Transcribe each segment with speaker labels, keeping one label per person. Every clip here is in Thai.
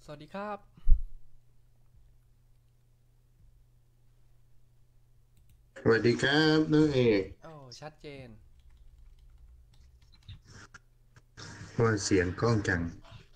Speaker 1: สวัสดีครับ
Speaker 2: สวัสดีครับน้องเอก
Speaker 1: โอ้ชัดเจน
Speaker 2: ว่าเสียงกล้องจัง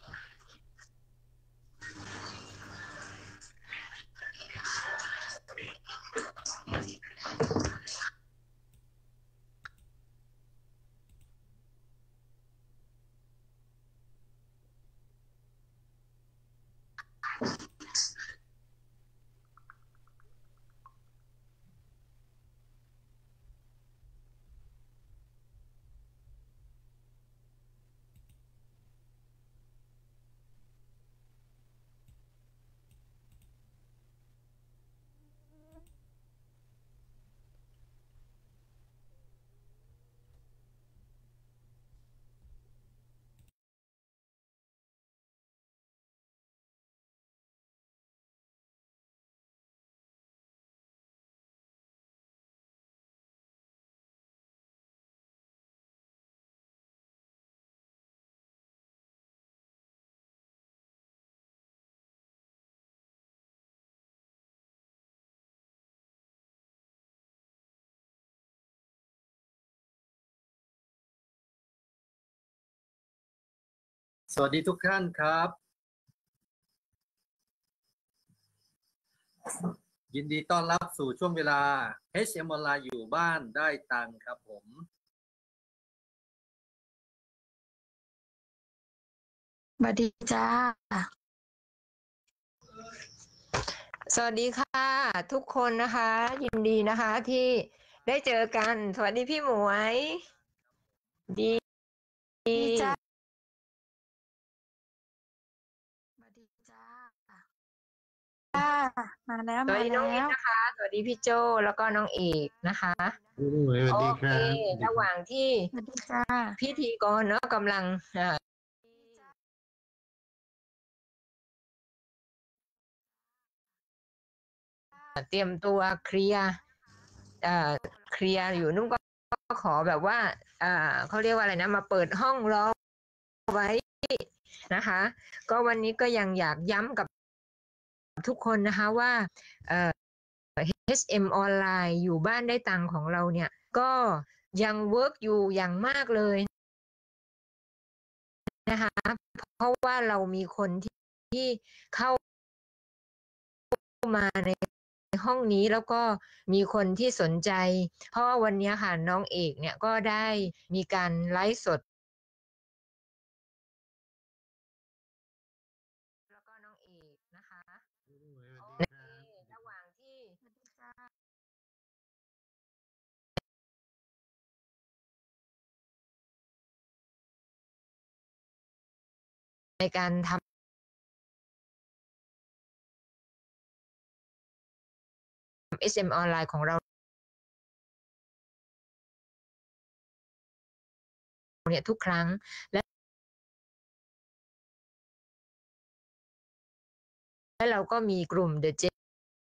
Speaker 3: สวัสดีทุกท่านครับยินดีต้อนรับสู่ช่วงเวลา HM ออนไลน์อยู่บ้านได้ตังค์ครับผม
Speaker 4: สวัสดีจ้าสวัสดีค่ะทุกคนนะคะ ยินดีนะคะที่ได้เจอกัน สวัสดีพี่หมวยดี
Speaker 5: จ้า
Speaker 4: สวัสดีจ้า
Speaker 5: มาแล้ว
Speaker 4: สวั
Speaker 5: มา
Speaker 4: สดีน้อง
Speaker 5: แล้
Speaker 4: อิน
Speaker 5: ว
Speaker 4: นะคะ สวัสดีพี่โจแล้วก็น้องเอกนะคะ
Speaker 2: น้องหมวยสวัส
Speaker 4: โอ
Speaker 2: ดีค
Speaker 4: เค
Speaker 2: รับ
Speaker 4: ระหว่างที่
Speaker 5: สวัสดีจ้า
Speaker 4: พิธีกรเนาะกำลังเตรียมตัวเคลียร์เคลียร์อยู่นุ่มก็ขอแบบว่าเขาเรียกว่าอะไรนะมาเปิดห้องรอไว้นะคะ ก็วันนี้ก็ยังอยากย้ำกับทุกคนนะคะว่าHM ออนไลน์อยู่บ้านได้ตังค์ของเราเนี่ยก็ยังเวิร์กอยู่อย่างมากเลยนะคะเพราะว่าเรามีคนที่เข้ามาในห้องนี้แล้วก็มีคนที่สนใจเพราะว่าวันนี้ค่ะน้องเอกเนี่ยก็ได้มีการไลฟ์สดแล้วก็น้องเอกนะคะระหว่างที่ในการทำ SM ออนไลน์ของเราเนี่ยทุกครั้งและเราก็มีกลุ่ม The Gem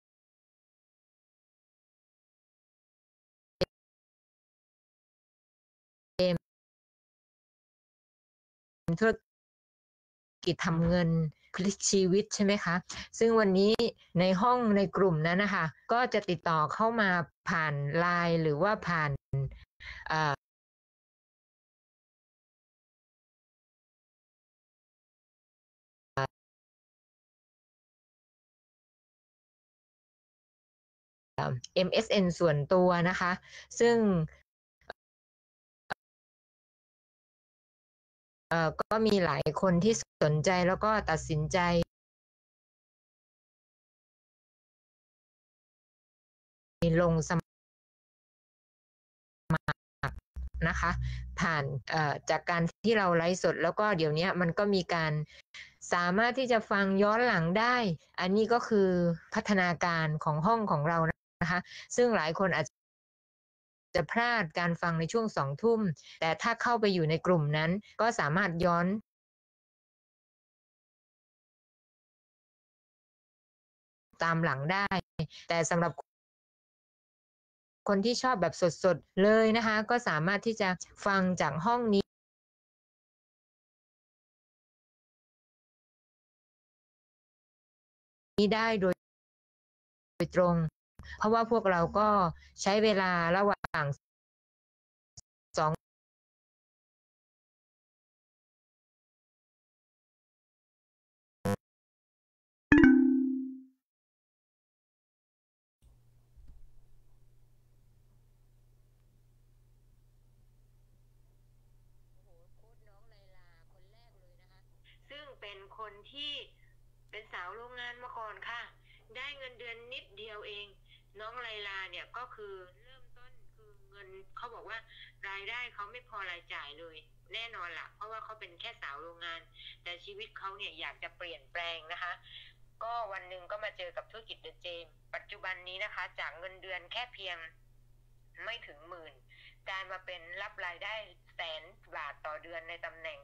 Speaker 4: ธุรกิจทำเงินพลิกชีวิตใช่ไหมคะซึ่งวันนี้ในห้องในกลุ่มนั้นนะคะก็จะติดต่อเข้ามาผ่านไลน์หรือว่าผ่านMSN ส่วนตัวนะคะซึ่งก็มีหลายคนที่สนใจแล้วก็ตัดสินใจลงสมัครนะคะผ่านจากการที่เราไลฟ์สดแล้วก็เดี๋ยวนี้มันก็มีการสามารถที่จะฟังย้อนหลังได้อันนี้ก็คือพัฒนาการของห้องของเรานะคะซึ่งหลายคนอาจจะพลาดการฟังในช่วง2 ทุ่มแต่ถ้าเข้าไปอยู่ในกลุ่มนั้นก็สามารถย้อนตามหลังได้แต่สำหรับคนที่ชอบแบบสดๆเลยนะคะก็สามารถที่จะฟังจากห้องนี้นี้ได้โดยตรง เพราะว่าพวกเราก็ใช้เวลาระหว่าง2ซึ่งเป็นคนที่เป็นสาวโรงงานมาก่อนค่ะได้เงินเดือนนิดเดียวเองน้องไลลาเนี่ยก็คือเริ่มต้นคือเงินเขาบอกว่ารายได้เขาไม่พอรายจ่ายเลยแน่นอนล่ะเพราะว่าเขาเป็นแค่สาวโรงงานแต่ชีวิตเขาเนี่ยอยากจะเปลี่ยนแปลงนะคะก็วันหนึ่งก็มาเจอกับธุรกิจเดอะเจมปัจจุบันนี้นะคะจากเงินเดือนแค่เพียงไม่ถึงหมื่นกลายมาเป็นรับรายได้100,000 บาทต่อเดือนในตำแหน่ง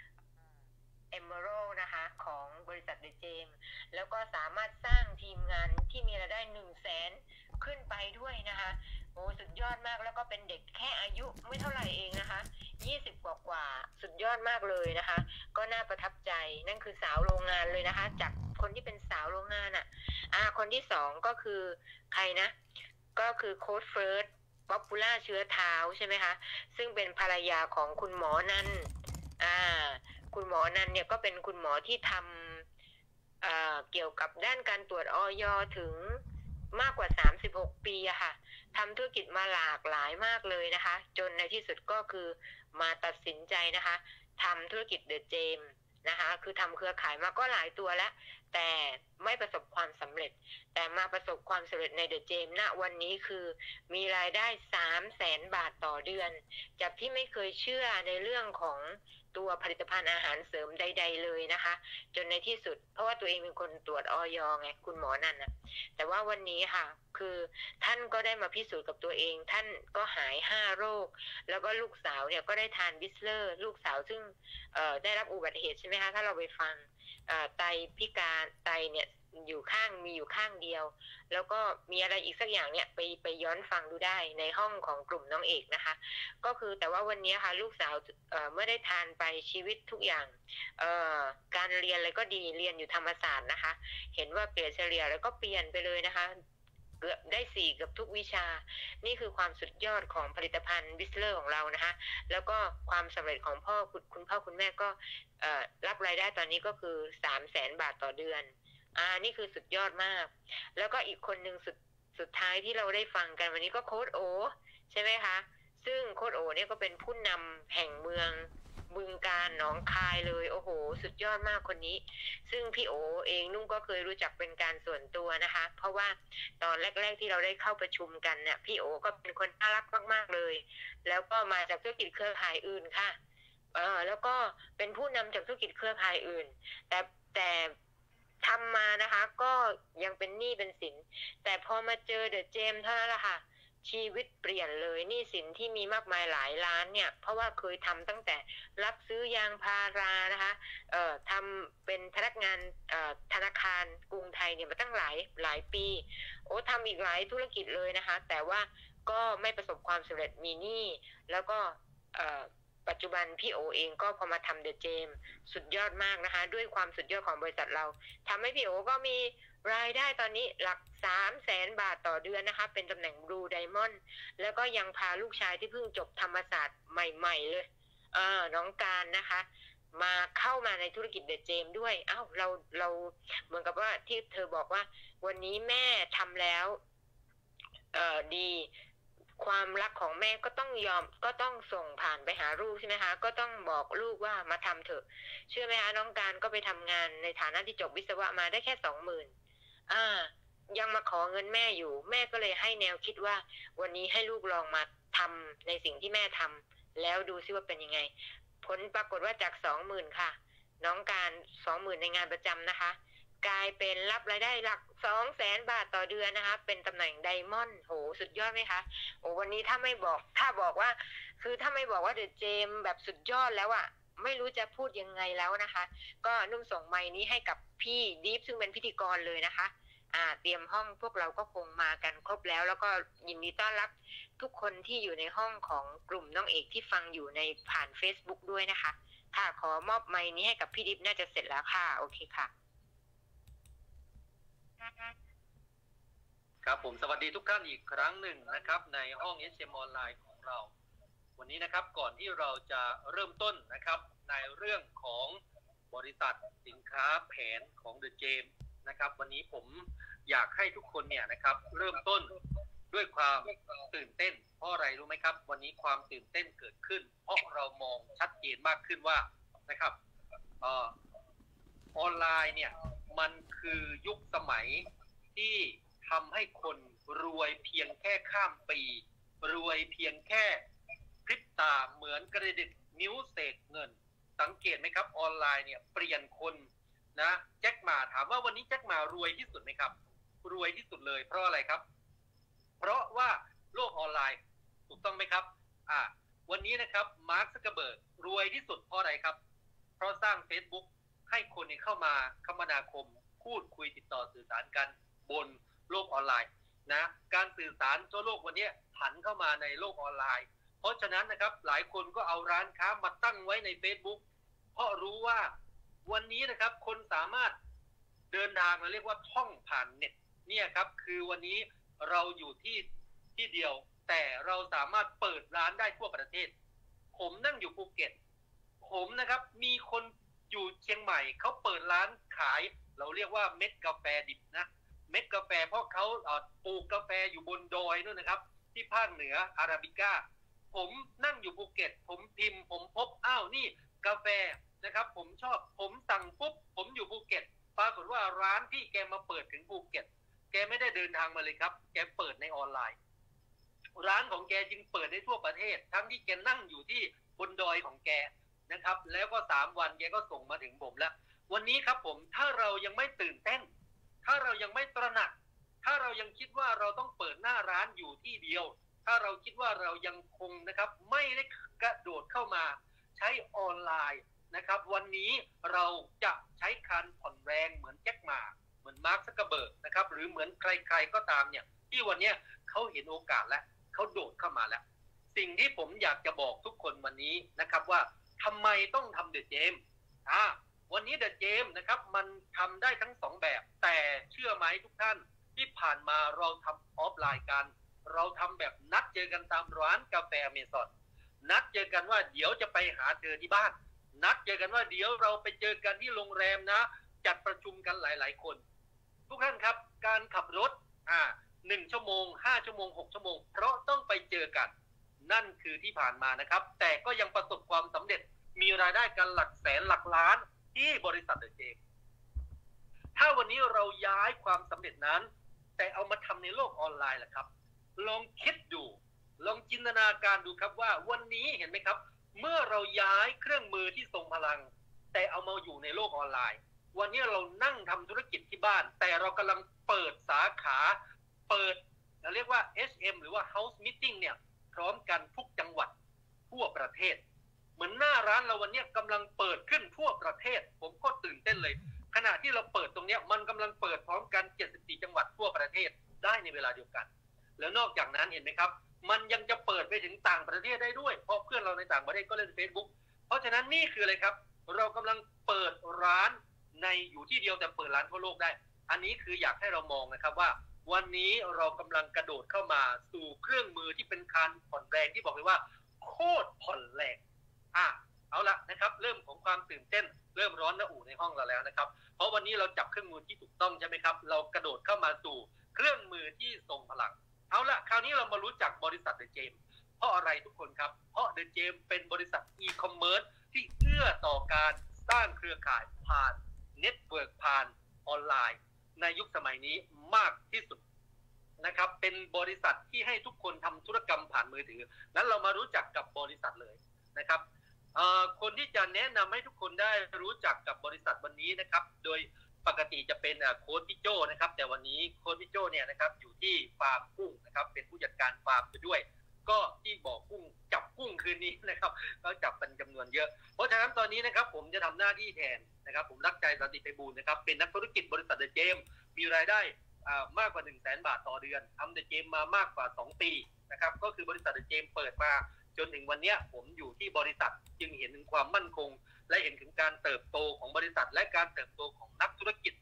Speaker 4: Emerald นะคะของบริษัทเดอะเจมแล้วก็สามารถสร้างทีมงานที่มีรายได้100,000ขึ้นไปด้วยนะคะโอ้สุดยอดมากแล้วก็เป็นเด็กแค่อายุไม่เท่าไหร่เองนะคะ20กว่าสุดยอดมากเลยนะคะก็น่าประทับใจนั่นคือสาวโรงงานเลยนะคะจากคนที่เป็นสาวโรงงานคนที่2ก็คือใครนะก็คือโค้ชเฟิร์สป๊อปปูล่าเชื้อเท้าใช่ไหมคะซึ่งเป็นภรรยาของคุณหมอนันคุณหมอนันเนี่ยก็เป็นคุณหมอที่ทำเกี่ยวกับด้านการตรวจอย.ถึงมากกว่า36 ปีอะค่ะทำธุรกิจมาหลากหลายมากเลยนะคะจนในที่สุดก็คือมาตัดสินใจนะคะทำธุรกิจเดอะเจมนะคะคือทำเครือข่ายมาก็หลายตัวแล้วแต่ไม่ประสบความสำเร็จแต่มาประสบความสำเร็จในเดอะเจมณวันนี้คือมีรายได้300,000 บาทต่อเดือนจากที่ไม่เคยเชื่อในเรื่องของตัวผลิตภัณฑ์อาหารเสริมใดๆเลยนะคะจนในที่สุดเพราะว่าตัวเองเป็นคนตรวจอย.ไงคุณหมอนั่นนะแต่ว่าวันนี้ค่ะคือท่านก็ได้มาพิสูจน์กับตัวเองท่านก็หาย5 โรคแล้วก็ลูกสาวเนี่ยก็ได้ทานบิสเลอร์ลูกสาวซึ่งได้รับอุบัติเหตุใช่ไหมคะถ้าเราไปฟังไตพิการไตเนี่ยมีอยู่ข้างเดียวแล้วก็มีอะไรอีกสักอย่างเนี่ยไปย้อนฟังดูได้ในห้องของกลุ่มน้องเอกนะคะก็คือแต่ว่าวันนี้ค่ะลูกสาวเมื่อได้ทานไปชีวิตทุกอย่างการเรียนอะไรก็ดีเรียนอยู่ธรรมศาสตร์นะคะเห็นว่าเกรดเฉลี่ยแล้วก็เปลี่ยนไปเลยนะคะเกือบได้4เกือบทุกวิชานี่คือความสุดยอดของผลิตภัณฑ์บิสเลอร์ของเรานะคะแล้วก็ความสำเร็จของคุณพ่อคุณแม่ก็รับรายได้ตอนนี้ก็คือ300,000 บาทต่อเดือนนี่คือสุดยอดมากแล้วก็อีกคนหนึ่งสุดท้ายที่เราได้ฟังกันวันนี้ก็โค้ชโอใช่ไหมคะซึ่งโค้ชโอเนี่ยก็เป็นผู้นำแห่งเมืองบึงกาฬหนองคายเลยโอ้โหสุดยอดมากคนนี้ซึ่งพี่โอเองนุ่งก็เคยรู้จักเป็นการส่วนตัวนะคะเพราะว่าตอนแรกๆที่เราได้เข้าประชุมกันเนี่ยพี่โอก็เป็นคนน่ารักมากๆเลยแล้วก็มาจากธุรกิจเครือข่ายอื่นค่ะแล้วก็เป็นผู้นำจากธุรกิจเครือข่ายอื่นแต่ทำมานะคะก็ยังเป็นหนี้เป็นสินแต่พอมาเจอเดอะเจมเท่านั้นแหละค่ะชีวิตเปลี่ยนเลยหนี้สินที่มีมากมายหลายล้านเนี่ยเพราะว่าเคยทำตั้งแต่รับซื้อยางพารานะคะทำเป็นพนักงานธนาคารกรุงไทยเนี่ยมาตั้งหลายปีโอ้ทำอีกหลายธุรกิจเลยนะคะแต่ว่าก็ไม่ประสบความสำเร็จมีหนี้แล้วก็ปัจจุบันพี่โอเองก็พอมาทำเดอะเจมสุดยอดมากนะคะด้วยความสุดยอดของบริษัทเราทำให้พี่โอก็มีรายได้ตอนนี้หลัก300,000 บาทต่อเดือนนะคะเป็นตำแหน่งบลูไดมอนด์แล้วก็ยังพาลูกชายที่เพิ่งจบธรรมศาสตร์ใหม่ๆเลยน้องการนะคะมาเข้ามาในธุรกิจเดอะเจมด้วยเราเหมือนกับว่าที่เธอบอกว่าวันนี้แม่ทำแล้วดีความรักของแม่ก็ต้องก็ต้องส่งผ่านไปหาลูกใช่ไหมคะก็ต้องบอกลูกว่ามาทำเถอะเชื่อไหมคะน้องการก็ไปทำงานในฐานะที่จบวิศวะมาได้แค่20,000ยังมาขอเงินแม่อยู่แม่ก็เลยให้แนวคิดว่าวันนี้ให้ลูกลองมาทำในสิ่งที่แม่ทำแล้วดูซิว่าเป็นยังไงผลปรากฏว่าจาก20,000ค่ะน้องการ20,000ในงานประจำนะคะกลายเป็นรับรายได้หลัก200,000 บาทต่อเดือนนะคะเป็นตำแหน่งไดมอนด์โหสุดยอดไหมคะโอ้วันนี้ถ้าไม่บอกว่าคือถ้าไม่บอกว่าเดอะเจมแบบสุดยอดแล้วอะไม่รู้จะพูดยังไงแล้วนะคะก็นุ่มส่งไมค์นี้ให้กับพี่ดิฟซึ่งเป็นพิธีกรเลยนะคะเตรียมห้องพวกเราก็คงมากันครบแล้วก็ยินดีต้อนรับทุกคนที่อยู่ในห้องของกลุ่มน้องเอกที่ฟังอยู่ในผ่าน Facebook ด้วยนะคะค่ะขอมอบไมค์นี้ให้กับพี่ดิฟน่าจะเสร็จแล้วค่ะโอเคค่ะ
Speaker 3: ครับผมสวัสดีทุกท่านอีกครั้งหนึ่งนะครับในห้อง HM ออนไลน์ของเราวันนี้นะครับก่อนที่เราจะเริ่มต้นนะครับในเรื่องของบริษัทสินค้าแผนของ The James นะครับวันนี้ผมอยากให้ทุกคนเนี่ยนะครับเริ่มต้นด้วยความตื่นเต้นเพราะอะไรรู้ไหมครับวันนี้ความตื่นเต้นเกิดขึ้นเพราะเรามองชัดเจนมากขึ้นว่านะครับออนไลน์เนี่ยมันคือยุคสมัยที่ทำให้คนรวยเพียงแค่ข้ามปีรวยเพียงแค่พริบตาเหมือนกระดิกนิ้วเศษเงินสังเกตไหมครับออนไลน์เนี่ยเปลี่ยนคนนะแจ็คหม่าถามว่าวันนี้แจ็คหม่ารวยที่สุดไหมครับรวยที่สุดเลยเพราะอะไรครับเพราะว่าโลกออนไลน์ถูกต้องไหมครับวันนี้นะครับมาร์ค ซักเคอร์เบิร์กรวยที่สุดเพราะอะไรครับเพราะสร้าง Facebook ให้คนเข้ามาคมนาคมพูดคุยติดต่อสื่อสารกันบนโลกออนไลน์นะการสื่อสารทั่วโลกวันนี้ผันเข้ามาในโลกออนไลน์เพราะฉะนั้นนะครับหลายคนก็เอาร้านค้ามาตั้งไว้ใน Facebook เพราะรู้ว่าวันนี้นะครับคนสามารถเดินทางเราเรียกว่าท่องผ่านเน็ตเนี่ยครับคือวันนี้เราอยู่ที่เดียวแต่เราสามารถเปิดร้านได้ทั่วประเทศผมนั่งอยู่ภูเก็ตผมนะครับมีคนอยู่เชียงใหม่เขาเปิดร้านขายเราเรียกว่าเม็ดกาแฟดิบนะเม็ดกาแฟเพราะเขาปลูกกาแฟอยู่บนดอยนู่นนะครับที่ภาคเหนืออาราบิก้าผมนั่งอยู่ภูเก็ตผมพิมพ์ผมพบนี่กาแฟนะครับผมชอบผมสั่งปุ๊บผมอยู่ภูเก็ตปรากฏว่าร้านพี่แกมาเปิดถึงภูเก็ตแกไม่ได้เดินทางมาเลยครับแกเปิดในออนไลน์ร้านของแกจึงเปิดได้ทั่วประเทศทั้งที่แกนั่งอยู่ที่บนดอยของแกนะครับแล้วก็3 วันแกก็ส่งมาถึงผมแล้ววันนี้ครับผมถ้าเรายังไม่ตื่นเต้นถ้าเรายังไม่ตระหนักถ้าเรายังคิดว่าเราต้องเปิดหน้าร้านอยู่ที่เดียวถ้าเราคิดว่าเรายังคงนะครับไม่ได้กระโดดเข้ามาใช้ออนไลน์นะครับวันนี้เราจะใช้การผ่อนแรงเหมือนแจ็คหม่าเหมือนมาร์ค ซักเคอร์เบิร์กนะครับหรือเหมือนใครๆก็ตามเนี่ยที่วันนี้เขาเห็นโอกาสแล้วเขาโดดเข้ามาแล้วสิ่งที่ผมอยากจะบอกทุกคนวันนี้นะครับว่าทำไมต้องทำเดอะเจมส์วันนี้เดอะเจมส์นะครับมันทำได้ทั้ง2แบบแต่เชื่อไหมทุกท่านที่ผ่านมาเราทำออฟไลน์กันเราทำแบบนัดเจอกันตามร้านกาแฟอเมซอนนัดเจอกันว่าเดี๋ยวจะไปหาเธอที่บ้านนัดเจอกันว่าเดี๋ยวเราไปเจอกันที่โรงแรมนะจัดประชุมกันหลายๆคนทุกท่านครับการขับรถ1 ชั่วโมง5 ชั่วโมง6 ชั่วโมงเพราะต้องไปเจอกันนั่นคือที่ผ่านมานะครับแต่ก็ยังประสบความสำเร็จมีรายได้กันหลักแสนหลักล้านที่บริษัทเดอะเจมส์ถ้าวันนี้เราย้ายความสำเร็จนั้นแต่เอามาทำในโลกออนไลน์ล่ะครับลองคิดดูลองจินตนาการดูครับว่าวันนี้เห็นไหมครับเมื่อเราย้ายเครื่องมือที่ทรงพลังแต่เอามาอยู่ในโลกออนไลน์วันนี้เรานั่งทำธุรกิจที่บ้านแต่เรากำลังเปิดสาขาเปิดเราเรียกว่า HM หรือว่า House Meeting เนี่ยพร้อมกันทุกจังหวัดทั่วประเทศเหมือนหน้าร้านเราวันนี้กำลังเปิดขึ้นทั่วประเทศผมก็ตื่นเต้นเลยขณะที่เราเปิดตรงนี้มันกำลังเปิดพร้อมกัน74 จังหวัดทั่วประเทศได้ในเวลาเดียวกันแล้วนอกจากนั้นเห็นไหมครับมันยังจะเปิดไปถึงต่างประเทศได้ด้วยเพราะเพื่อนเราในต่างประเทศก็เล่น Facebook เพราะฉะนั้นนี่คืออะไรครับเรากำลังเปิดร้านในอยู่ที่เดียวแต่เปิดร้านทั่วโลกได้อันนี้คืออยากให้เรามองนะครับว่าวันนี้เรากำลังกระโดดเข้ามาสู่เครื่องมือที่เป็นการผ่อนแรงที่บอกเลยว่าโคตรผ่อนแรงเอาละนะครับเริ่มของความตื่นเต้นเริ่มร้อนระอุในห้องเราแล้วนะครับเพราะวันนี้เราจับเครื่องมือที่ถูกต้องใช่ไหมครับเรากระโดดเข้ามาสู่เครื่องมือที่ทรงพลังเอาละคราวนี้เรามารู้จักบริษัทเดอะเจมส์เพราะอะไรทุกคนครับเพราะเดอะเจมส์เป็นบริษัทอีคอมเมิร์ซที่เอื้อต่อการสร้างเครือข่ายผ่านเน็ตเวิร์กผ่านออนไลน์ในยุคสมัยนี้มากที่สุดนะครับเป็นบริษัทที่ให้ทุกคนทำธุรกรรมผ่านมือถือนั้นเรามารู้จักกับบริษัทเลยนะครับคนที่จะแนะนำให้ทุกคนได้รู้จักกับบริษัทวันนี้นะครับโดยปกติจะเป็นโค้ชพี่โจนะครับแต่วันนี้โค้ชพี่โจเนี่ยนะครับอยู่ที่ฟาร์มกุ้งนะครับเป็นผู้จัดการฟาร์มด้วยก็ที่บอกกุ้งจับกุ้งคืนนี้นะครับก็จับเป็นจำนวนเยอะเพราะฉะนั้นตอนนี้นะครับผมจะทำหน้าที่แทนนะครับผมรักใจสันติไพบูลย์นะครับเป็นนักธุรกิจบริษัทเดอะเจมส์มีรายได้มากกว่า 100,000 บาทต่อเดือนทำเดอะเจมส์มามากกว่า2 ปีนะครับก็คือบริษัทเดอะเจมส์เปิดมาจนถึงวันนี้ผมอยู่ที่บริษัทจึงเห็นถึงความมั่นคงและเห็นถึงการเติบโตของบริษัทและการเติบโตของนักธุรกิจที่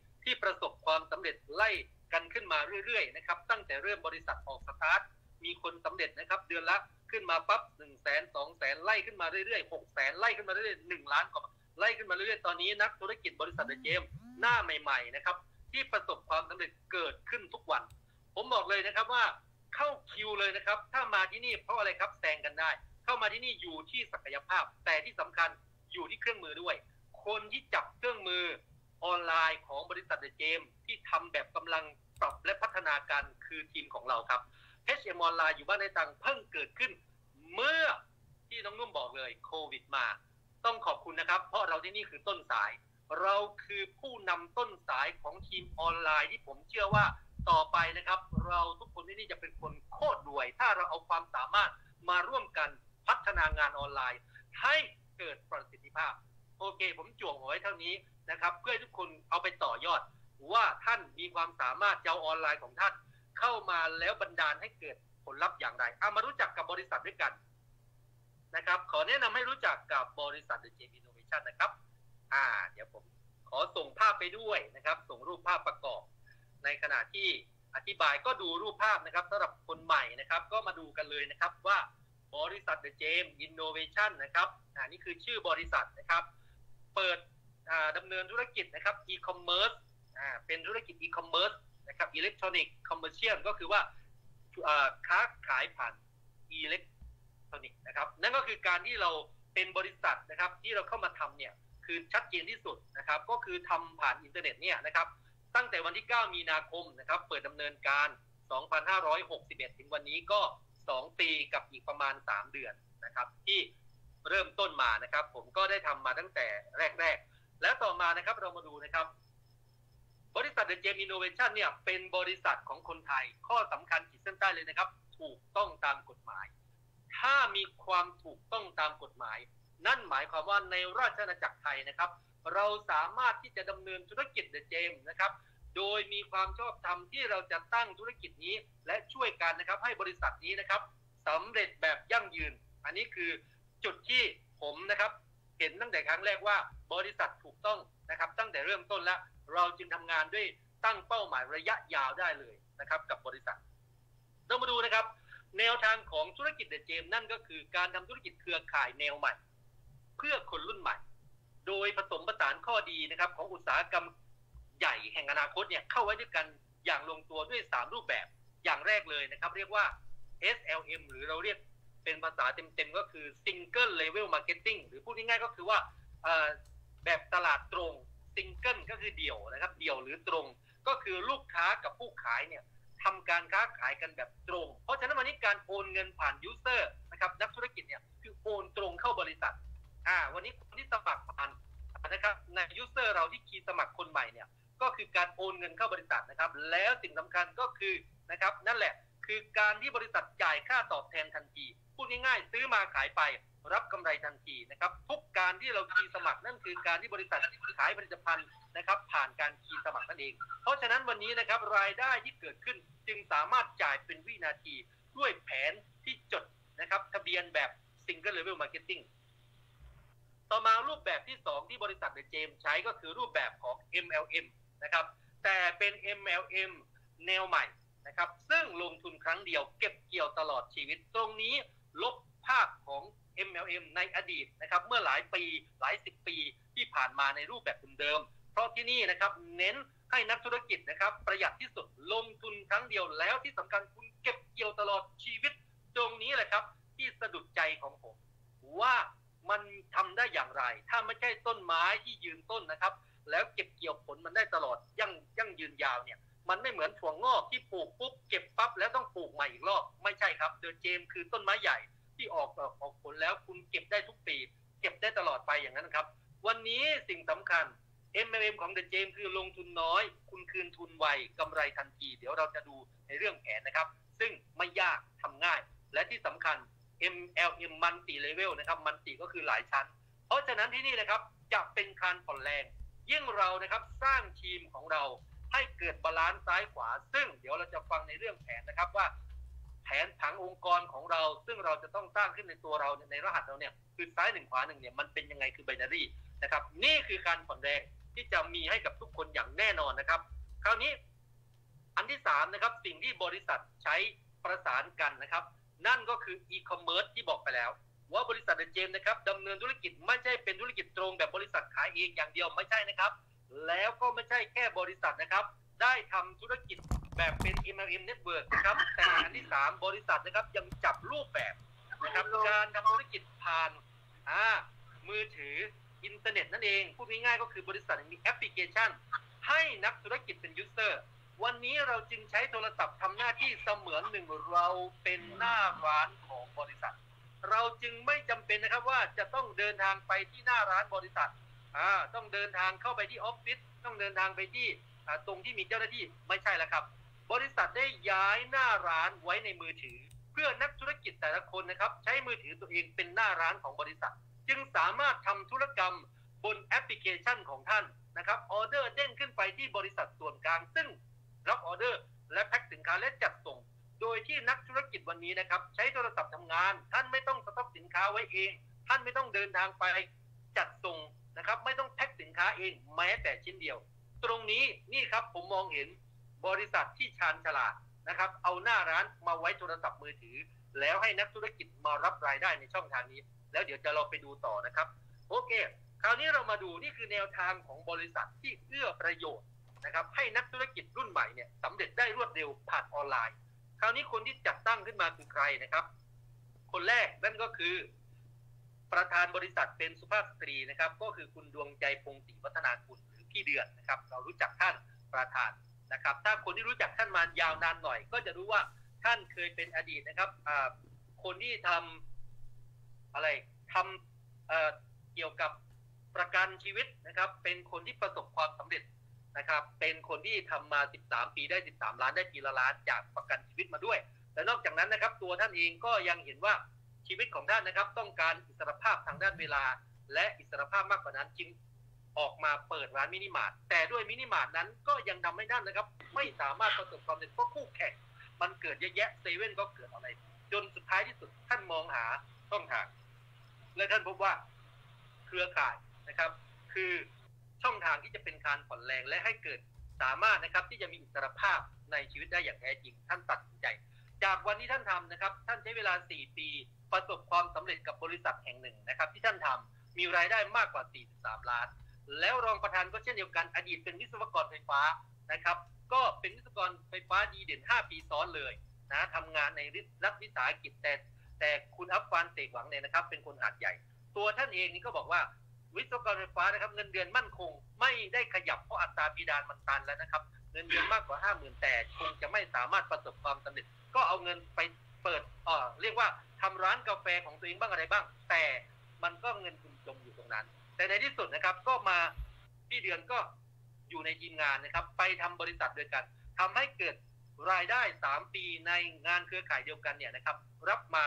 Speaker 3: ประสบความสำเร็จไล่กันขึ้นมาเรื่อยๆนะครับตั้งแต่เริ่มบริษัทออกสตาร์ทมีคนสำเร็จนะครับเดือนละขึ้นมาปั๊บ100,000 200,000ไล่ขึ้นมาเรื่อยๆ600,000ไล่ขึ้นมาเรื่อยๆ1 ล้านกว่าไล่ขึ้นมาเรื่อยๆตอนนี้นักธุรกิจบริษัทเดอะเจมส์หน้าใหม่ๆนะครับที่ประสบความสำเร็จเกิดขึ้นทุกวันผมบอกเลยนะครับว่าเข้าคิวเลยนะครับถ้ามาที่นี่เพราะอะไรครับแซงกันได้เข้ามาที่นี่อยู่ที่ศักยภาพแต่ที่สำคัญอยู่ที่เครื่องมือด้วยคนที่จับเครื่องมือออนไลน์ของบริษัทเดอะเจมส์ที่ทำแบบกำลังปรับและพัฒนาการคือทีมของเราครับ HM ออนไลน์อยู่บ้านในตังเพิ่งเกิดขึ้นเมื่อที่น้องนุ่มบอกเลยโควิดมาต้องขอบคุณนะครับเพราะเราที่นี่คือต้นสายเราคือผู้นำต้นสายของทีมออนไลน์ที่ผมเชื่อว่าต่อไปนะครับเราทุกคนที่นี่จะเป็นคนโคตรรวยถ้าเราเอาความสามารถมาร่วมกันพัฒนางานออนไลน์ให้เกิดประสิทธิภาพโอเคผมจั่วหัวไว้เท่านี้นะครับเพื่อให้ทุกคนเอาไปต่อยอดว่าท่านมีความสามารถจะเอาออนไลน์ของท่านเข้ามาแล้วบันดาลให้เกิดผลลัพธ์อย่างไรมารู้จักกับบริษัทด้วยกันนะครับขอแนะนำให้รู้จักกับบริษัท The Gem Innovation นะครับเดี๋ยวผมขอส่งภาพไปด้วยนะครับส่งรูปภาพประกอบในขณะที่อธิบายก็ดูรูปภาพนะครับสำหรับคนใหม่นะครับก็มาดูกันเลยนะครับว่าบริษัท The Gem Innovation นะครับนี่คือชื่อบริษัทนะครับเปิดดำเนินธุรกิจนะครับ e-commerce เป็นธุรกิจ e-commerce นะครับ electronic commercial ก็คือว่าค้าขายผ่านอิเล็กทรอนิกส์นะครับนั่นก็คือการที่เราเป็นบริษัทนะครับที่เราเข้ามาทำเนี่ยคือชัดเจนที่สุดนะครับก็คือทำผ่านอินเทอร์เน็ตเนี่ยนะครับตั้งแต่วันที่9 มีนาคมนะครับเปิดดำเนินการ 2561 ถึงวันนี้ก็2 ปีกับอีกประมาณ3 เดือนนะครับที่เริ่มต้นมานะครับผมก็ได้ทำมาตั้งแต่แรกๆและต่อมานะครับเรามาดูนะครับบริษัท The Gem Innovation เนี่ยเป็นบริษัทของคนไทยข้อสำคัญขีดเส้นใต้เลยนะครับถูกต้องตามกฎหมายถ้ามีความถูกต้องตามกฎหมายนั่นหมายความว่าในราชอาณาจักรไทยนะครับเราสามารถที่จะดำเนินธุรกิจ The Gem นะครับโดยมีความชอบธรรมที่เราจะตั้งธุรกิจนี้และช่วยกันนะครับให้บริษัทนี้นะครับสำเร็จแบบยั่งยืนอันนี้คือจุดที่ผมนะครับเห็นตั้งแต่ครั้งแรกว่าบริษัทถูกต้องนะครับตั้งแต่เริ่มต้นแล้วเราจึงทำงานด้วยตั้งเป้าหมายระยะยาวได้เลยนะครับกับบริษัทเรามาดูนะครับแนวทางของธุรกิจ The Gem นั่นก็คือการทำธุรกิจเครือข่ายแนวใหม่เพื่อคนรุ่นใหม่โดยผสมผสานข้อดีนะครับของอุตสาหกรรมใหญ่แห่งอนาคตเนี่ยเข้าไว้ด้วยกันอย่างลงตัวด้วย3 รูปแบบอย่างแรกเลยนะครับเรียกว่า SLM หรือเราเรียกเป็นภาษาเต็มๆก็คือ Single Level Marketing หรือพูดง่ายๆก็คือว่าแบบตลาดตรงSingle ก็คือเดี่ยวนะครับเดี่ยวหรือตรงก็คือลูกค้ากับผู้ขายเนี่ยทำการค้าขายกันแบบตรงเพราะฉะนั้นวันนี้การโอนเงินผ่านยูเซอร์นะครับนักธุรกิจเนี่ยคือโอนตรงเข้าบริษัทวันนี้คนที่สมัครผ่านนะครับในยูเซอร์เราที่คีย์สมัครคนใหม่เนี่ยก็คือการโอนเงินเข้าบริษัทนะครับแล้วสิ่งสำคัญก็คือนะครับนั่นแหละคือการที่บริษัทจ่ายค่าตอบแทนทันทีพูดง่ายๆซื้อมาขายไปรับกำไรทันทีนะครับทุกการที่เราคีย์สมัครนั่นคือการที่บริษัทขายผลิตภัณฑ์นะครับผ่านการคีย์สมัครนั่นเองเพราะฉะนั้นวันนี้นะครับรายได้ที่เกิดขึ้นจึงสามารถจ่ายเป็นวินาทีด้วยแผนที่จดนะครับทะเบียนแบบ Single Level Marketing ต่อมารูปแบบที่2ที่บริษัท The Gem ใช้ก็คือรูปแบบของ MLM นะครับแต่เป็น MLM แนวใหม่นะครับซึ่งลงทุนครั้งเดียวเก็บเกี่ยวตลอดชีวิตตรงนี้ลบภาพของ MLM ในอดีตนะครับเมื่อหลายปีหลาย10 ปีที่ผ่านมาในรูปแบบเดิมๆเพราะที่นี่นะครับเน้นให้นักธุรกิจนะครับประหยัดที่สุดลงทุนครั้งเดียวแล้วที่สำคัญคุณเก็บเกี่ยวตลอดชีวิตตรงนี้แหละครับที่สะดุดใจของผมว่ามันทำได้อย่างไรถ้าไม่ใช่ต้นไม้ที่ยืนต้นนะครับแล้วเก็บเกี่ยวผลมันได้ตลอดยั่งยืนยาวเนี่ยมันไม่เหมือนถั่วงอกที่ปลูกปุ๊บเก็บปั๊บแล้วต้องปลูกใหม่อีกรอบไม่ใช่ครับเดอะเจมคือต้นไม้ใหญ่ที่ออกผลแล้วคุณเก็บได้ทุกปีเก็บได้ตลอดไปอย่างนั้นครับวันนี้สิ่งสำคัญ MLM ของ The Gem คือลงทุนน้อยคุณคืนทุนไวกำไรทันทีเดี๋ยวเราจะดูในเรื่องแผนนะครับซึ่งไม่ยากทำง่ายและที่สำคัญ MLM Multi Level นะครับ Multi ก็คือหลายชั้นเพราะฉะนั้นที่นี่นะครับจะเป็นการผ่อนแรงยิ่งเรานะครับสร้างทีมของเราให้เกิดบาลานซ์ซ้ายขวาซึ่งเดี๋ยวเราจะฟังในเรื่องแผนนะครับว่าแผนผังองค์กรของเราซึ่งเราจะต้องสร้างขึ้นในตัวเราในรหัสเราเนี่ยคือซ้าย1ขวา1เนี่ยมันเป็นยังไงคือไบนารีนะครับนี่คือการผ่อนแรงที่จะมีให้กับทุกคนอย่างแน่นอนนะครับคราวนี้อันที่3นะครับสิ่งที่บริษัทใช้ประสานกันนะครับนั่นก็คืออีคอมเมิร์ซที่บอกไปแล้วว่าบริษัทเดอะเจมส์นะครับดำเนินธุรกิจไม่ใช่เป็นธุรกิจตรงแบบบริษัทขายเองอย่างเดียวไม่ใช่นะครับแล้วก็ไม่ใช่แค่บริษัทนะครับได้ทำธุรกิจแบบเป็น MLM Network นะครับแต่อันที่3บริษัทนะครับยังจับรูปแบบนะครับการทำธุรกิจผ่านมือถืออินเทอร์เน็ตนั่นเองพูดง่ายๆก็คือบริษัทมีแอปพลิเคชันให้นักธุรกิจเป็นยูสเซอร์วันนี้เราจึงใช้โทรศัพท์ทำหน้าที่เสมือนหนึ่งเราเป็นหน้าร้านของบริษัทเราจึงไม่จำเป็นนะครับว่าจะต้องเดินทางไปที่หน้าร้านบริษัทต้องเดินทางเข้าไปที่ออฟฟิศต้องเดินทางไปที่ตรงที่มีเจ้าหน้าที่ไม่ใช่แล้วครับบริษัทได้ย้ายหน้าร้านไว้ในมือถือเพื่อนักธุรกิจแต่ละคนนะครับใช้มือถือตัวเองเป็นหน้าร้านของบริษัทจึงสามารถทำธุรกรรมบนแอปพลิเคชันของท่านนะครับออเดอร์เด้งขึ้นไปที่บริษัทส่วนกลางซึ่งรับออเดอร์และแพ็คสินค้าและจัดส่งโดยที่นักธุรกิจวันนี้นะครับใช้โทรศัพท์ทำงานท่านไม่ต้องสต็อกสินค้าไว้เองท่านไม่ต้องเดินทางไปจัดส่งนะครับไม่ต้องแพ็คสินค้าเองแม้แต่ชิ้นเดียวตรงนี้นี่ครับผมมองเห็นบริษัทที่ชาญฉลาดนะครับเอาหน้าร้านมาไว้โทรศัพท์มือถือแล้วให้นักธุรกิจมารับรายได้ในช่องทางนี้แล้วเดี๋ยวจะเราไปดูต่อนะครับโอเคคราวนี้เรามาดูนี่คือแนวทางของบริษัทที่เอื้อประโยชน์นะครับให้นักธุรกิจรุ่นใหม่เนี่ยสำเร็จได้รวดเร็วผ่านออนไลน์คราวนี้คนที่จัดตั้งขึ้นมาคือใครนะครับคนแรกนั่นก็คือประธานบริษัทเป็นสุภาพสตรีนะครับก็คือคุณดวงใจพงศรีวัฒนากุลหรือพี่เดือนนะครับเรารู้จักท่านประธานนะครับถ้าคนที่รู้จักท่านมายาวนานหน่อยก็จะรู้ว่าท่านเคยเป็นอดีตนะครับคนที่ทำเกี่ยวกับประกันชีวิตนะครับเป็นคนที่ประสบความสำเร็จนะครับเป็นคนที่ทำมา13ปีได้13ล้านได้ปีละล้านจากประกันชีวิตมาด้วยและนอกจากนั้นนะครับตัวท่านเองก็ยังเห็นว่าชีวิตของท่านนะครับต้องการอิสรภาพทางด้านเวลาและอิสรภาพมากกว่านั้นจึงออกมาเปิดร้านมินิมาร์ทแต่ด้วยมินิมาร์ทนั้นก็ยังทำให้ท่านนะครับไม่สามารถประสบความสำเร็จเพราะคู่แข่งมันเกิดเยอะแยะเซเว่นก็เกิดอะไรจนสุดท้ายที่สุดท่านมองหาช่องทางและท่านพบว่าเครือข่ายนะครับคือช่องทางที่จะเป็นการผ่อนแรงและให้เกิดสามารถนะครับที่จะมีอิสรภาพในชีวิตได้อย่างแท้จริงท่านตัดสินใจจากวันที่ท่านทำนะครับท่านใช้เวลา4ปีประสบความสำเร็จกับบริษัทแห่งหนึ่งนะครับที่ท่านทำมีรายได้มากกว่า43ล้านแล้วรองประธานก็เช่นเดียวกันอดีตเป็นวิศวกรไฟฟ้านะครับก็เป็นวิศวกรไฟฟ้าดีเด่น5ปีซ้อนเลยนะทำงานในรัฐวิสาหกิจแต่คุณอัฟฟานเสกหวังเนี่ยนะครับเป็นคนหาดใหญ่ตัวท่านเองนี่ก็บอกว่าวิศวกรไฟฟ้านะครับเงินเดือนมั่นคงไม่ได้ขยับเพราะอัตราเพดานมันตันแล้วนะครับเงินเดือนมากกว่า 50,000 แต่คงจะไม่สามารถประสบความสำเร็จก็เอาเงินไปเปิดเรียกว่าทำร้านกาแฟของตัวเองบ้างอะไรบ้างแต่มันก็เงินทุนจมอยู่ตรงนั้นแต่ในที่สุดนะครับก็มาพี่เดือนก็อยู่ในทีมงานนะครับไปทำบริษัทด้วยกันทำให้เกิดรายได้3ปีในงานเครือข่ายเดียวกันเนี่ยนะครับรับมา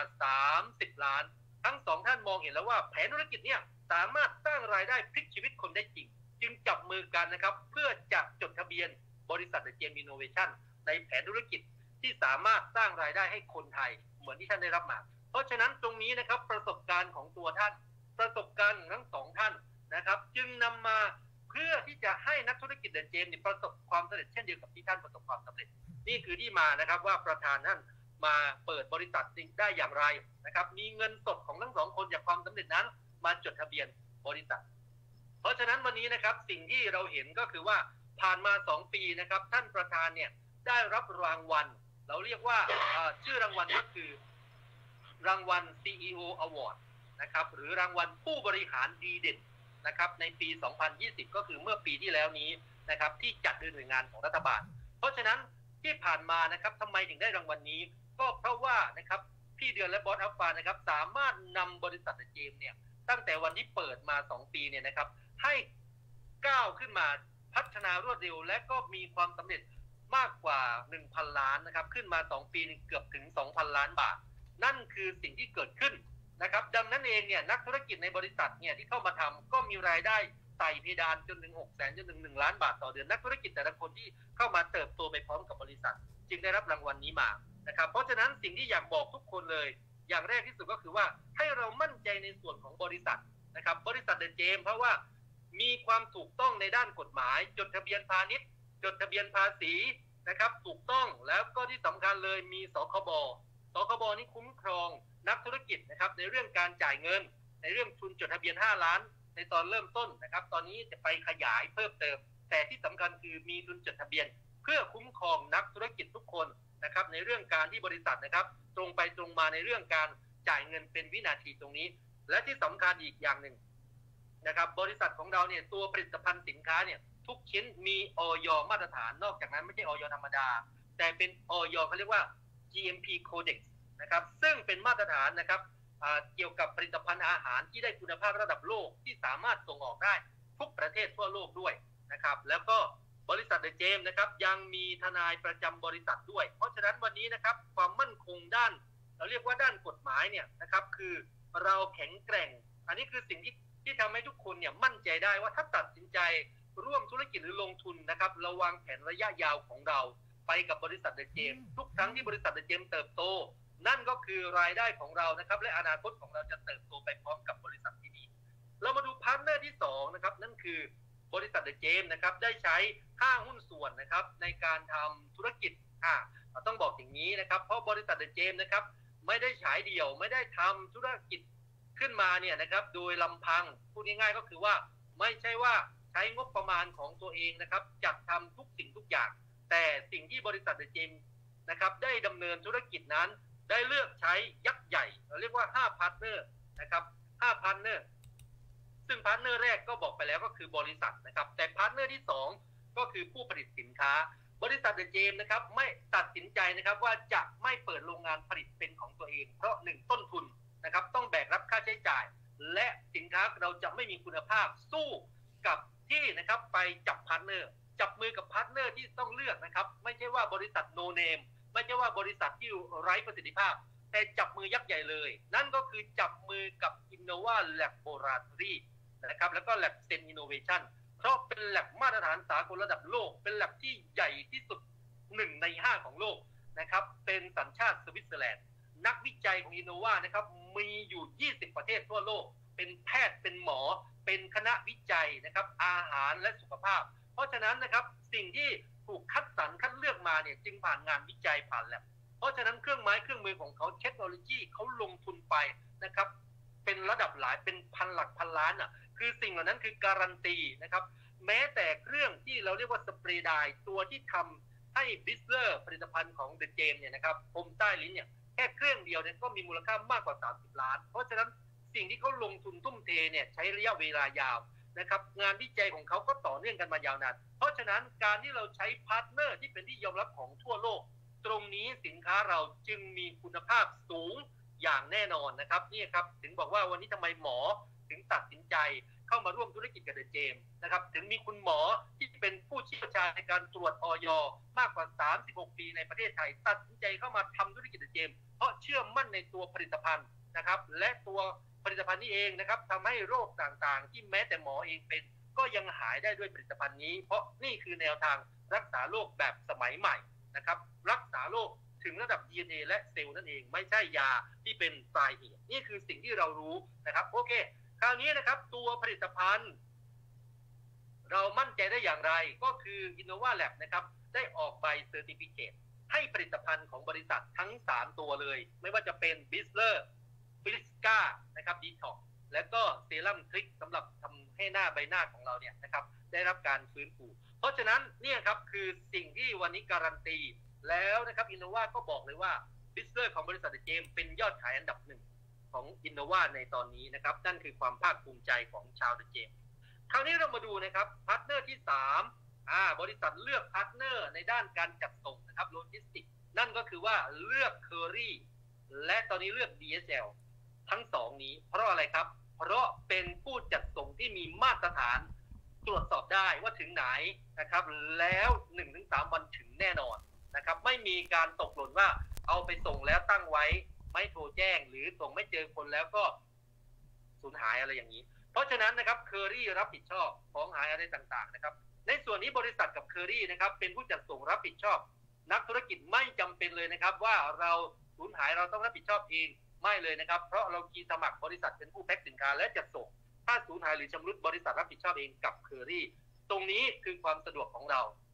Speaker 3: 30ล้านทั้ง2ท่านมองเห็นแล้วว่าแผนธุรกิจเนี่ยสามารถสร้างรายได้พลิกชีวิตคนได้จริงจึงจับมือกันนะครับเพื่อจะจดทะเบียนบริษัทเดอะเจมส์อินโนเวชั่นในแผนธุรกิจที่สามารถสร้างรายได้ให้คนไทยเหมือนที่ท่านได้รับมาเพราะฉะนั้นตรงนี้นะครับประสบการณ์ของตัวท่านประสบการณ์ทั้ง2ท่านนะครับจึงนำมาเพื่อที่จะให้นักธุรกิจเดอะเจมส์ประสบความสำเร็จเช่นเดียวกับที่ท่านประสบความสำเร็จนี่คือที่มานะครับว่าประธานท่านมาเปิดบริษัทได้อย่างไรนะครับมีเงินสดของทั้ง2คนจากความสำเร็จนั้นมาจดทะเบียนบริษัทเพราะฉะนั้นวันนี้นะครับสิ่งที่เราเห็นก็คือว่าผ่านมา2ปีนะครับท่านประธานเนี่ยได้รับรางวัลเราเรียกว่าชื่อรางวัลก็คือรางวัล CEO Award นะครับหรือรางวัลผู้บริหารดีเด่นนะครับในปี 2020 ก็คือเมื่อปีที่แล้วนี้นะครับที่จัดโดยหน่วยงานของรัฐบาลเพราะฉะนั้นที่ผ่านมานะครับทำไมถึงได้รางวัลนี้ก็เพราะว่านะครับพี่เดือนและบอสอัฟฟานนะครับสามารถนำบริษัทเจมส์เนี่ยตั้งแต่วันที่เปิดมา2ปีเนี่ยนะครับให้ก้าวขึ้นมาพัฒนารวดเร็วและก็มีความสำเร็จมากกว่า 1,000 ล้านนะครับขึ้นมา2ปีเกือบถึง 2,000 ล้านบาทนั่นคือสิ่งที่เกิดขึ้นนะครับดังนั้นเองเนี่ยนักธุรกิจในบริษัทเนี่ยที่เข้ามาทำก็มีรายได้ไต่เพดานจนถึง 600,000 จนถึง 1 ล้านบาทต่อเดือนนักธุรกิจแต่ละคนที่เข้ามาเติบโตไปพร้อมกับบริษัทจึงได้รับรางวัลนี้มานะครับเพราะฉะนั้นสิ่งที่อยากบอกทุกคนเลยอย่างแรกที่สุดก็คือว่าให้เรามั่นใจในส่วนของบริษัทนะครับบริษัทเดอะเจมส์เพราะว่ามีความถูกต้องในด้านกฎหมายจดทะเบียนพาณิชย์จดทะเบียนภาษีนะครับถูกต้องแล้วก็ที่สำคัญเลยมีสคบนี่คุ้มครองนักธุรกิจนะครับในเรื่องการจ่ายเงินในเรื่องทุนจดทะเบียน5 ล้านในตอนเริ่มต้นนะครับตอนนี้จะไปขยายเพิ่มเติมแต่ที่สำคัญคือมีทุนจดทะเบียนเพื่อคุ้มครองนักธุรกิจทุกคนนะครับในเรื่องการที่บริษัทนะครับตรงไปตรงมาในเรื่องการจ่ายเงินเป็นวินาทีตรงนี้และที่สำคัญอีกอย่างหนึ่งนะครับบริษัทของเราเนี่ยตัวผลิตภัณฑ์สินค้าเนี่ยทุกชิ้นมีอย.มาตรฐานนอกจากนั้นไม่ใช่อย.ธรรมดาแต่เป็นอย.เขาเรียกว่า GMP Codex นะครับซึ่งเป็นมาตรฐานนะครับเกี่ยวกับผลิตภัณฑ์อาหารที่ได้คุณภาพระดับโลกที่สามารถส่งออกได้ทุกประเทศทั่วโลกด้วยนะครับแล้วก็บริษัทเดอะเจมส์นะครับยังมีทนายประจำบริษัทด้วยเพราะฉะนั้นวันนี้นะครับความมั่นคงด้านเราเรียกว่าด้านกฎหมายเนี่ยนะครับคือเราแข็งแกร่งอันนี้คือสิ่งที่ทำให้ทุกคนเนี่ยมั่นใจได้ว่าถ้าตัดสินใจร่วมธุรกิจหรือลงทุนนะครับเราวางแผนระยะยาวของเราไปกับบริษัทเดอะเจมส์ทุกครั้งที่บริษัทเดอะเจมส์เติบโตนั่นก็คือรายได้ของเรานะครับและอนาคตของเราจะเติบโตไปพร้อมกับบริษัทที่ดีเรามาดูพาร์ทเนอร์ที่2นะครับนั่นคือบริษัทเดอะเจมส์นะครับได้ใช้ห้างหุ้นส่วนนะครับในการทำธุรกิจต้องบอกอย่างนี้นะครับเพราะบริษัทเดอะเจมส์นะครับไม่ได้ฉายเดี่ยวไม่ได้ทำธุรกิจขึ้นมาเนี่ยนะครับโดยลำพังพูดง่ายๆก็คือว่าไม่ใช่ว่าใช้งบประมาณของตัวเองนะครับจัดทำทุกสิ่งทุกอย่างแต่สิ่งที่บริษัทเดอะเจมส์นะครับได้ดำเนินธุรกิจนั้นได้เลือกใช้ยักษ์ใหญ่เราเรียกว่า5พาร์ทเนอร์นะครับ5พาร์ทเนอร์ซึ่งพาร์ทเนอร์แรกก็บอกไปแล้วก็คือบริษัทนะครับแต่พาร์ทเนอร์ที่2ก็คือผู้ผลิตสินค้าบริษัทเดอะเจมส์นะครับไม่ตัดสินใจนะครับว่าจะไม่เปิดโรงงานผลิตเป็นของตัวเองเพราะ1ต้นทุนนะครับต้องแบกรับค่าใช้จ่ายและสินค้าเราจะไม่มีคุณภาพสู้กับที่นะครับไปจับพาร์ทเนอร์จับมือกับพาร์ทเนอร์ที่ต้องเลือกนะครับไม่ใช่ว่าบริษัทโนเนมไม่ใช่ว่าบริษัทที่ไร้ประสิทธิภาพแต่จับมือยักษ์ใหญ่เลยนั่นก็คือจับมือกับ Innova Laboratory นะครับแล้วก็ Lab Sen Innovation เพราะเป็น lab มาตรฐานสากลระดับโลกเป็น lab ที่ใหญ่ที่สุด1 ใน 5ของโลกนะครับเป็นสัญชาติสวิตเซอร์แลนด์นักวิจัยของ Innova นะครับมีอยู่20ประเทศทั่วโลกเป็นแพทย์เป็นหมอเป็นคณะวิจัยนะครับอาหารและสุขภาพเพราะฉะนั้นนะครับสิ่งที่ถูกคัดสรรคัดเลือกมาเนี่ยจึงผ่านงานวิจัยผ่านแลบเพราะฉะนั้นเครื่องไม้เครื่องมือของเขาเทคโนโลยีเขาลงทุนไปนะครับเป็นระดับหลายเป็นพันหลักพันล้านคือสิ่งเหล่านั้นคือการันตีนะครับแม้แต่เครื่องที่เราเรียกว่าสเปรย์ไดร์ตัวที่ทำให้บิสเลอร์ผลิตภัณฑ์ของเดอะเจมส์เนี่ยนะครับพรมใต้ลิ้นเนี่ยแค่เครื่องเดียวเนี่ยก็มีมูลค่ามากกว่า30 ล้านเพราะฉะนั้นสิ่งที่เขาลงทุนทุ่มเทเนี่ยใช้ระยะเวลายาวนะครับงานวิจัยของเขาก็ต่อเนื่องกันมายาวนานเพราะฉะนั้นการที่เราใช้พาร์ทเนอร์ที่เป็นที่ยอมรับของทั่วโลกตรงนี้สินค้าเราจึงมีคุณภาพสูงอย่างแน่นอนนะครับนี่ครับถึงบอกว่าวันนี้ทำไมหมอถึงตัดสินใจเข้ามาร่วมธุรกิจกับเดอะเจมส์นะครับถึงมีคุณหมอที่เป็นผู้เชี่ยวชาญในการตรวจอย.มากกว่า36 ปีในประเทศไทยตัดสินใจเข้ามาทำธุรกิจเดอะเจมส์เพราะเชื่อมั่นในตัวผลิตภัณฑ์นะครับและตัวผลิตภัณฑ์นี้เองนะครับทำให้โรคต่างๆที่แม้แต่หมอเองเป็นก็ยังหายได้ด้วยผลิตภัณฑ์นี้เพราะนี่คือแนวทางรักษาโรคแบบสมัยใหม่นะครับรักษาโรคถึงระดับ DNA และเซลล์นั่นเองไม่ใช่ยาที่เป็นสาเหตุนี่คือสิ่งที่เรารู้นะครับโอเคคราวนี้นะครับตัวผลิตภัณฑ์เรามั่นใจได้อย่างไรก็คือ Innova Lab นะครับได้ออกใบเซอร์ติฟิเคตให้ผลิตภัณฑ์ของบริษัททั้ง3ตัวเลยไม่ว่าจะเป็น Bisler Frisca นะครับ Detox และก็เซรั่มทริกสำหรับทำให้หน้าใบหน้าของเราเนี่ยนะครับได้รับการฟื้นฟูเพราะฉะนั้นเนี่ยครับคือสิ่งที่วันนี้การันตีแล้วนะครับ Innova ก็บอกเลยว่า Bisler ของบริษัทเจมเป็นยอดขายอันดับ1ของ Innova ในตอนนี้นะครับนั่นคือความภาคภูมิใจของชาวเดอะเจมคราวนี้เรามาดูนะครับพาร์ทเนอร์ที่3บริษัทเลือกพาร์ทเนอร์ในด้านการจัดส่งนะครับโลจิสติกนั่นก็คือว่าเลือกเคอรี่และตอนนี้เลือก DHL ทั้ง2นี้เพราะอะไรครับเพราะเป็นผู้จัดส่งที่มีมาตรฐานตรวจสอบได้ว่าถึงไหนนะครับแล้ว 1-3 วันถึงแน่นอนนะครับไม่มีการตกหล่นว่าเอาไปส่งแล้วตั้งไว้ไม่โทรแจ้งหรือส่งไม่เจอคนแล้วก็สูญหายอะไรอย่างนี้เพราะฉะนั้นนะครับเคอรี่รับผิดชอบของหายอะไรต่างๆนะครับในส่วนนี้บริษัทกับเคอรี่นะครับเป็นผู้จัดส่งรับผิดชอบนักธุรกิจไม่จำเป็นเลยนะครับว่าเราสูญหายเราต้องรับผิดชอบเองไม่เลยนะครับเพราะเราคีย์สมัครบริษัทเป็นผู้แพ็คสินค้าและจัดส่งถ้าสูญหายหรือชำรุดบริษัทรับผิดชอบเองกับเคอรี่ตรงนี้คือความสะดวกของเรา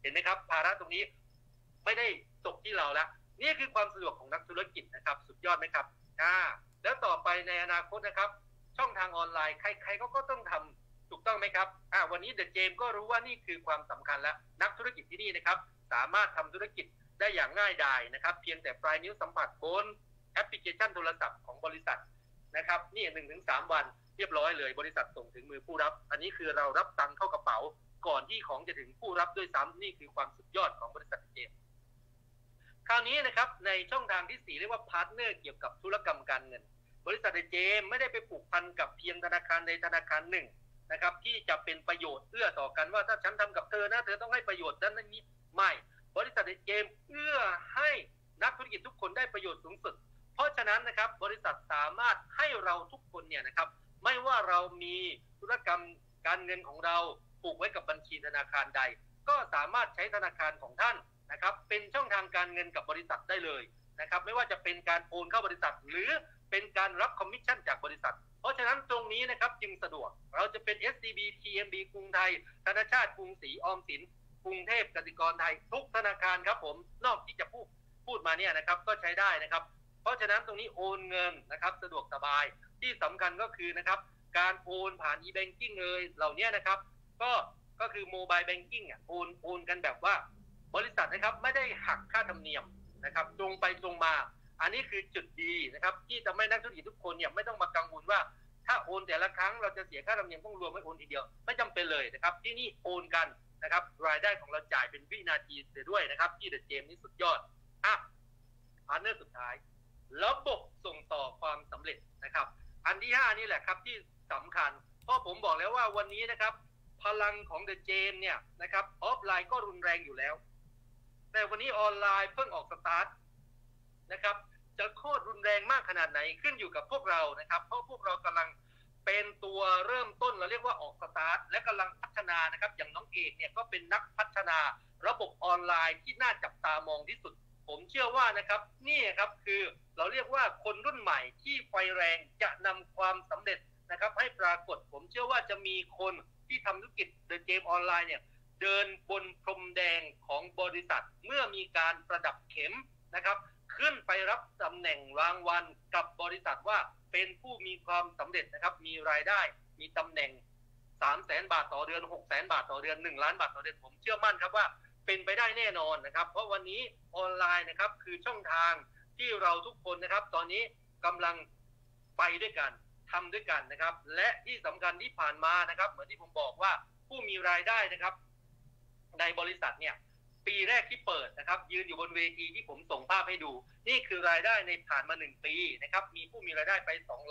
Speaker 3: เห็นไหมครับภาระตรงนี้ไม่ได้ตกที่เราแล้วนี่คือความสะดวกของนักธุรกิจนะครับสุดยอดไหมครับแล้วต่อไปในอนาคตนะครับช่องทางออนไลน์ใครๆก็ต้องทำถูกต้องไหมครับวันนี้เดอะเจมก็รู้ว่านี่คือความสำคัญแล้วนักธุรกิจที่นี่นะครับสามารถทำธุรกิจได้อย่างง่ายดายนะครับเพียงแต่ปลายนิ้วสัมผัสบนแอปพลิเคชันโทรศัพท์ของบริษัทนะครับนี่ 1-3 วันเรียบร้อยเลยบริษัทส่งถึงมือผู้รับอันนี้คือเรารับตังค์เข้ากระเป๋าก่อนที่ของจะถึงผู้รับด้วยซ้ำนี่คือความสุดยอดของบริษัทเจมคราวนี้นะครับในช่องทางที่ 4เรียกว่าพาร์ทเนอร์เกี่ยวกับธุรกรรมการเงินบริษัทเจมไม่ได้ไปผูกพันกับเพียงธนาคารใดธนาคารหนึ่งนะครับที่จะเป็นประโยชน์เอื้อต่อกันว่าถ้าฉันทำกับเธอนะเธอต้องให้ประโยชน์นั้นนี้ไม่บริษัทเจมเอื้อให้นักธุรกิจทุกคนได้ประโยชน์สูงสุดเพราะฉะนั้นนะครับบริษัทสามารถให้เราทุกคนเนี่ยนะครับไม่ว่าเรามีธุรกรรมการเงินของเราผูกไว้กับบัญชีธนาคารใดก็สามารถใช้ธนาคารของท่านนะครับเป็นช่องทางการเงินกับบริษัทได้เลยนะครับไม่ว่าจะเป็นการโอนเข้าบริษัทหรือเป็นการรับคอมมิชชั่นจากบริษัทเพราะฉะนั้นตรงนี้นะครับจึงสะดวกเราจะเป็น SCB TMB กรุงไทยธนาชาติกรุงศรีออมสินกรุงเทพกสิกรไทยทุกธนาคารครับผมนอกที่จะพูดมาเนี่ยนะครับก็ใช้ได้นะครับเพราะฉะนั้นตรงนี้โอนเงินนะครับสะดวกสบายที่สำคัญก็คือนะครับการโอนผ่าน e-banking เลยเหล่านี้นะครับก็คือโมบายแบงกิ้งโอนกันแบบว่าบริษัทนะครับไม่ได้หักค่าธรรมเนียมนะครับตรงไปตรงมาอันนี้คือจุดดีนะครับที่ทำให้นักธุรกิจทุกคนเนี่ยไม่ต้องมากังวลว่าถ้าโอนแต่ละครั้งเราจะเสียค่าธรรมเนียมต้องรวมไว้โอนทีเดียวไม่จำเป็นเลยนะครับที่นี่โอนกันนะครับรายได้ของเราจ่ายเป็นวินาทีเสียด้วยนะครับที่เดอะเจมนี่สุดยอดพาร์ทเนอร์สุดท้ายระบบส่งต่อความสำเร็จนะครับอันที่5นี่แหละครับที่สำคัญเพราะผมบอกแล้วว่าวันนี้นะครับพลังของเดอะเจมเนี่ยนะครับออฟไลน์ก็รุนแรงอยู่แล้วแต่วันนี้ออนไลน์เพิ่งออกสตาร์ทนะครับจะโคตรรุนแรงมากขนาดไหนขึ้นอยู่กับพวกเรานะครับเพราะพวกเรากำลังเป็นตัวเริ่มต้นเราเรียกว่าออกสตาร์ทและกำลังพัฒนานะครับอย่างน้องเอกเนี่ยก็เป็นนักพัฒนาระบบออนไลน์ที่น่าจับตามองที่สุดผมเชื่อว่านะครับนี่ครับคือเราเรียกว่าคนรุ่นใหม่ที่ไฟแรงจะนำความสำเร็จนะครับให้ปรากฏผมเชื่อว่าจะมีคนที่ทำธุรกิจเดอะเจมออนไลน์เนี่ยเดินบนพรมแดงของบริษัทเมื่อมีการประดับเข็มนะครับขึ้นไปรับตำแหน่งรางวัลกับบริษัทว่าเป็นผู้มีความสำเร็จนะครับมีรายได้มีตำแหน่ง 300,000 บาทต่อเดือน 600,000 บาทต่อเดือน 1 ล้านบาทต่อเดือนผมเชื่อมั่นครับว่าเป็นไปได้แน่นอนนะครับเพราะวันนี้ออนไลน์นะครับคือช่องทางที่เราทุกคนนะครับตอนนี้กำลังไปด้วยกันทำด้วยกันนะครับและที่สำคัญที่ผ่านมานะครับเหมือนที่ผมบอกว่าผู้มีรายได้นะครับในบริษัทเนี่ยปีแรกที่เปิดนะครับยืนอยู่บนเวทีที่ผมส่งภาพให้ดูนี่คือรายได้ในผ่านมา1ปีนะครับมีผู้มีรายได้ไป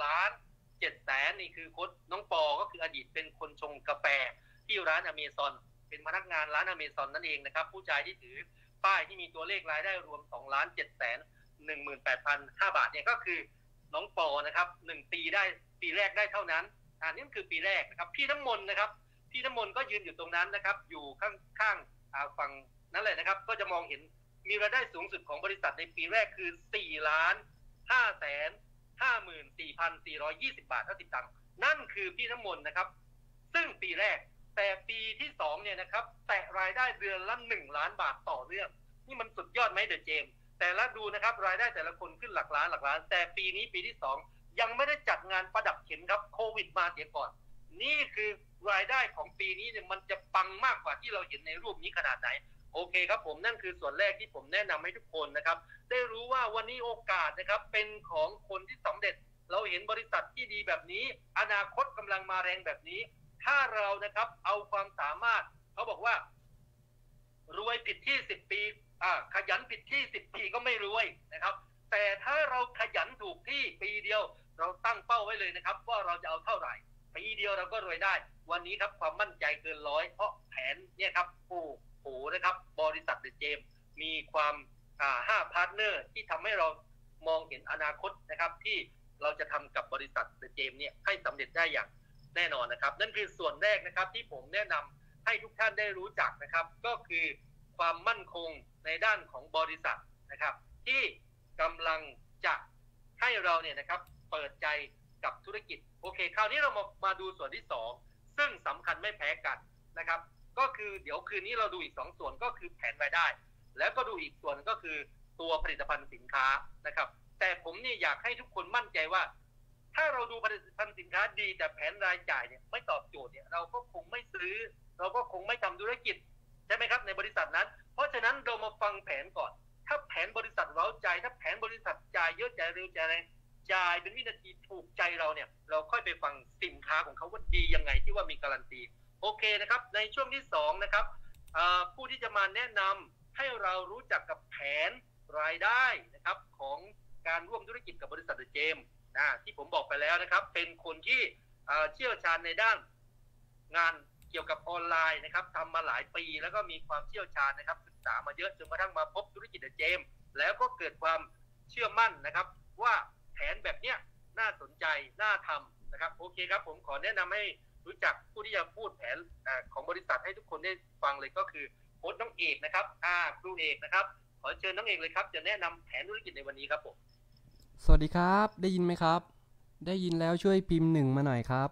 Speaker 3: 2,700,000นี่คือโค้ชน้องปอก็คืออดีตเป็นคนชงกาแฟที่ร้านอเมซอนเป็นพนักงานร้านอเมซอนนั่นเองนะครับผู้ชายที่ถือป้ายที่มีตัวเลขรายได้รวม 2,718,500 บาทเนี่ยก็คือน้องปอนะครับ1ปีได้ปีแรกได้เท่านั้นนี่คือปีแรกนะครับพี่น้ำมนต์นะครับพี่น้ำมนต์ก็ยืนอยู่ตรงนั้นนะครับอยู่ข้างฝั่งนั่นแหละนะครับก็จะมองเห็นมีรายได้สูงสุดของบริษัทในปีแรกคือ 4,554,420 บาท50 ตังค์นั่นคือพี่น้ำมนต์นะครับซึ่งปีแรกแต่ปีที่2เนี่ยนะครับแตะรายได้เดือนละ1 ล้านบาทต่อเรื่องนี่มันสุดยอดไหมเดอะเจมแต่ละดูนะครับรายได้แต่ละคนขึ้นหลักล้านแต่ปีนี้ปีที่2ยังไม่ได้จัดงานประดับเข็มครับโควิดมาเสียก่อนนี่คือรายได้ของปีนี้เนี่ยมันจะปังมากกว่าที่เราเห็นในรูปนี้ขนาดไหนโอเคครับผมนั่นคือส่วนแรกที่ผมแนะนำให้ทุกคนนะครับได้รู้ว่าวันนี้โอกาสนะครับเป็นของคนที่สำเร็จเราเห็นบริษัทที่ดีแบบนี้อนาคตกำลังมาแรงแบบนี้ถ้าเรานะครับเอาความสามารถเขาบอกว่ารวยผิดที่10 ปีขยันผิดที่10 ปีก็ไม่รวยนะครับแต่ถ้าเราขยันถูกที่ปีเดียวเราตั้งเป้าไว้เลยนะครับว่าเราจะเอาเท่าไหร่ปีเดียวเราก็รวยได้วันนี้ครับความมั่นใจเกิน100เพราะแผนเนี่ยครับโอ้โหนะครับบริษัทเดอะเจมมีความ5 พาร์ทเนอร์ที่ทำให้เรามองเห็นอนาคตนะครับที่เราจะทำกับบริษัทเดอะเจมเนี่ยให้สำเร็จได้อย่างแน่นอนนะครับนั่นคือส่วนแรกนะครับที่ผมแนะนำให้ทุกท่านได้รู้จักนะครับก็คือความมั่นคงในด้านของบริษัทนะครับที่กำลังจะให้เราเนี่ยนะครับเปิดใจกับธุรกิจโอเคคราวนี้เรามาดูส่วนที่2ซึ่งสำคัญไม่แพ้กันนะครับก็คือเดี๋ยวคืนนี้เราดูอีก2ส่วนก็คือแผนรายได้แล้วก็ดูอีกส่วนก็คือตัวผลิตภัณฑ์สินค้านะครับแต่ผมเนี่ยอยากให้ทุกคนมั่นใจว่าถ้าเราดูผลิตภัณฑ์สินค้าดีแต่แผนรายจ่ายเนี่ยไม่ตอบโจทย์เนี่ยเราก็คงไม่ซื้อเราก็คงไม่ทำธุรกิจใช่ไหมครับในบริษัทนั้นเพราะฉะนั้นเรามาฟังแผนก่อนถ้าแผนบริษัทเราใจถ้าแผนบริษัทจ่ายเยอะจ่ายเร็วจ่ายแรงจ่ายเป็นวินาทีถูกใจเราเนี่ยเราค่อยไปฟังสินค้าของเขาว่าดียังไงที่ว่ามีการันตีโอเคนะครับในช่วงที่2นะครับผู้ที่จะมาแนะนำให้เรารู้จักกับแผนรายได้นะครับของการร่วมธุรกิจกับบริษัทเจมส์ที่ผมบอกไปแล้วนะครับเป็นคนที่เชี่ยวชาญในด้านงานเกี่ยวกับออนไลน์นะครับทำมาหลายปีแล้วก็มีความเชี่ยวชาญนะครับศึกษามาเยอะจนกระทั่งมาพบธุรกิจเจมส์แล้วก็เกิดความเชื่อมั่นนะครับว่าแผนแบบเนี้ยน่าสนใจน่าทำนะครับโอเคครับผมขอแนะนำให้รู้จักผู้ที่จะพูดแผนของบริษัทให้ทุกคนได้ฟังเลยก็คือโค้ชน้องเอกนะครับครูเอกนะครับขอเชิญน้องเอกเลยครับจะแนะนำแผนธุรกิจในวันนี้ครับผม
Speaker 1: สวัสดีครับได้ยินไหมครับได้ยินแล้วช่วยพิมพ์1มาหน่อยครับ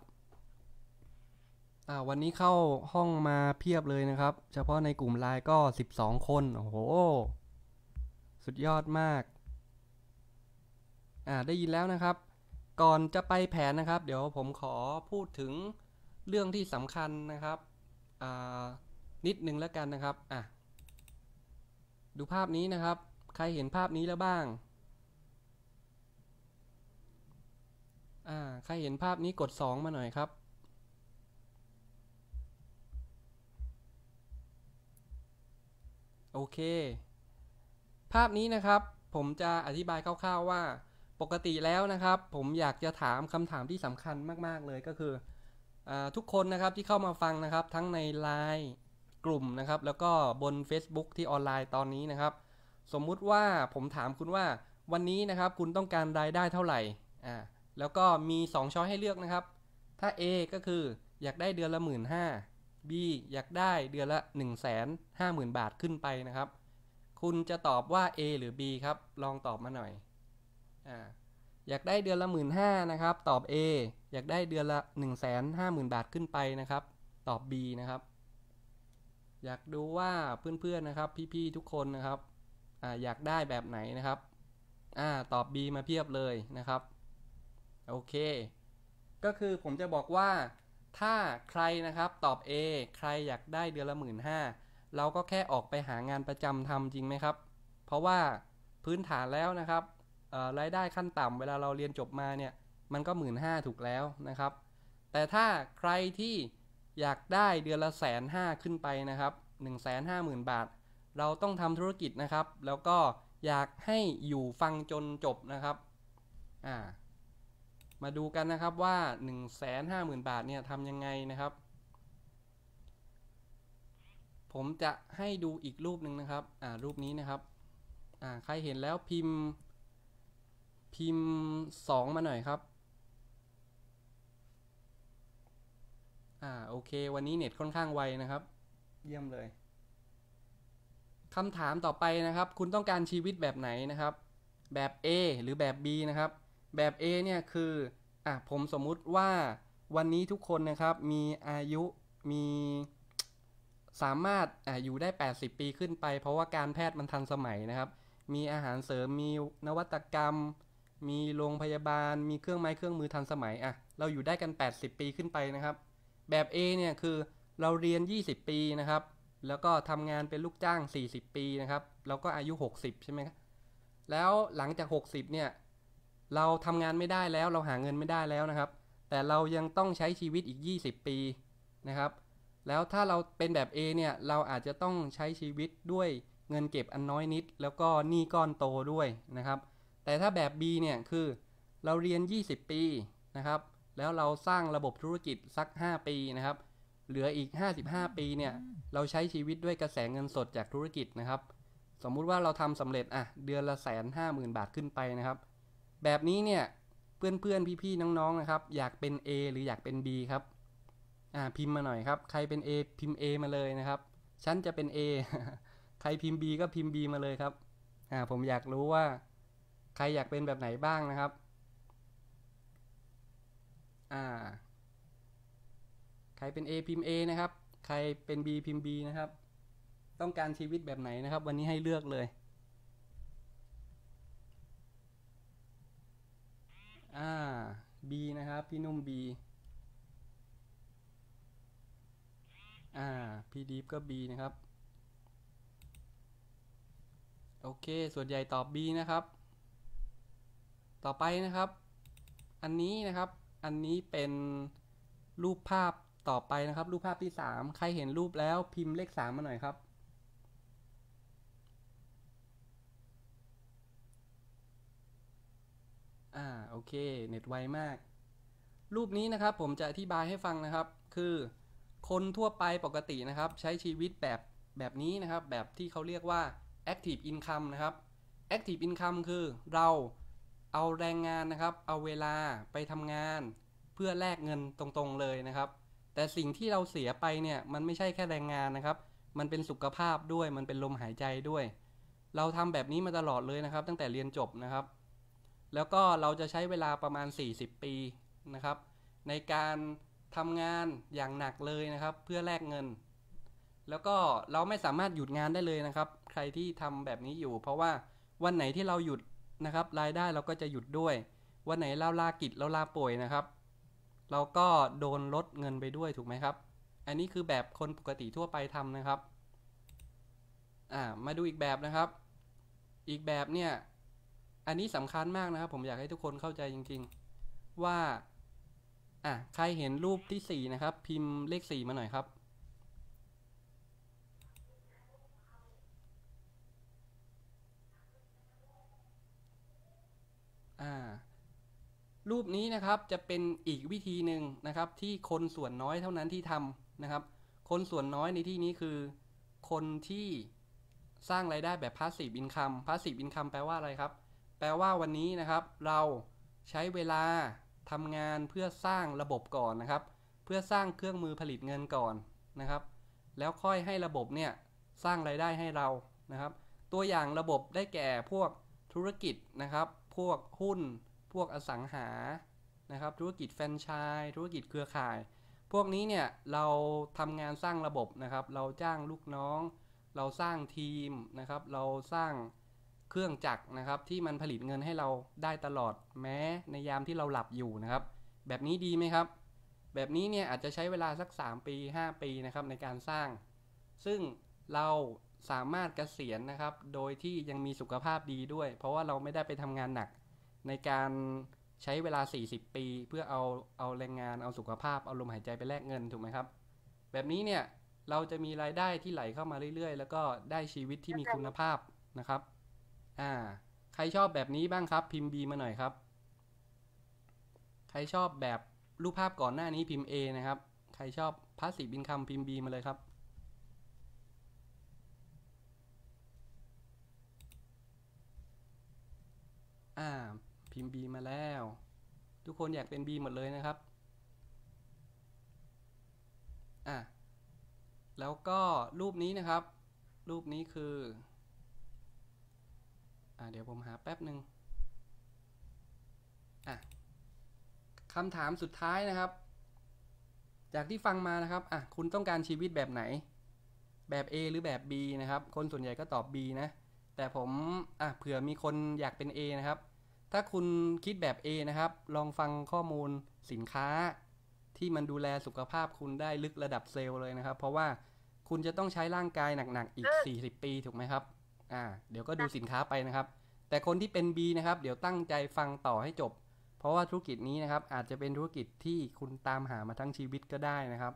Speaker 1: วันนี้เข้าห้องมาเพียบเลยนะครับเฉพาะในกลุ่มไลน์ก็12คนโอ้โหสุดยอดมากได้ยินแล้วนะครับก่อนจะไปแผนนะครับเดี๋ยวผมขอพูดถึงเรื่องที่สำคัญนะครับนิดนึงแล้วกันนะครับดูภาพนี้นะครับใครเห็นภาพนี้แล้วบ้างใครเห็นภาพนี้กด2มาหน่อยครับโอเคภาพนี้นะครับผมจะอธิบายคร่าวๆว่าปกติแล้วนะครับผมอยากจะถามคำถามที่สำคัญมากๆเลยก็คือทุกคนนะครับที่เข้ามาฟังนะครับทั้งใน LINE กลุ่มนะครับแล้วก็บน Facebook ที่ออนไลน์ตอนนี้นะครับสมมุติว่าผมถามคุณว่าวันนี้นะครับคุณต้องการรายได้เท่าไหร่แล้วก็มี2ช้อยให้เลือกนะครับถ้า A ก็คืออยากได้เดือนละ 15,000 B อยากได้เดือนละ 150,000 บาทขึ้นไปนะครับคุณจะตอบว่า A หรือ B ครับลองตอบมาหน่อยอยากได้เดือนละ 15,000 นะครับตอบ A อยากได้เดือนละ 150,000 บาทขึ้นไปนะครับตอบ B นะครับอยากดูว่าเพื่อนๆนะครับพี่ๆทุกคนนะครับอยากได้แบบไหนนะครับตอบ B มาเพียบเลยนะครับโอเคก็คือผมจะบอกว่าถ้าใครนะครับตอบ A ใครอยากได้เดือนละ 15,000 เราก็แค่ออกไปหางานประจำทำจริงไหมครับเพราะว่าพื้นฐานแล้วนะครับรายได้ขั้นต่ำเวลาเราเรียนจบมาเนี่ยมันก็ 15,000 ถูกแล้วนะครับแต่ถ้าใครที่อยากได้เดือนละ 150,000 ขึ้นไปนะครับ 150,000 บาทเราต้องทำธุรกิจนะครับแล้วก็อยากให้อยู่ฟังจนจบนะครับมาดูกันนะครับว่า 150,000 บาทเนี่ยทำยังไงนะครับผมจะให้ดูอีกรูปหนึ่งนะครับรูปนี้นะครับใครเห็นแล้วพิมพ์2มาหน่อยครับโอเควันนี้เน็ตค่อนข้างไวนะครับเยี่ยมเลยคำถามต่อไปนะครับคุณต้องการชีวิตแบบไหนนะครับแบบ A หรือแบบ B นะครับแบบ A เนี่ยคือผมสมมุติว่าวันนี้ทุกคนนะครับมีอายุมีสามารถอยู่ได้80ปีขึ้นไปเพราะว่าการแพทย์มันทันสมัยนะครับมีอาหารเสริมมีนวัตกรรมมีโรงพยาบาลมีเครื่องไม้เครื่องมือทันสมัยเราอยู่ได้กัน80ปีขึ้นไปนะครับแบบ A เนี่ยคือเราเรียน20ปีนะครับแล้วก็ทำงานเป็นลูกจ้าง40ปีนะครับแล้วก็อายุ60ใช่ไหมครับแล้วหลังจาก60เนี่ยเราทำงานไม่ได้แล้วเราหาเงินไม่ได้แล้วนะครับแต่เรายังต้องใช้ชีวิตอีก20ปีนะครับแล้วถ้าเราเป็นแบบ A เนี่ยเราอาจจะต้องใช้ชีวิตด้วยเงินเก็บอันน้อยนิดแล้วก็หนี้ก้อนโตด้วยนะครับแต่ถ้าแบบ B เนี่ยคือเราเรียน20ปีนะครับแล้วเราสร้างระบบธุรกิจสัก5ปีนะครับเหลืออีก55ปีเนี่ยเราใช้ชีวิตด้วยกระแสเงินสดจากธุรกิจนะครับสมมุติว่าเราทำสำเร็จเดือนละ 150,000 บาทขึ้นไปนะครับแบบนี้เนี่ยเพื่อนๆพี่ๆน้องๆนะครับอยากเป็น A หรืออยากเป็น B ครับพิมพ์มาหน่อยครับใครเป็น A พิมพ์ A มาเลยนะครับฉันจะเป็น A ใครพิมพ์ B ก็พิมพ์ B มาเลยครับผมอยากรู้ว่าใครอยากเป็นแบบไหนบ้างนะครับใครเป็น A พิมพ์ A นะครับใครเป็น B พิมพ์ B นะครับต้องการชีวิตแบบไหนนะครับวันนี้ให้เลือกเลยB นะครับพี่นุ่ม B พี่ดีฟก็ B นะครับโอเคส่วนใหญ่ตอบ B นะครับต่อไปนะครับอันนี้นะครับอันนี้เป็นรูปภาพต่อไปนะครับรูปภาพที่3ใครเห็นรูปแล้วพิมพ์เลข3มาหน่อยครับโอเคเน็ตไวมากรูปนี้นะครับผมจะอธิบายให้ฟังนะครับคือคนทั่วไปปกตินะครับใช้ชีวิตแบบนี้นะครับแบบที่เขาเรียกว่า active income นะครับ active income คือเราเอาแรงงานนะครับเอาเวลาไปทำงานเพื่อแลกเงินตรงๆเลยนะครับแต่สิ่งที่เราเสียไปเนี่ยมันไม่ใช่แค่แรงงานนะครับมันเป็นสุขภาพด้วยมันเป็นลมหายใจด้วยเราทำแบบนี้มาตลอดเลยนะครับตั้งแต่เรียนจบนะครับแล้วก็เราจะใช้เวลาประมาณ40 ปีนะครับในการทำงานอย่างหนักเลยนะครับเพื่อแลกเงินแล้วก็เราไม่สามารถหยุดงานได้เลยนะครับใครที่ทำแบบนี้อยู่เพราะว่าวันไหนที่เราหยุดนะครับรายได้เราก็จะหยุดด้วยวันไหนเราลากิจเราลาป่วยนะครับเราก็โดนลดเงินไปด้วยถูกไหมครับอันนี้คือแบบคนปกติทั่วไปทำนะครับมาดูอีกแบบนะครับอีกแบบเนี่ยอันนี้สำคัญมากนะครับผมอยากให้ทุกคนเข้าใจจริงๆว่าใครเห็นรูปที่4นะครับพิมพ์เลข4มาหน่อยครับรูปนี้นะครับจะเป็นอีกวิธีหนึ่งนะครับที่คนส่วนน้อยเท่านั้นที่ทำนะครับคนส่วนน้อยในที่นี้คือคนที่สร้างรายได้แบบ passive income passive income แปลว่าอะไรครับแปลว่าวันนี้นะครับเราใช้เวลาทำงานเพื่อสร้างระบบก่อนนะครับเพื่อสร้างเครื่องมือผลิตเงินก่อนนะครับแล้วค่อยให้ระบบเนี่ยสร้างรายได้ให้เรานะครับตัวอย่างระบบได้แก่พวกธุรกิจนะครับพวกหุ้นพวกอสังหานะครับธุรกิจแฟรนไชส์ธุรกิจเครือข่ายพวกนี้เนี่ยเราทำงานสร้างระบบนะครับเราจ้างลูกน้องเราสร้างทีมนะครับเราสร้างเครื่องจักรนะครับที่มันผลิตเงินให้เราได้ตลอดแม้ในยามที่เราหลับอยู่นะครับแบบนี้ดีไหมครับแบบนี้เนี่ยอาจจะใช้เวลาสัก3 ปี5 ปีนะครับในการสร้างซึ่งเราสามารถเกษียณนะครับโดยที่ยังมีสุขภาพดีด้วยเพราะว่าเราไม่ได้ไปทำงานหนักในการใช้เวลา40 ปีเพื่อเอาแรงงานเอาสุขภาพเอาลมหายใจไปแลกเงินถูกไหมครับแบบนี้เนี่ยเราจะมีรายได้ที่ไหลเข้ามาเรื่อยๆแล้วก็ได้ชีวิตที่มีคุณภาพนะครับใครชอบแบบนี้บ้างครับพิมพ์ B มาหน่อยครับใครชอบแบบรูปภาพก่อนหน้านี้พิมพ์ A นะครับใครชอบ Passive Income พิมพ์ B มาเลยครับพิมพ์ B มาแล้วทุกคนอยากเป็น B หมดเลยนะครับแล้วก็รูปนี้นะครับรูปนี้คือเดี๋ยวผมหาแป๊บหนึ่งคำถามสุดท้ายนะครับจากที่ฟังมานะครับคุณต้องการชีวิตแบบไหนแบบ A หรือแบบ B นะครับคนส่วนใหญ่ก็ตอบ B นะแต่ผมเผื่อมีคนอยากเป็น A นะครับถ้าคุณคิดแบบ A นะครับลองฟังข้อมูลสินค้าที่มันดูแลสุขภาพคุณได้ลึกระดับเซลล์เลยนะครับเพราะว่าคุณจะต้องใช้ร่างกายหนักๆอีก40 ปีถูกไหมครับเดี๋ยวก็ดูสินค้าไปนะครับแต่คนที่เป็น B นะครับเดี๋ยวตั้งใจฟังต่อให้จบเพราะว่าธุรกิจนี้นะครับอาจจะเป็นธุรกิจที่คุณตามหามาทั้งชีวิตก็ได้นะครับ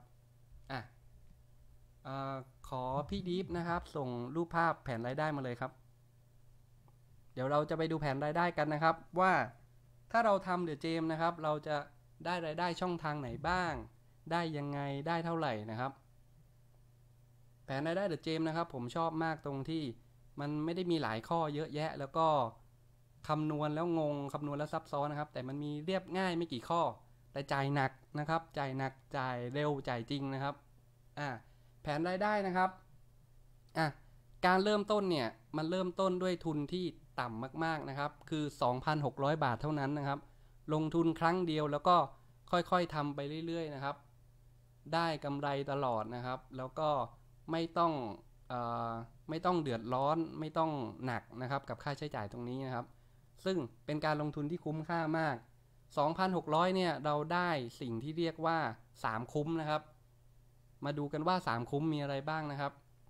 Speaker 1: ขอพี่ดีฟนะครับส่งรูปภาพแผนรายได้มาเลยครับเดี๋ยวเราจะไปดูแผนรายได้กันนะครับว่าถ้าเราทำเดอะเจมนะครับเราจะได้รายได้ช่องทางไหนบ้างได้ยังไงได้เท่าไหร่นะครับแผนรายได้เดอะเจมนะครับผมชอบมากตรงที่มันไม่ได้มีหลายข้อเยอะแยะแล้วก็คำนวณแล้วงงคำนวณแล้วซับซ้อนนะครับแต่มันมีเรียบง่ายไม่กี่ข้อแต่จ่ายหนักนะครับจ่ายหนักจ่ายเร็วจ่ายจริงนะครับแผนรายได้นะครับการเริ่มต้นเนี่ยมันเริ่มต้นด้วยทุนที่ต่ำมากๆนะครับคือ 2,600 บาทเท่านั้นนะครับลงทุนครั้งเดียวแล้วก็ค่อยๆทำไปเรื่อยๆนะครับได้กำไรตลอดนะครับแล้วก็ไม่ต้องเอ่อไม่ต้องเดือดร้อนไม่ต้องหนักนะครับกับค่าใช้จ่ายตรงนี้นะครับซึ่งเป็นการลงทุนที่คุ้มค่ามาก 2,600 เนี่ยเราได้สิ่งที่เรียกว่า3คุ้มนะครับมาดูกันว่า3คุ้มมีอะไรบ้างนะครับ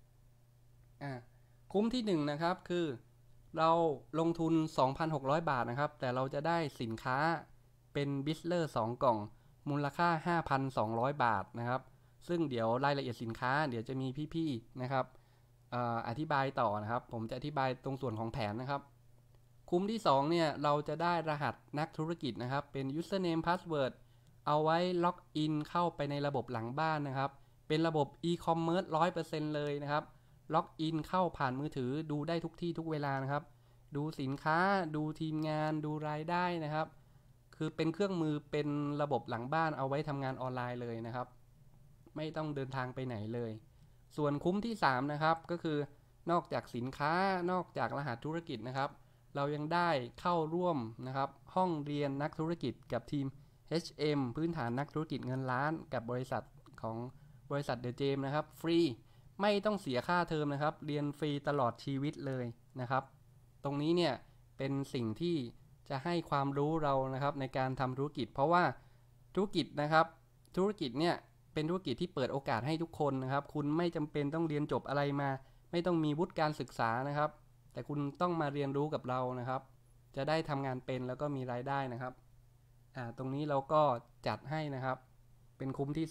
Speaker 1: คุ้มที่1นะครับคือเราลงทุน 2,600 บาทนะครับแต่เราจะได้สินค้าเป็นบิสเลอร์2กล่องมูลค่า 5,200 บาทนะครับซึ่งเดี๋ยวรายละเอียดสินค้าเดี๋ยวจะมีพี่ๆนะครับอธิบายต่อนะครับผมจะอธิบายตรงส่วนของแผนนะครับคุ้มที่2เนี่ยเราจะได้รหัสนักธุรกิจนะครับเป็น username password เอาไว้ล็อกอินเข้าไปในระบบหลังบ้านนะครับเป็นระบบ e-commerce 100% เลยนะครับล็อกอินเข้าผ่านมือถือดูได้ทุกที่ทุกเวลานะครับดูสินค้าดูทีมงานดูรายได้นะครับคือเป็นเครื่องมือเป็นระบบหลังบ้านเอาไว้ทำงานออนไลน์เลยนะครับไม่ต้องเดินทางไปไหนเลยส่วนคุ้มที่3นะครับก็คือนอกจากสินค้านอกจากรหัสธุรกิจนะครับเรายังได้เข้าร่วมนะครับห้องเรียนนักธุรกิจกับทีม HM พื้นฐานนักธุรกิจเงินล้านกับบริษัทของบริษัทเดอะเจมนะครับฟรีไม่ต้องเสียค่าเทอมนะครับเรียนฟรีตลอดชีวิตเลยนะครับตรงนี้เนี่ยเป็นสิ่งที่จะให้ความรู้เรานะครับในการทำธุรกิจเพราะว่าธุรกิจนะครับธุรกิจเนี่ยเป็นธุรกิจที่เปิดโอกาสให้ทุกคนนะครับคุณไม่จำเป็นต้องเรียนจบอะไรมาไม่ต้องมีวุฒิการศึกษานะครับแต่คุณต้องมาเรียนรู้กับเรานะครับจะได้ทำงานเป็นแล้วก็มีรายได้นะครับตรงนี้เราก็จัดให้นะครับเป็นคุ้มที่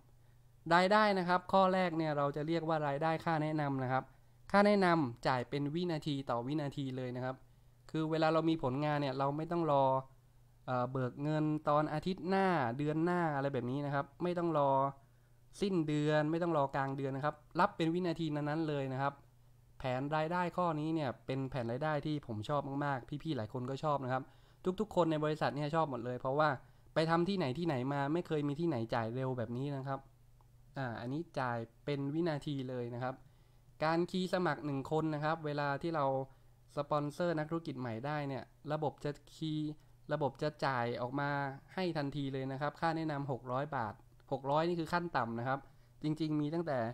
Speaker 1: 3รายได้นะครับข้อแรกเนี่ยเราจะเรียกว่ารายได้ค่าแนะนำนะครับค่าแนะนำจ่ายเป็นวินาทีต่อวินาทีเลยนะครับคือเวลาเรามีผลงานเนี่ยเราไม่ต้องรอเบิกเงินตอนอาทิตย์หน้าเดือนหน้าอะไรแบบนี้นะครับไม่ต้องรอสิ้นเดือนไม่ต้องรอกลางเดือนนะครับรับเป็นวินาทีนั้นๆเลยนะครับแผนรายได้ข้อนี้เนี่ยเป็นแผนรายได้ที่ผมชอบมากๆพี่ๆหลายคนก็ชอบนะครับทุกๆคนในบริษัทเนี่ยชอบหมดเลยเพราะว่าไปทำที่ไหนที่ไหนมาไม่เคยมีที่ไหนจ่ายเร็วแบบนี้นะครับอันนี้จ่ายเป็นวินาทีเลยนะครับการคีย์สมัคร1คนนะครับเวลาที่เราสปอนเซอร์นักธุรกิจใหม่ได้เนี่ยระบบจะจ่ายออกมาให้ทันทีเลยนะครับค่าแนะนำ600 บาท600นี่คือขั้นต่ำนะครับจริงๆมีตั้งแต่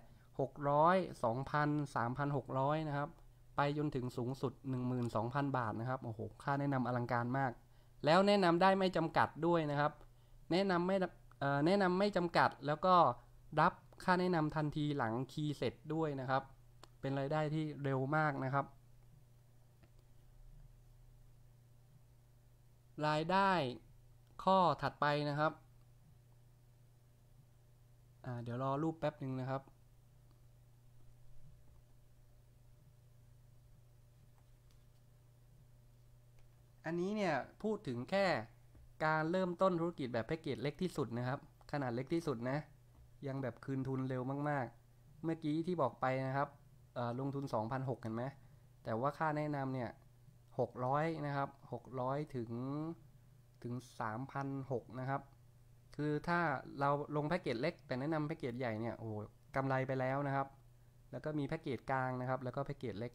Speaker 1: 600 2,000 3,600 นะครับไปจนถึงสูงสุด 12,000 บาทนะครับโอ้โหค่าแนะนำอลังการมากแล้วแนะนำได้ไม่จำกัดด้วยนะครับแนะนำไม่จำกัดแล้วก็รับค่าแนะนำทันทีหลังคีย์เสร็จด้วยนะครับเป็นรายได้ที่เร็วมากนะครับรายได้ข้อถัดไปนะครับเดี๋ยวรอรูปแป๊บหนึ่งนะครับอันนี้เนี่ยพูดถึงแค่การเริ่มต้นธุรกิจแบบแพ็กเกจเล็กที่สุดนะครับขนาดเล็กที่สุดนะยังแบบคืนทุนเร็วมากๆเมื่อกี้ที่บอกไปนะครับลงทุน 2,600 เห็นไหมแต่ว่าค่าแนะนำเนี่ย600นะครับ600ถึง 3,600 นะครับคือถ้าเราลงแพ็กเกจเล็กแต่แนะนำแพ็กเกจใหญ่เนี่ยโอ้กำไรไปแล้วนะครับแล้วก็มีแพ็กเกจกลางนะครับแล้วก็แพ็กเกจเล็ก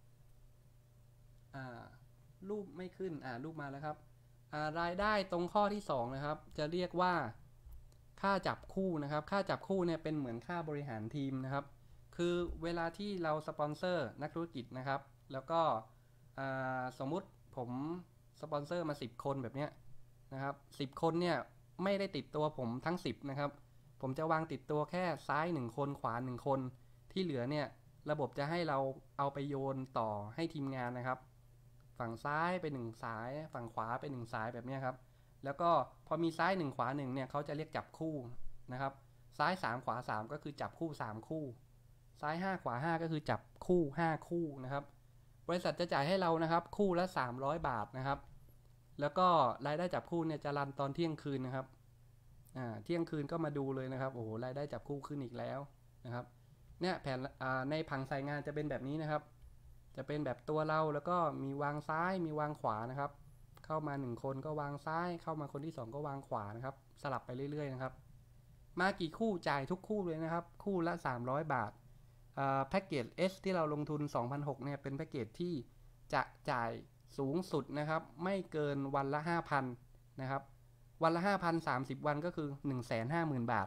Speaker 1: รูปไม่ขึ้นรูปมาแล้วครับรายได้ตรงข้อที่2นะครับจะเรียกว่าค่าจับคู่นะครับค่าจับคู่เนี่ยเป็นเหมือนค่าบริหารทีมนะครับคือเวลาที่เราสปอนเซอร์นักธุรกิจนะครับแล้วก็สมมุติผมสปอนเซอร์มา10คนแบบเนี้ยนะครับ10คนเนี่ยไม่ได้ติดตัวผมทั้ง10นะครับผมจะวางติดตัวแค่ซ้าย1คนขวา1คนที่เหลือเนี่ยระบบจะให้เราเอาไปโยนต่อให้ทีมงานนะครับฝั่งซ้ายไป1สายฝั่งขวาไป1สายแบบนี้ครับแล้วก็พอมีซ้าย1ขวา1เนี่ยเขาจะเรียกจับคู่นะครับซ้าย3ขวา3ก็คือจับคู่3คู่ซ้าย5ขวา5ก็คือจับคู่5คู่นะครับบริษัทจะจ่ายให้เรานะครับคู่ละ300 บาทนะครับแล้วก็รายได้จับคู่เนี่ยจะรันตอนเที่ยงคืนนะครับเที่ยงคืนก็มาดูเลยนะครับโอ้โหรายได้จับคู่ขึ้นอีกแล้วนะครับเนี่ยแผนในผังสายงานจะเป็นแบบนี้นะครับจะเป็นแบบตัวเราแล้วก็มีวางซ้ายมีวางขวานะครับเข้ามา1คนก็วางซ้ายเข้ามาคนที่2ก็วางขวานะครับสลับไปเรื่อยๆนะครับมากี่คู่จ่ายทุกคู่เลยนะครับคู่ละ300 บาทแพ็กเกจ S ที่เราลงทุน 2,600 เนี่ยเป็นแพ็กเกจที่จะจ่ายสูงสุดนะครับไม่เกินวันละ 5,000 นะครับวันละ 5,000 30 วันก็คือ 150,000 บาท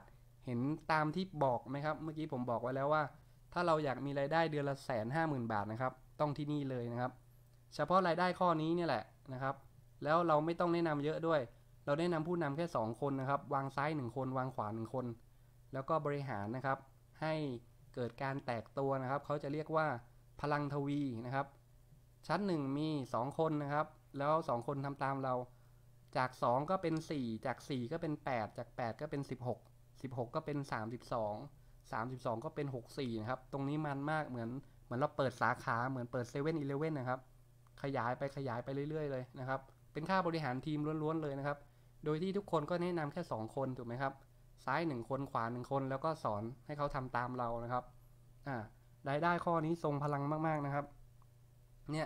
Speaker 1: เห็นตามที่บอกไหมครับเมื่อกี้ผมบอกไว้แล้วว่าถ้าเราอยากมีรายได้เดือนละ150,000 บาทนะครับต้องที่นี่เลยนะครับเฉพาะรายได้ข้อนี้เนี่ยแหละนะครับแล้วเราไม่ต้องแนะนำเยอะด้วยเราแนะนำผู้นำแค่2คนนะครับวางซ้าย1คนวางขวา1คนแล้วก็บริหารนะครับให้เกิดการแตกตัวนะครับเขาจะเรียกว่าพลังทวีนะครับชั้น1มี2คนนะครับแล้ว2คนทำตามเราจาก2ก็เป็น4จาก4ก็เป็น8จาก8ก็เป็น16ก็เป็น32ก็เป็น64นะครับตรงนี้มันมากเหมือนเราเปิดสาขาเหมือนเปิด7-Elevenนะครับขยายไปเรื่อยๆเลยนะครับเป็นค่าบริหารทีมล้วนๆเลยนะครับโดยที่ทุกคนก็แนะนำแค่2คนถูกไหมครับซ้าย1คนขวา1คนแล้วก็สอนให้เขาทำตามเรานะครับรายได้ข้อนี้ทรงพลังมากๆนะครับเนี่ย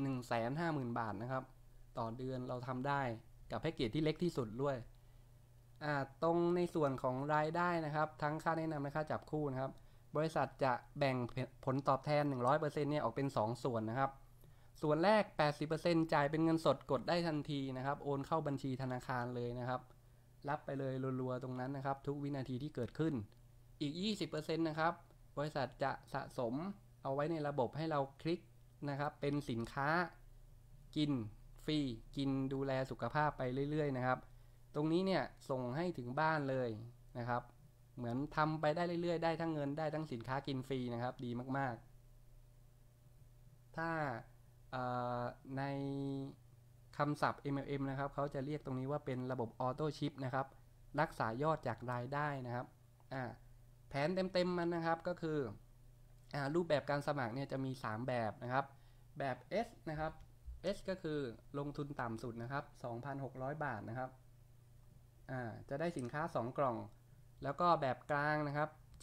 Speaker 1: 150,000 บาทนะครับต่อเดือนเราทำได้กับแพ็กเกจที่เล็กที่สุดด้วยตรงในส่วนของรายได้นะครับทั้งค่าแนะนำและค่าจับคู่นะครับบริษัทจะแบ่งผลตอบแทน 100% เนี่ยออกเป็น2ส่วนนะครับส่วนแรก 80% จ่ายเป็นเงินสดกดได้ทันทีนะครับโอนเข้าบัญชีธนาคารเลยนะครับรับไปเลยรัวๆตรงนั้นนะครับทุกวินาทีที่เกิดขึ้นอีก 20% นะครับบริษัทจะสะสมเอาไว้ในระบบให้เราคลิกนะครับเป็นสินค้ากินฟรีกินดูแลสุขภาพไปเรื่อยๆนะครับตรงนี้เนี่ยส่งให้ถึงบ้านเลยนะครับเหมือนทำไปได้เรื่อยๆได้ทั้งเงินได้ทั้งสินค้ากินฟรีนะครับดีมากๆถ้าในคำศัพท์ MLM นะครับเขาจะเรียกตรงนี้ว่าเป็นระบบออโต้ชิปนะครับรักษายอดจากรายได้นะครับแผนเต็มๆมันนะครับก็คือรูปแบบการสมัครเนี่ยจะมี 3 แบบนะครับแบบ S นะครับ S ก็คือลงทุนต่ำสุดนะครับ 2,600 บาทนะครับจะได้สินค้า2กล่องแล้วก็แบบกลางนะครับ G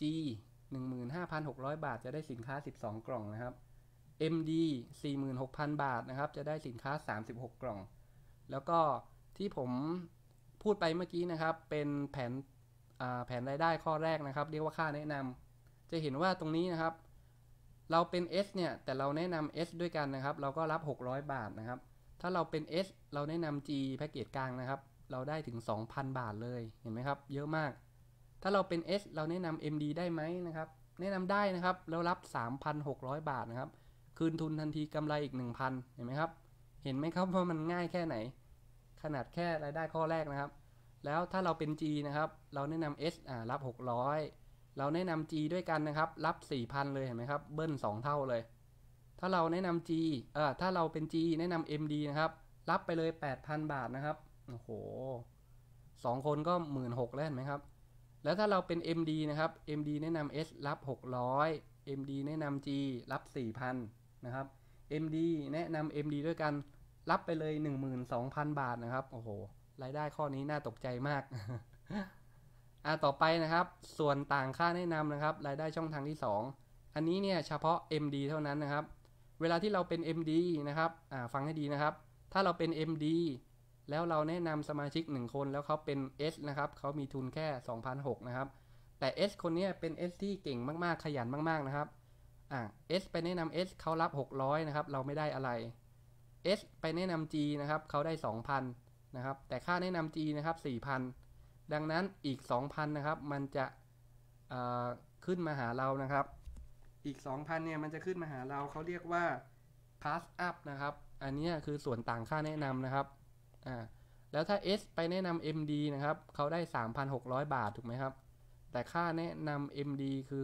Speaker 1: 15,600 บาทจะได้สินค้า12กล่องนะครับ MD 46,000 บาทนะครับจะได้สินค้า36กล่องแล้วก็ที่ผมพูดไปเมื่อกี้นะครับเป็นแผนรายได้ข้อแรกนะครับเรียกว่าค่าแนะนำจะเห็นว่าตรงนี้นะครับเราเป็น S เนี่ยแต่เราแนะนำ S ด้วยกันนะครับเราก็รับ600 บาทนะครับถ้าเราเป็น S เราแนะนำ G แพ็กเกจกลางนะครับเราได้ถึง 2,000 บาทเลยเห็นไหมครับเยอะมากถ้าเราเป็น S เราแนะนำ MD ได้ไหมนะครับแนะนำได้นะครับแล้วรับ 3,600 บาทนะครับคืนทุนทันทีกำไรอีก 1,000 เห็นไหมครับเห็นไหมครับว่ามันง่ายแค่ไหนขนาดแค่รายได้ข้อแรกนะครับแล้วถ้าเราเป็น G นะครับเราแนะนำ S รับ600เราแนะนำ G ด้วยกันนะครับรับ 4,000 เลยเห็นไหมครับเบิ้ล2เท่าเลยถ้าเราแนะนำ G ถ้าเราเป็น G แนะนำ MD นะครับรับไปเลย 8,000 บาทนะครับโอ้โห2คนก็ 16,000 แล้วเห็นไหมครับแล้วถ้าเราเป็น MD นะครับ MD แนะนำ S รับ600 MD แนะนำ G รับ 4,000 นะครับ MD แนะนำ MD ด้วยกันรับไปเลย 12,000 บาทนะครับโอ้โหรายได้ข้อนี้น่าตกใจมาก ต่อไปนะครับส่วนต่างค่าแนะนำนะครับรายได้ช่องทางที่2อันนี้เนี่ยเฉพาะ MD เท่านั้นนะครับเวลาที่เราเป็น MD นะครับฟังให้ดีนะครับถ้าเราเป็น MD แล้วเราแนะนำสมาชิก1คนแล้วเขาเป็น S นะครับเขามีทุนแค่ 2,600 นะครับแต่ S คนนี้เป็น S ที่เก่งมากๆขยันมากๆนะครับS ไปแนะนำ S เขารับ600นะครับเราไม่ได้อะไร S ไปแนะนำ G นะครับเขาได้ 2,000 นะครับแต่ค่าแนะนำ G นะครับ 4,000 ดังนั้นอีก 2,000 นะครับมันจะขึ้นมาหาเรานะครับอีก 2,000 เนี่ยมันจะขึ้นมาหาเราเขาเรียกว่า pass up นะครับอันนี้คือส่วนต่างค่าแนะนำนะครับแล้วถ้า S ไปแนะนำ MD นะครับเขาได้ 3,600 บาทถูกไหมครับแต่ค่าแนะนำ MD คือ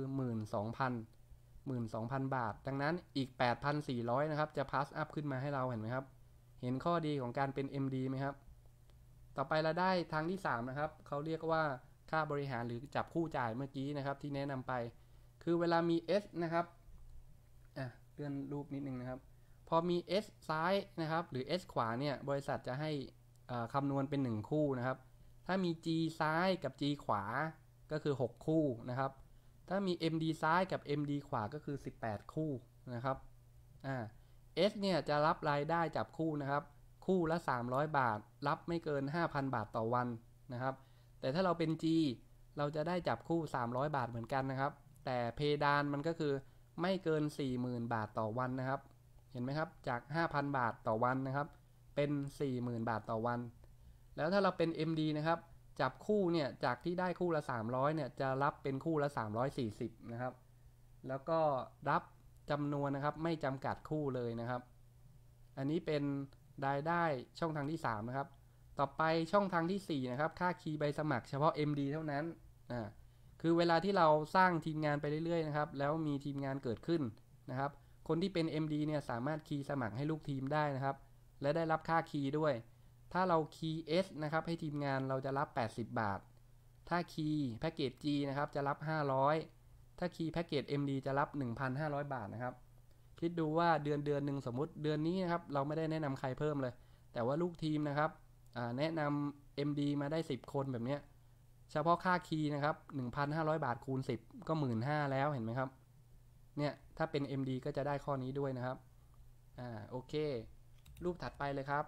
Speaker 1: 12,000 บาทดังนั้นอีก 8,400 นะครับจะ pass up ขึ้นมาให้เราเห็นไหมครับเห็นข้อดีของการเป็น MD ไหมครับต่อไปเราได้ทางที่3นะครับเขาเรียกว่าค่าบริหารหรือจับคู่จ่ายเมื่อกี้นะครับที่แนะนำไปคือเวลามี S นะครับเลื่อนรูปนิดนึงนะครับพอมี S ซ้ายนะครับหรือ S ขวาเนี่ยบริษัทจะให้คำนวณเป็น1คู่นะครับถ้ามี G ซ้ายกับ G ขวาก็คือ6คู่นะครับถ้ามี MD ซ้ายกับ MD ขวาก็คือ18คู่นะครับS เนี่ยจะรับรายได้จับคู่นะครับคู่ละ300 บาทรับไม่เกิน 5,000 บาทต่อวันนะครับแต่ถ้าเราเป็น G เราจะได้จับคู่300 บาทเหมือนกันนะครับแต่เพดานมันก็คือไม่เกิน 40,000 บาทต่อวันนะครับเห็นไหมครับจาก 5,000 บาทต่อวันนะครับเป็น 40,000 บาทต่อวันแล้วถ้าเราเป็น MD นะครับจับคู่เนี่ยจากที่ได้คู่ละ300เนี่ยจะรับเป็นคู่ละ340นะครับแล้วก็รับจำนวนนะครับไม่จำกัดคู่เลยนะครับอันนี้เป็นรายได้ช่องทางที่3นะครับต่อไปช่องทางที่4นะครับค่าคีย์ใบสมัครเฉพาะ MD เท่านั้นคือเวลาที่เราสร้างทีมงานไปเรื่อยๆนะครับแล้วมีทีมงานเกิดขึ้นนะครับคนที่เป็น MD เนี่ยสามารถคีย์สมัครให้ลูกทีมได้นะครับและได้รับค่าคีย์ด้วยถ้าเราคีย์ S นะครับให้ทีมงานเราจะรับ80 บาทถ้าคีย์แพ็กเกจ G นะครับจะรับ500ถ้าคีย์แพ็กเกจ MD จะรับ 1,500 บาทนะครับคิดดูว่าเดือนหนึ่งสมมุติเดือนนี้นะครับเราไม่ได้แนะนำใครเพิ่มเลยแต่ว่าลูกทีมนะครับแนะนำ MD มาได้10คนแบบเนี้ยเฉพาะค่าคีย์นะครับ 1,500 บาทคูณ10ก็15,000แล้วเห็นไหมครับเนี่ยถ้าเป็น MD ก็จะได้ข้อนี้ด้วยนะครับโอเครูปถัดไปเลยครับ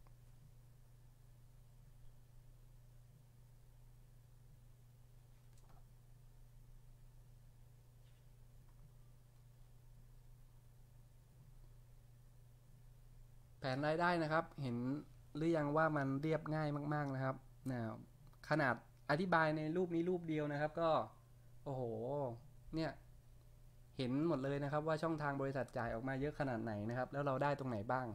Speaker 1: แผนรายได้นะครับเห็นหรือยังว่ามันเรียบง่ายมากๆนะครับขนาดอธิบายในรูปนี้รูปเดียวนะครับก็โอ้โหเนี่ยเห็นหมดเลยนะครับว่าช่องทางบริษัทจ่ายออกมาเยอะขนาดไหนนะครับแล้วเราได้ตรงไหนบ้าง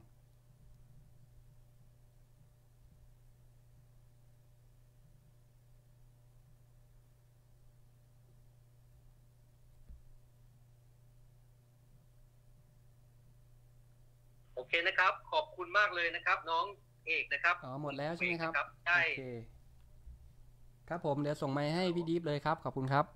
Speaker 3: โอเคนะครับขอบคุณมากเลยนะครับน้องเอกนะครับ
Speaker 1: หมดแล้วใช่ไหมครับ
Speaker 3: ใช่
Speaker 1: โอเคครับผมเดี๋ยวส่งไมค์ให้พี่ดิฟเลยครับขอบคุณครับ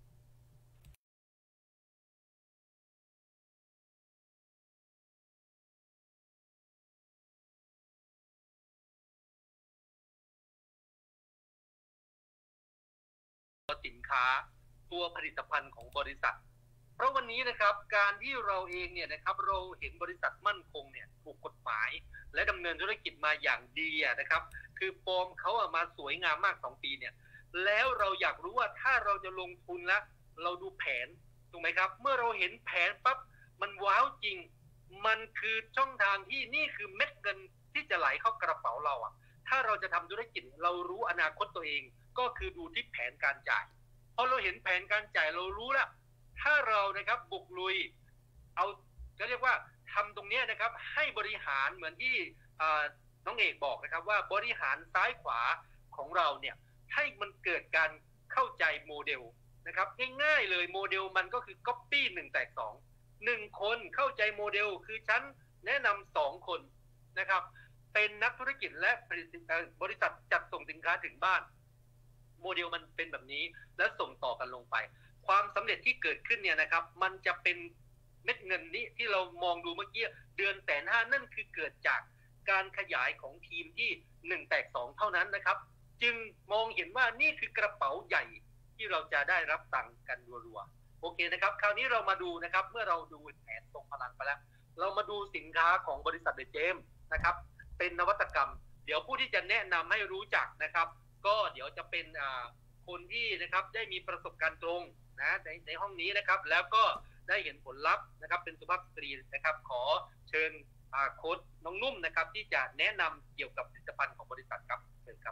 Speaker 3: สินค้าตัวผลิตภัณฑ์ของบริษัทเพราะวันนี้นะครับการที่เราเองเนี่ยนะครับเราเห็นบริษัทมั่นคงเนี่ยถูกกฎหมายและดำเนินธุรกิจมาอย่างดีนะครับคือฟอร์มเขามาสวยงามมาก2 ปีเนี่ยแล้วเราอยากรู้ว่าถ้าเราจะลงทุนแล้วเราดูแผนถูกไหมครับเมื่อเราเห็นแผนปั๊บมันว้าวจริงมันคือช่องทางที่นี่คือเม็ดเงินที่จะไหลเข้ากระเป๋าเราถ้าเราจะทำธุรกิจเรารู้อนาคตตัวเองก็คือดูที่แผนการจ่ายพอเราเห็นแผนการจ่ายเรารู้แล้วถ้าเรานะครับบุกลุยเอาจะเรียกว่าทำตรงนี้นะครับให้บริหารเหมือนที่น้องเอกบอกนะครับว่าบริหารซ้ายขวาของเราเนี่ยให้มันเกิดการเข้าใจโมเดลนะครับง่ายๆเลยโมเดลมันก็คือ copy 1 แตก 2 1 คนเข้าใจโมเดลคือฉันแนะนำ2 คนนะครับเป็นนักธุรกิจและบริษัทจัดส่งสินค้าถึงบ้านโมเดลมันเป็นแบบนี้แล้วส่งต่อกันลงไปความสำเร็จที่เกิดขึ้นเนี่ยนะครับมันจะเป็นเม็ดเงินนี้ที่เรามองดูเมื่อกี้เดือน150,000นั่นคือเกิดจากการขยายของทีมที่1 แตก 2เท่านั้นนะครับจึงมองเห็นว่านี่คือกระเป๋าใหญ่ที่เราจะได้รับตังค์กันรัวๆโอเคนะครับคราวนี้เรามาดูนะครับเมื่อเราดูแผนทรงพลังไปแล้วเรามาดูสินค้าของบริษัทเดอะเจมส์นะครับเป็นนวัตกรรมเดี๋ยวผู้ที่จะแนะนำให้รู้จักนะครับก็เดี๋ยวจะเป็นคนที่นะครับได้มีประสบการณ์ตรงนะในห้องนี้นะครับแล้วก็ได้เห็นผลลัพธ์นะครับเป็นสุภาพสตรีนะครับขอเชิญโค้ชน้องนุ่มนะครับที่จะแนะนำเกี่ยวกับผลิตภัณฑ์ของบริษัทครับเชิญครับ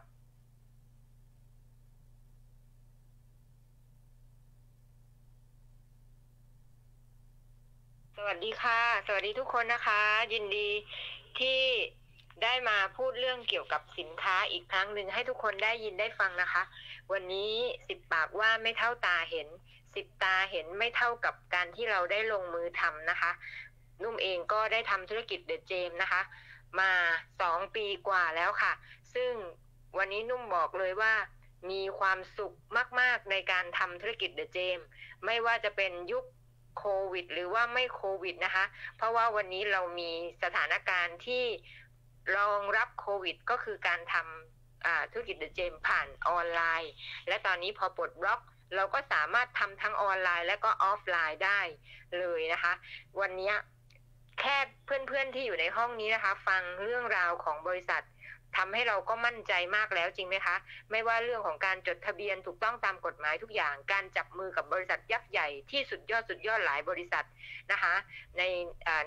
Speaker 4: สวัสดีค่ะสวัสดีทุกคนนะคะยินดีที่ได้มาพูดเรื่องเกี่ยวกับสินค้าอีกครั้งหนึ่งให้ทุกคนได้ยินได้ฟังนะคะวันนี้10 ปากว่าไม่เท่าตาเห็น10 ตาเห็นไม่เท่ากับการที่เราได้ลงมือทำนะคะนุ่มเองก็ได้ทำธุรกิจเดอะเจมส์นะคะมา2 ปีกว่าแล้วค่ะซึ่งวันนี้นุ่มบอกเลยว่ามีความสุขมากๆในการทำธุรกิจเดอะเจมส์ไม่ว่าจะเป็นยุคโควิดหรือว่าไม่โควิดนะคะเพราะว่าวันนี้เรามีสถานการณ์ที่รองรับโควิดก็คือการทำธุรกิจเดอะเจมส์ผ่านออนไลน์และตอนนี้พอปลดบล็อกเราก็สามารถทำทั้งออนไลน์และก็ออฟไลน์ได้เลยนะคะวันนี้แค่เพื่อนๆที่อยู่ในห้องนี้นะคะฟังเรื่องราวของบริษัททำให้เราก็มั่นใจมากแล้วจริงไหมคะไม่ว่าเรื่องของการจดทะเบียนถูกต้องตามกฎหมายทุกอย่างการจับมือกับบริษัทยักษ์ใหญ่ที่สุดยอดหลายบริษัทนะคะใน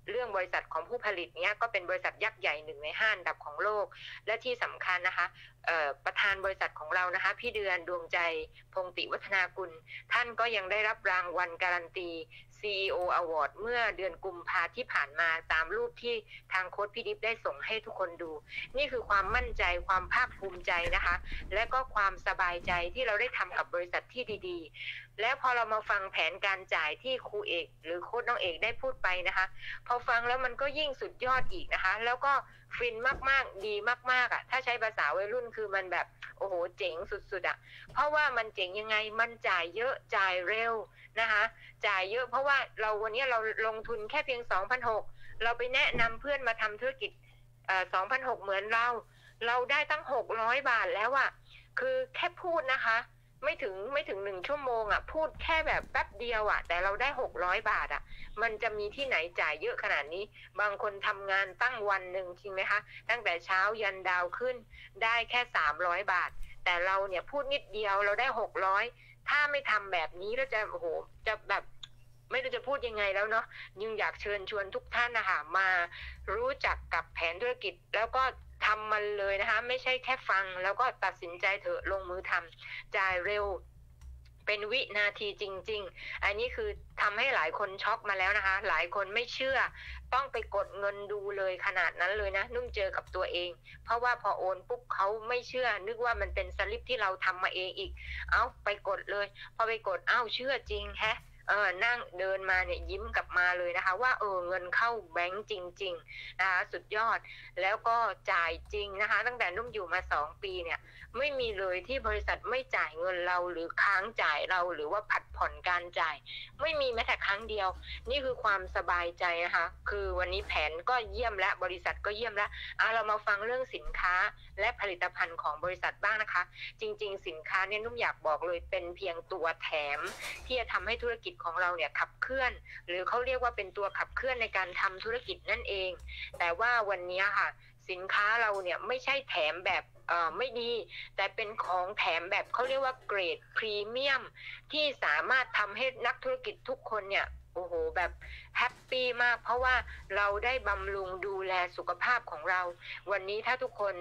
Speaker 4: เรื่องบริษัทของผู้ผลิตเนี้ยก็เป็นบริษัทยักษ์ใหญ่1 ใน 5อันดับของโลกและที่สำคัญนะคะประธานบริษัทของเรานะคะพี่เดือนดวงใจพงติวัฒนากุลท่านก็ยังได้รับรางวัลการันตี CEO Award เมื่อเดือนกุมภาที่ผ่านมาตามรูปที่ทางโค้ชพี่ดิฟได้ส่งให้ทุกคนดูนี่คือความมั่นใจความภาคภูมิใจนะคะและก็ความสบายใจที่เราได้ทำกับบริษัทที่ดีๆแล้วพอเรามาฟังแผนการจ่ายที่ครูเอกหรือโค้ชน้องเอกได้พูดไปนะคะพอฟังแล้วมันก็ยิ่งสุดยอดอีกนะคะแล้วก็ฟินมากๆดีมากๆอ่ะถ้าใช้ภาษาวัยรุ่นคือมันแบบโอ้โหเจ๋งสุดๆอ่ะเพราะว่ามันเจ๋งยังไงมันจ่ายเยอะจ่ายเร็วนะคะจ่ายเยอะเพราะว่าวันนี้เราลงทุนแค่เพียง 2,600 เราไปแนะนำเพื่อนมาทำธุรกิจ2,600 เหมือนเราได้ตั้ง600 บาทแล้วอ่ะคือแค่พูดนะคะไม่ถึง1 ชั่วโมงอ่ะพูดแค่แบบแป๊บเดียวอ่ะแต่เราได้600 บาทอ่ะมันจะมีที่ไหนจ่ายเยอะขนาดนี้บางคนทำงานตั้งวันหนึ่งจริงไหมคะตั้งแต่เช้ายันดาวขึ้นได้แค่300 บาทแต่เราเนี่ยพูดนิดเดียวเราได้600ถ้าไม่ทำแบบนี้แล้วจะโอ้โหจะแบบไม่รู้จะพูดยังไงแล้วเนาะยิ่งอยากเชิญชวนทุกท่านนะคะมารู้จักกับแผนธุรกิจแล้วก็ทำมันเลยนะคะไม่ใช่แค่ฟังแล้วก็ตัดสินใจเถอะลงมือทำจ่ายเร็วเป็นวินาทีจริงๆอันนี้คือทำให้หลายคนช็อกมาแล้วนะคะหลายคนไม่เชื่อต้องไปกดเงินดูเลยขนาดนั้นเลยนะนุ่มเจอกับตัวเองเพราะว่าพอโอนปุ๊บเขาไม่เชื่อนึกว่ามันเป็นสลิปที่เราทำมาเองอีกเอาไปกดเลยพอไปกดเชื่อจริงแฮะนั่งเดินมาเนี่ยยิ้มกลับมาเลยนะคะว่าเงินเข้าแบงก์จริงๆนะคะสุดยอดแล้วก็จ่ายจริงนะคะตั้งแต่นุ่มอยู่มา2 ปีเนี่ยไม่มีเลยที่บริษัทไม่จ่ายเงินเราหรือค้างจ่ายเราหรือว่าผัดผ่อนการจ่ายไม่มีแม้แต่ครั้งเดียวนี่คือความสบายใจนะคะคือวันนี้แผนก็เยี่ยมและบริษัทก็เยี่ยมแล้วเรามาฟังเรื่องสินค้าและผลิตภัณฑ์ของบริษัทบ้างนะคะจริงๆสินค้าเนี่ยนุ่มอยากบอกเลยเป็นเพียงตัวแถมที่จะทำให้ธุรกิจของเราเนี่ยขับเคลื่อนหรือเขาเรียกว่าเป็นตัวขับเคลื่อนในการทำธุรกิจนั่นเองแต่ว่าวันนี้ค่ะสินค้าเราเนี่ยไม่ใช่แถมแบบไม่ดีแต่เป็นของแถมแบบเขาเรียกว่าเกรดพรีเมียมที่สามารถทำให้นักธุรกิจทุกคนเนี่ยโอ้โหแบบแฮปปี้มากเพราะว่าเราได้บำรุงดูแลสุขภาพของเราวันนี้ถ้าทุกคน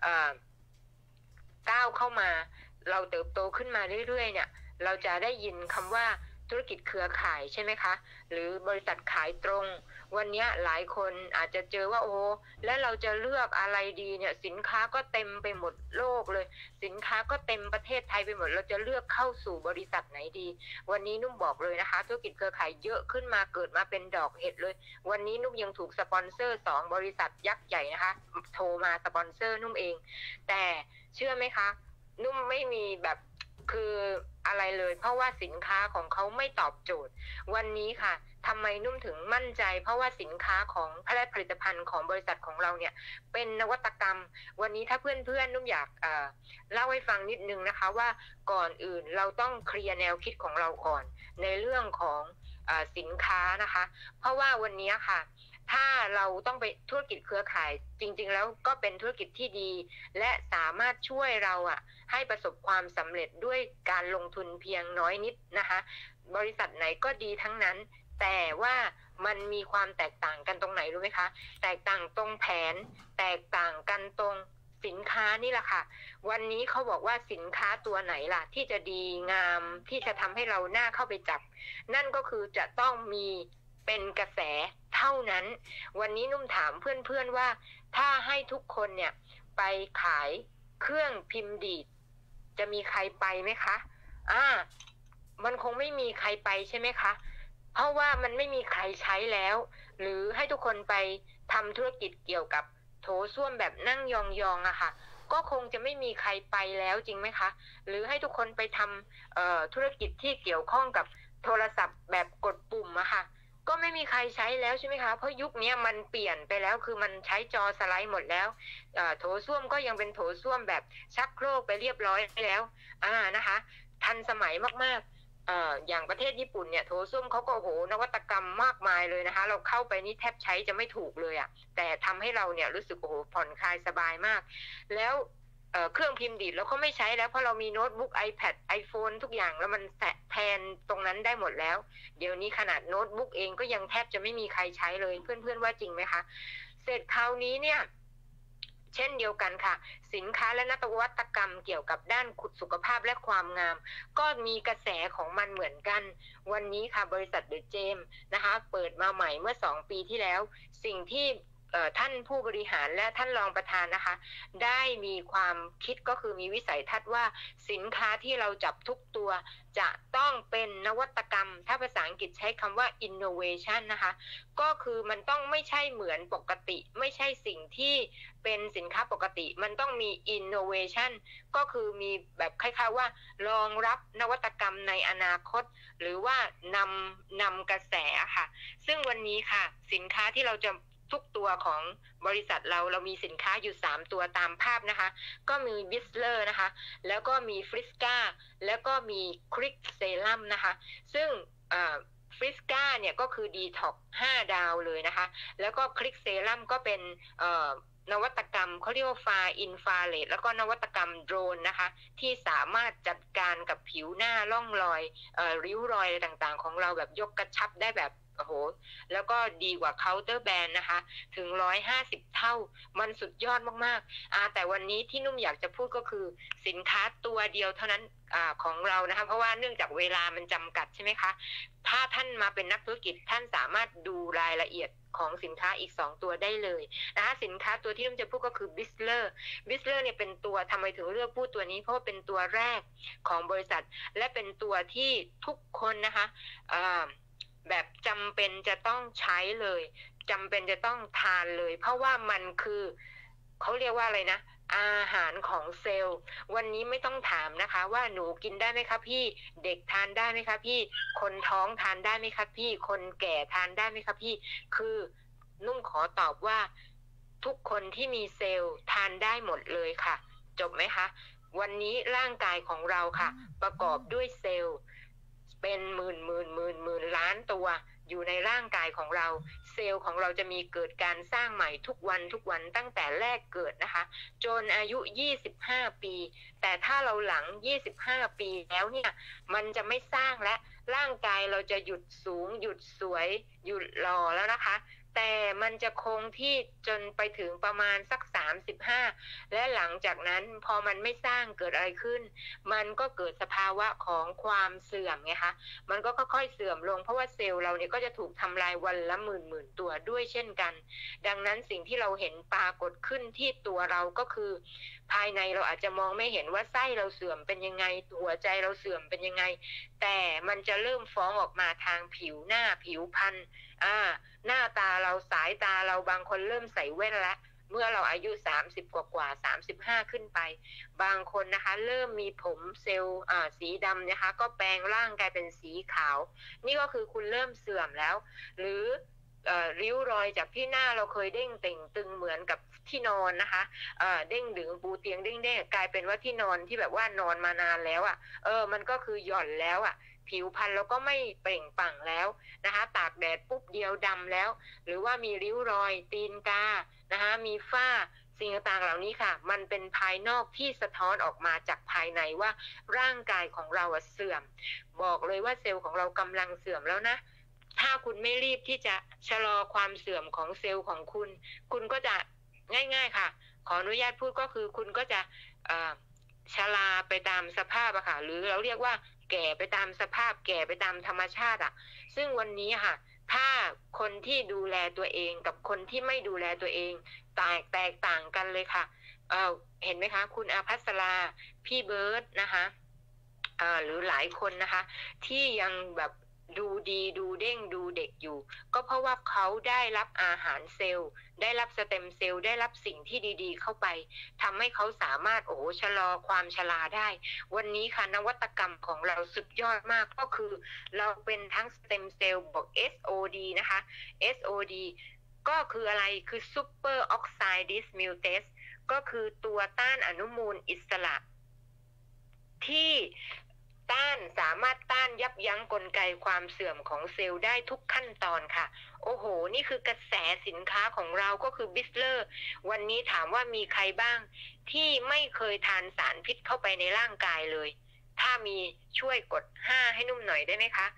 Speaker 4: ก้าวเข้ามาเราเติบโตขึ้นมาเรื่อยๆเนี่ยเราจะได้ยินคำว่าธุรกิจเครือข่ายใช่ไหมคะหรือบริษัทขายตรงวันนี้หลายคนอาจจะเจอว่าแล้วเราจะเลือกอะไรดีเนี่ยสินค้าก็เต็มไปหมดโลกเลยสินค้าก็เต็มประเทศไทยไปหมดเราจะเลือกเข้าสู่บริษัทไหนดีวันนี้นุ่มบอกเลยนะคะธุรกิจเครือข่ายเยอะขึ้นมาเกิดมาเป็นดอกเห็ดเลยวันนี้นุ่มยังถูกสปอนเซอร์2 บริษัทยักษ์ใหญ่นะคะโทรมาสปอนเซอร์นุ่มเองแต่เชื่อไหมคะนุ่มไม่มีแบบคืออะไรเลยเพราะว่าสินค้าของเขาไม่ตอบโจทย์วันนี้ค่ะทำไมนุ่มถึงมั่นใจเพราะว่าสินค้าของผลิตภัณฑ์ของบริษัทของเราเนี่ยเป็นนวัตกรรมวันนี้ถ้าเพื่อนๆนุ่มอยากเล่าให้ฟังนิดนึงนะคะว่าก่อนอื่นเราต้องเคลียร์แนวคิดของเราก่อนในเรื่องของสินค้านะคะเพราะว่าวันนี้ค่ะถ้าเราต้องไปธุรกิจเครือข่ายจริงๆแล้วก็เป็นธุรกิจที่ดีและสามารถช่วยเราให้ประสบความสำเร็จด้วยการลงทุนเพียงน้อยนิดนะคะบริษัทไหนก็ดีทั้งนั้นแต่ว่ามันมีความแตกต่างกันตรงไหนรู้ไหมคะแตกต่างตรงแผนแตกต่างกันตรงสินค้านี่แหละค่ะวันนี้เขาบอกว่าสินค้าตัวไหนล่ะที่จะดีงามที่จะทำให้เราหน้าเข้าไปจับนั่นก็คือจะต้องมีเป็นกระแสเท่านั้นวันนี้นุ่มถามเพื่อนๆว่าถ้าให้ทุกคนเนี่ยไปขายเครื่องพิมพ์ดีดจะมีใครไปไหมคะมันคงไม่มีใครไปใช่ไหมคะเพราะว่ามันไม่มีใครใช้แล้วหรือให้ทุกคนไปทำธุรกิจเกี่ยวกับโถส้วมแบบนั่งยองๆค่ะก็คงจะไม่มีใครไปแล้วจริงไหมคะหรือให้ทุกคนไปทำธุรกิจที่เกี่ยวข้องกับโทรศัพท์แบบกดปุ่มค่ะก็ไม่มีใครใช้แล้วใช่ไหมคะเพราะยุคนี้มันเปลี่ยนไปแล้วคือมันใช้จอสไลด์หมดแล้วโถส้วมก็ยังเป็นโถส้วมแบบชักโครกไปเรียบร้อยแล้วนะคะทันสมัยมากๆอย่างประเทศญี่ปุ่นเนี่ยโถส้วมเขาก็นวัตกรรมมากมายเลยนะคะเราเข้าไปนี่แทบใช้จะไม่ถูกเลยแต่ทำให้เราเนี่ยรู้สึกผ่อนคลายสบายมากแล้วเครื่องพิมพ์ดีดแล้วก็ไม่ใช้แล้วเพราะเรามีโน้ตบุ๊ก iPad iPhone ทุกอย่างแล้วมันแทนตรงนั้นได้หมดแล้วเดี๋ยวนี้ขนาดโน้ตบุ๊กเองก็ยังแทบจะไม่มีใครใช้เลยเพื่อนๆว่าจริงไหมคะเสร็จคราวนี้เนี่ยเช่นเดียวกันค่ะสินค้าและนวัตกรรมเกี่ยวกับด้านสุขภาพและความงามก็มีกระแสของมันเหมือนกันวันนี้ค่ะบริษัทเดอะเจมนะคะเปิดมาใหม่เมื่อ2 ปีที่แล้วสิ่งที่ท่านผู้บริหารและท่านรองประธานนะคะได้มีความคิดก็คือมีวิสัยทัศน์ว่าสินค้าที่เราจับทุกตัวจะต้องเป็นนวัตกรรมถ้าภาษาอังกฤษใช้คำว่า innovation นะคะก็คือมันต้องไม่ใช่เหมือนปกติไม่ใช่สิ่งที่เป็นสินค้าปกติมันต้องมี innovation ก็คือมีแบบคล้ายๆว่ารองรับนวัตกรรมในอนาคตหรือว่านำกระแสค่ะซึ่งวันนี้ค่ะสินค้าที่เราจะทุกตัวของบริษัทเรามีสินค้าอยู่3ตัวตามภาพนะคะก็มีบิสเลอร์นะคะแล้วก็มีฟริสกาแล้วก็มีคริกเซรั่มนะคะซึ่งฟริสกาเนี่ยก็คือดีท็อก5 ดาวเลยนะคะแล้วก็คลิกเซรั่มก็เป็นนวัตกรรมเขาเรียกว่าฟาอินฟราเรดแล้วก็นวัตกรรมโดรนนะคะที่สามารถจัดการกับผิวหน้าร่องรอยริ้วรอยอะไรต่างๆของเราแบบยกกระชับได้แบบโอ้โหแล้วก็ดีกว่าเคาน์เตอร์แบรนด์นะคะถึง150 เท่ามันสุดยอดมากๆแต่วันนี้ที่นุ่มอยากจะพูดก็คือสินค้าตัวเดียวเท่านั้นของเรานะคะเพราะว่าเนื่องจากเวลามันจำกัดใช่ไหมคะถ้าท่านมาเป็นนักธุรกิจท่านสามารถดูรายละเอียดของสินค้าอีก2 ตัวได้เลยนะคะสินค้าตัวที่นุ่มจะพูดก็คือบิสเลอร์เนี่ยเป็นตัวทำไมถึงเลือกพูดตัวนี้เพราะว่าเป็นตัวแรกของบริษัทและเป็นตัวที่ทุกคนนะคะแบบจำเป็นจะต้องใช้เลยจำเป็นจะต้องทานเลยเพราะว่ามันคือเขาเรียกว่าอะไรนะอาหารของเซลล์วันนี้ไม่ต้องถามนะคะว่าหนูกินได้ไหมคะพี่เด็กทานได้ไหมคะพี่คนท้องทานได้ไหมคะพี่คนแก่ทานได้ไหมคะพี่คือนุ่มขอตอบว่าทุกคนที่มีเซลล์ทานได้หมดเลยค่ะจบไหมคะวันนี้ร่างกายของเราค่ะประกอบด้วยเซลล์เป็นหมื่นล้านตัวอยู่ในร่างกายของเราเซลล์ของเราจะมีเกิดการสร้างใหม่ทุกวันตั้งแต่แรกเกิดนะคะจนอายุ25 ปีแต่ถ้าเราหลัง25 ปีแล้วเนี่ยมันจะไม่สร้างและร่างกายเราจะหยุดสูงหยุดสวยหยุดหล่อแล้วนะคะแต่มันจะคงที่จนไปถึงประมาณสัก35และหลังจากนั้นพอมันไม่สร้างเกิดอะไรขึ้นมันก็เกิดสภาวะของความเสื่อมไงคะมันก็ค่อยๆเสื่อมลงเพราะว่าเซลล์เราเนี่ยก็จะถูกทำลายวันละหมื่นตัวด้วยเช่นกันดังนั้นสิ่งที่เราเห็นปรากฏขึ้นที่ตัวเราก็คือภายในเราอาจจะมองไม่เห็นว่าไส้เราเสื่อมเป็นยังไงหัวใจเราเสื่อมเป็นยังไงแต่มันจะเริ่มฟ้องออกมาทางผิวหน้าผิวพรรณหน้าตาเราสายตาเราบางคนเริ่มใส่แว่นแล้วเมื่อเราอายุ30กว่า35ขึ้นไปบางคนนะคะเริ่มมีผมเซลล์สีดำนะคะก็แปลงร่างกลายเป็นสีขาวนี่ก็คือคุณเริ่มเสื่อมแล้วหรือริ้วรอยจากที่หน้าเราเคยเด้งเต่งตึงเหมือนกับที่นอนนะคะเด้งดึงปูเตียงเด้งกลายเป็นว่าที่นอนที่แบบว่านอนมานานแล้วมันก็คือหย่อนแล้วผิวพรรณเราก็ไม่เปล่งปลั่งแล้วนะคะตากแดดปุ๊บเดียวดำแล้วหรือว่ามีริ้วรอยตีนกานะคะมีฝ้าสิ่งต่างๆเหล่านี้ค่ะมันเป็นภายนอกที่สะท้อนออกมาจากภายในว่าร่างกายของเราเสื่อมบอกเลยว่าเซลล์ของเรากำลังเสื่อมแล้วนะถ้าคุณไม่รีบที่จะชะลอความเสื่อมของเซลล์ของคุณก็จะง่ายๆค่ะขออนุญาตพูดก็คือคุณก็จะชราไปตามสภาพค่ะหรือเราเรียกว่าแก่ไปตามสภาพแก่ไปตามธรรมชาติซึ่งวันนี้ค่ะถ้าคนที่ดูแลตัวเองกับคนที่ไม่ดูแลตัวเองแตกต่างกันเลยค่ะเห็นไหมคะคุณอาภัสราพี่เบิร์ดนะคะหรือหลายคนนะคะที่ยังแบบดูดีดูเด้งดูเด็กอยู่ก็เพราะว่าเขาได้รับอาหารเซลล์ได้รับสเต็มเซลล์ได้รับสิ่งที่ดีๆเข้าไปทำให้เขาสามารถชะลอความชราได้วันนี้ค่ะนวัตกรรมของเราสุดยอดมากก็คือเราเป็นทั้งสเต็มเซลล์บอก SOD นะคะ SOD ก็คืออะไรคือซูเปอร์ออกไซด์ดิสมิวเทสก็คือตัวต้านอนุมูลอิสระที่สามารถต้านยับยั้งกลไกความเสื่อมของเซลล์ได้ทุกขั้นตอนค่ะโอ้โหนี่คือกระแสสินค้าของเราก็คือบิสเลอร์วันนี้ถามว่ามีใครบ้างที่ไม่เคยทานสารพิษเข้าไปในร่างกายเลยถ้ามีช่วยกด5ให้นุ่มหน่อยได้ไหมคะ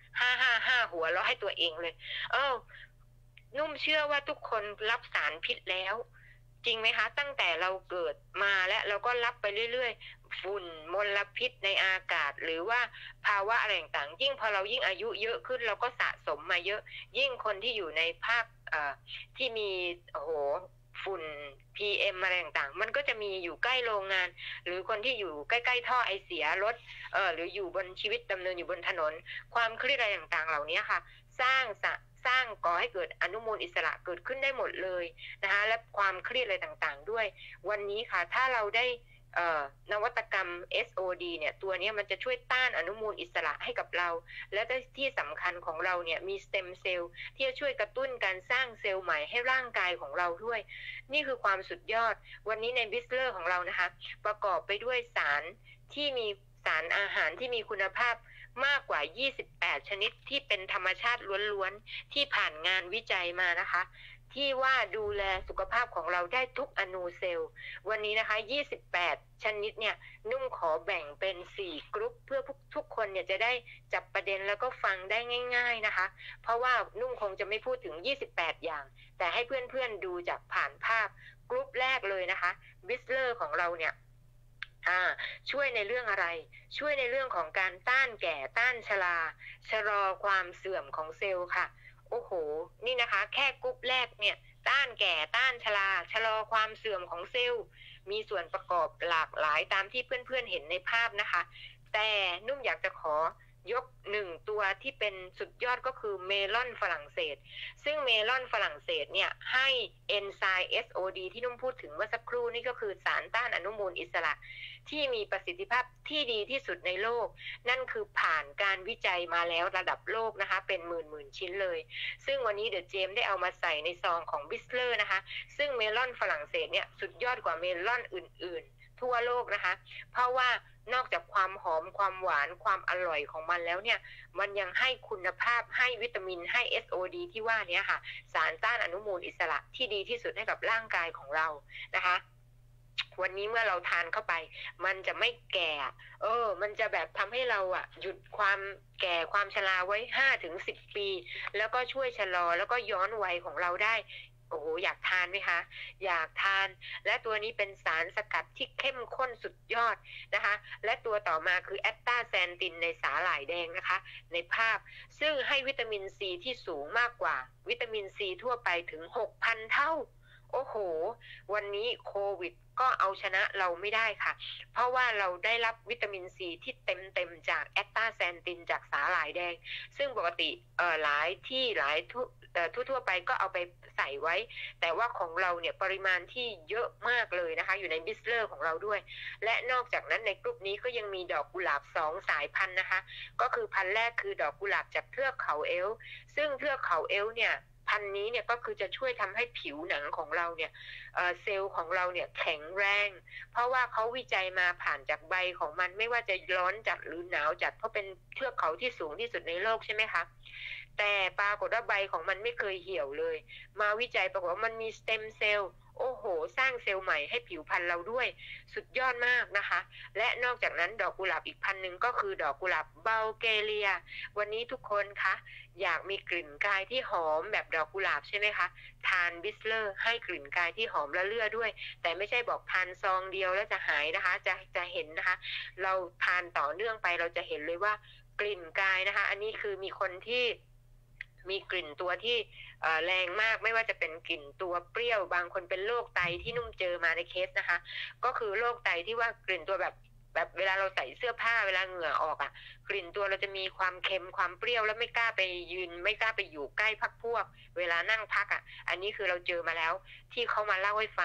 Speaker 4: 5 หัวเราะให้ตัวเองเลยนุ่มเชื่อว่าทุกคนรับสารพิษแล้วจริงไหมคะตั้งแต่เราเกิดมาและเราก็รับไปเรื่อยๆฝุ่นมลพิษในอากาศหรือว่าภาวะอะไรต่างๆยิ่งพอเรายิ่งอายุเยอะขึ้นเราก็สะสมมาเยอะยิ่งคนที่อยู่ในภาคที่มีฝุ่น PM อะไรต่างๆมันก็จะมีอยู่ใกล้โรงงานหรือคนที่อยู่ใกล้ๆท่อไอเสียรถหรืออยู่บนชีวิตดำเนินอยู่บนถนนความเครียดอะไรต่างๆเหล่านี้ค่ะสร้างก่อให้เกิดอนุมูลอิสระเกิดขึ้นได้หมดเลยนะคะและความเครียดอะไรต่างๆด้วยวันนี้ค่ะถ้าเราได้นวัตกรรม SOD เนี่ยตัวนี้มันจะช่วยต้านอนุมูลอิสระให้กับเราและที่สำคัญของเราเนี่ยมีสเต็มเซลล์ที่จะช่วยกระตุ้นการสร้างเซลล์ใหม่ให้ร่างกายของเราด้วยนี่คือความสุดยอดวันนี้ในบิสเลอร์ของเรานะคะประกอบไปด้วยสารที่มีสารอาหารที่มีคุณภาพมากกว่า28ชนิดที่เป็นธรรมชาติล้วนๆที่ผ่านงานวิจัยมานะคะที่ว่าดูแลสุขภาพของเราได้ทุกอนูเซลล์วันนี้นะคะ28ชนิดเนี่ยนุ่มขอแบ่งเป็น4กรุ๊ปเพื่อทุกคนเนี่ยจะได้จับประเด็นแล้วก็ฟังได้ง่ายๆนะคะเพราะว่านุ่มคงจะไม่พูดถึง28อย่างแต่ให้เพื่อนๆดูจากผ่านภาพกรุ๊ปแรกเลยนะคะบิสเลอร์ของเราเนี่ยช่วยในเรื่องอะไรช่วยในเรื่องของการต้านแก่ต้านชราชะลอความเสื่อมของเซลล์ค่ะโอ้โหนี่นะคะแค่กรุ๊ปแรกเนี่ยต้านแก่ต้านชราชะลอความเสื่อมของเซลล์มีส่วนประกอบหลากหลายตามที่เพื่อนๆเห็นในภาพนะคะแต่นุ่มอยากจะขอยก1ตัวที่เป็นสุดยอดก็คือเมลอนฝรั่งเศสซึ่งเมลอนฝรั่งเศสเนี่ยให้เอนไซม์ SOD ที่นุ่มพูดถึงเมื่อสักครู่นี่ก็คือสารต้านอนุมูลอิสระที่มีประสิทธิภาพที่ดีที่สุดในโลกนั่นคือผ่านการวิจัยมาแล้วระดับโลกนะคะเป็นหมื่นชิ้นเลยซึ่งวันนี้เดอะเจมได้เอามาใส่ในซองของบิสเลอร์นะคะซึ่งเมลอนฝรั่งเศสเนี่ยสุดยอดกว่าเมลอนอื่นๆทั่วโลกนะคะเพราะว่านอกจากความหอมความหวานความอร่อยของมันแล้วเนี่ยมันยังให้คุณภาพให้วิตามินให้ SOD ที่ว่านี้ค่ะสารต้านอนุมูลอิสระที่ดีที่สุดให้กับร่างกายของเรานะคะวันนี้เมื่อเราทานเข้าไปมันจะไม่แก่มันจะแบบทำให้เราหยุดความแก่ความชราไว้ 5-10 ปีแล้วก็ช่วยชะลอแล้วก็ย้อนวัยของเราได้โอ้โหอยากทานไหมคะอยากทานและตัวนี้เป็นสารสกัดที่เข้มข้นสุดยอดนะคะและตัวต่อมาคือแอสตาแซนตินในสาหร่ายแดงนะคะในภาพซึ่งให้วิตามินซีที่สูงมากกว่าวิตามินซีทั่วไปถึง 6,000 เท่าโอ้โหวันนี้โควิดก็เอาชนะเราไม่ได้ค่ะเพราะว่าเราได้รับวิตามินซีที่เต็มจากแอสตาแซนตินจากสาหร่ายแดงซึ่งปกติหลายที่หลายทั่วไปก็เอาไปใส่ไว้แต่ว่าของเราเนี่ยปริมาณที่เยอะมากเลยนะคะอยู่ในบิสเลอร์ของเราด้วยและนอกจากนั้นในกลุ่มนี้ก็ยังมีดอกกุหลาบ2สายพันธุ์นะคะก็คือพันธุ์แรกคือดอกกุหลาบจากเทือกเขาเอลป์ซึ่งเทือกเขาเอลป์เนี่ยพันธุ์นี้เนี่ยก็คือจะช่วยทำให้ผิวหนังของเราเนี่ยเซลล์ของเราเนี่ยแข็งแรงเพราะว่าเขาวิจัยมาผ่านจากใบของมันไม่ว่าจะร้อนจัดหรือหนาวจัดเพราะเป็นเทือกเขาที่สูงที่สุดในโลกใช่ไหมคะแต่ปรากฏว่าใบของมันไม่เคยเหี่ยวเลยมาวิจัยปรากฏว่ามันมีสเต็มเซลล์โอ้โหสร้างเซลล์ใหม่ให้ผิวพรรณเราด้วยสุดยอดมากนะคะและนอกจากนั้นดอกกุหลาบอีกพันธุ์หนึ่งก็คือดอกกุหลาบบัลแกเรียวันนี้ทุกคนคะอยากมีกลิ่นกายที่หอมแบบดอกกุหลาบใช่ไหมคะทานบิสเลอร์ให้กลิ่นกายที่หอมละเลื่อด้วยแต่ไม่ใช่บอกทานซองเดียวแล้วจะหายนะคะจะเห็นนะคะเราทานต่อเนื่องไปเราจะเห็นเลยว่ากลิ่นกายนะคะอันนี้คือมีคนที่มีกลิ่นตัวที่แรงมากไม่ว่าจะเป็นกลิ่นตัวเปรี้ยวบางคนเป็นโรคไตที่นุ่มเจอมาในเคสนะคะก็คือโรคไตที่ว่ากลิ่นตัวแบบเวลาเราใส่เสื้อผ้าเวลาเหงื่อออกกลิ่นตัวเราจะมีความเค็มความเปรี้ยวแล้วไม่กล้าไปยืนไม่กล้าไปอยู่ใกล้พักพวกเวลานั่งพักอันนี้คือเราเจอมาแล้วที่เขามาเล่าให้ฟัง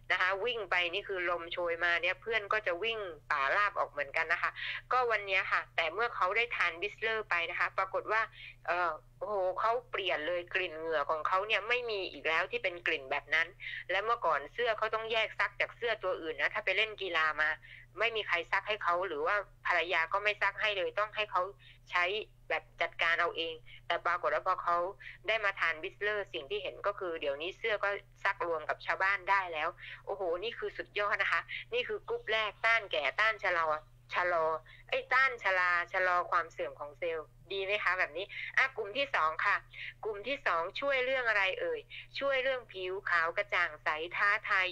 Speaker 4: นะคะวิ่งไปนี่คือลมโชยมาเนี่ยเพื่อนก็จะวิ่งป่าราบออกเหมือนกันนะคะก็วันนี้ค่ะแต่เมื่อเขาได้ทานบิสเลอร์ไปนะคะปรากฏว่าโอ้โหเขาเปลี่ยนเลยกลิ่นเหงื่อของเขาเนี่ยไม่มีอีกแล้วที่เป็นกลิ่นแบบนั้นและเมื่อก่อนเสื้อเขาต้องแยกซักจากเสื้อตัวอื่นนะถ้าไปเล่นกีฬามาไม่มีใครซักให้เขาหรือว่าภรรยาก็ไม่ซักให้เลยต้องให้เขาใช้แบบจัดการเอาเองแต่ปรากฏว่าพอเขาได้มาทานบิสเลอร์สิ่งที่เห็นก็คือเดี๋ยวนี้เสื้อก็ซักรวมกับชาวบ้านได้แล้วโอ้โหนี่คือสุดยอดนะคะนี่คือกรุ๊ปแรกต้านแก่ต้านชะลอต้านชะลอความเสื่อมของเซลล์ดีไหมคะแบบนี้กลุ่มที่2ค่ะกลุ่มที่2ช่วยเรื่องอะไรเอ่ยช่วยเรื่องผิวขาวกระจ่างใสท้าทาย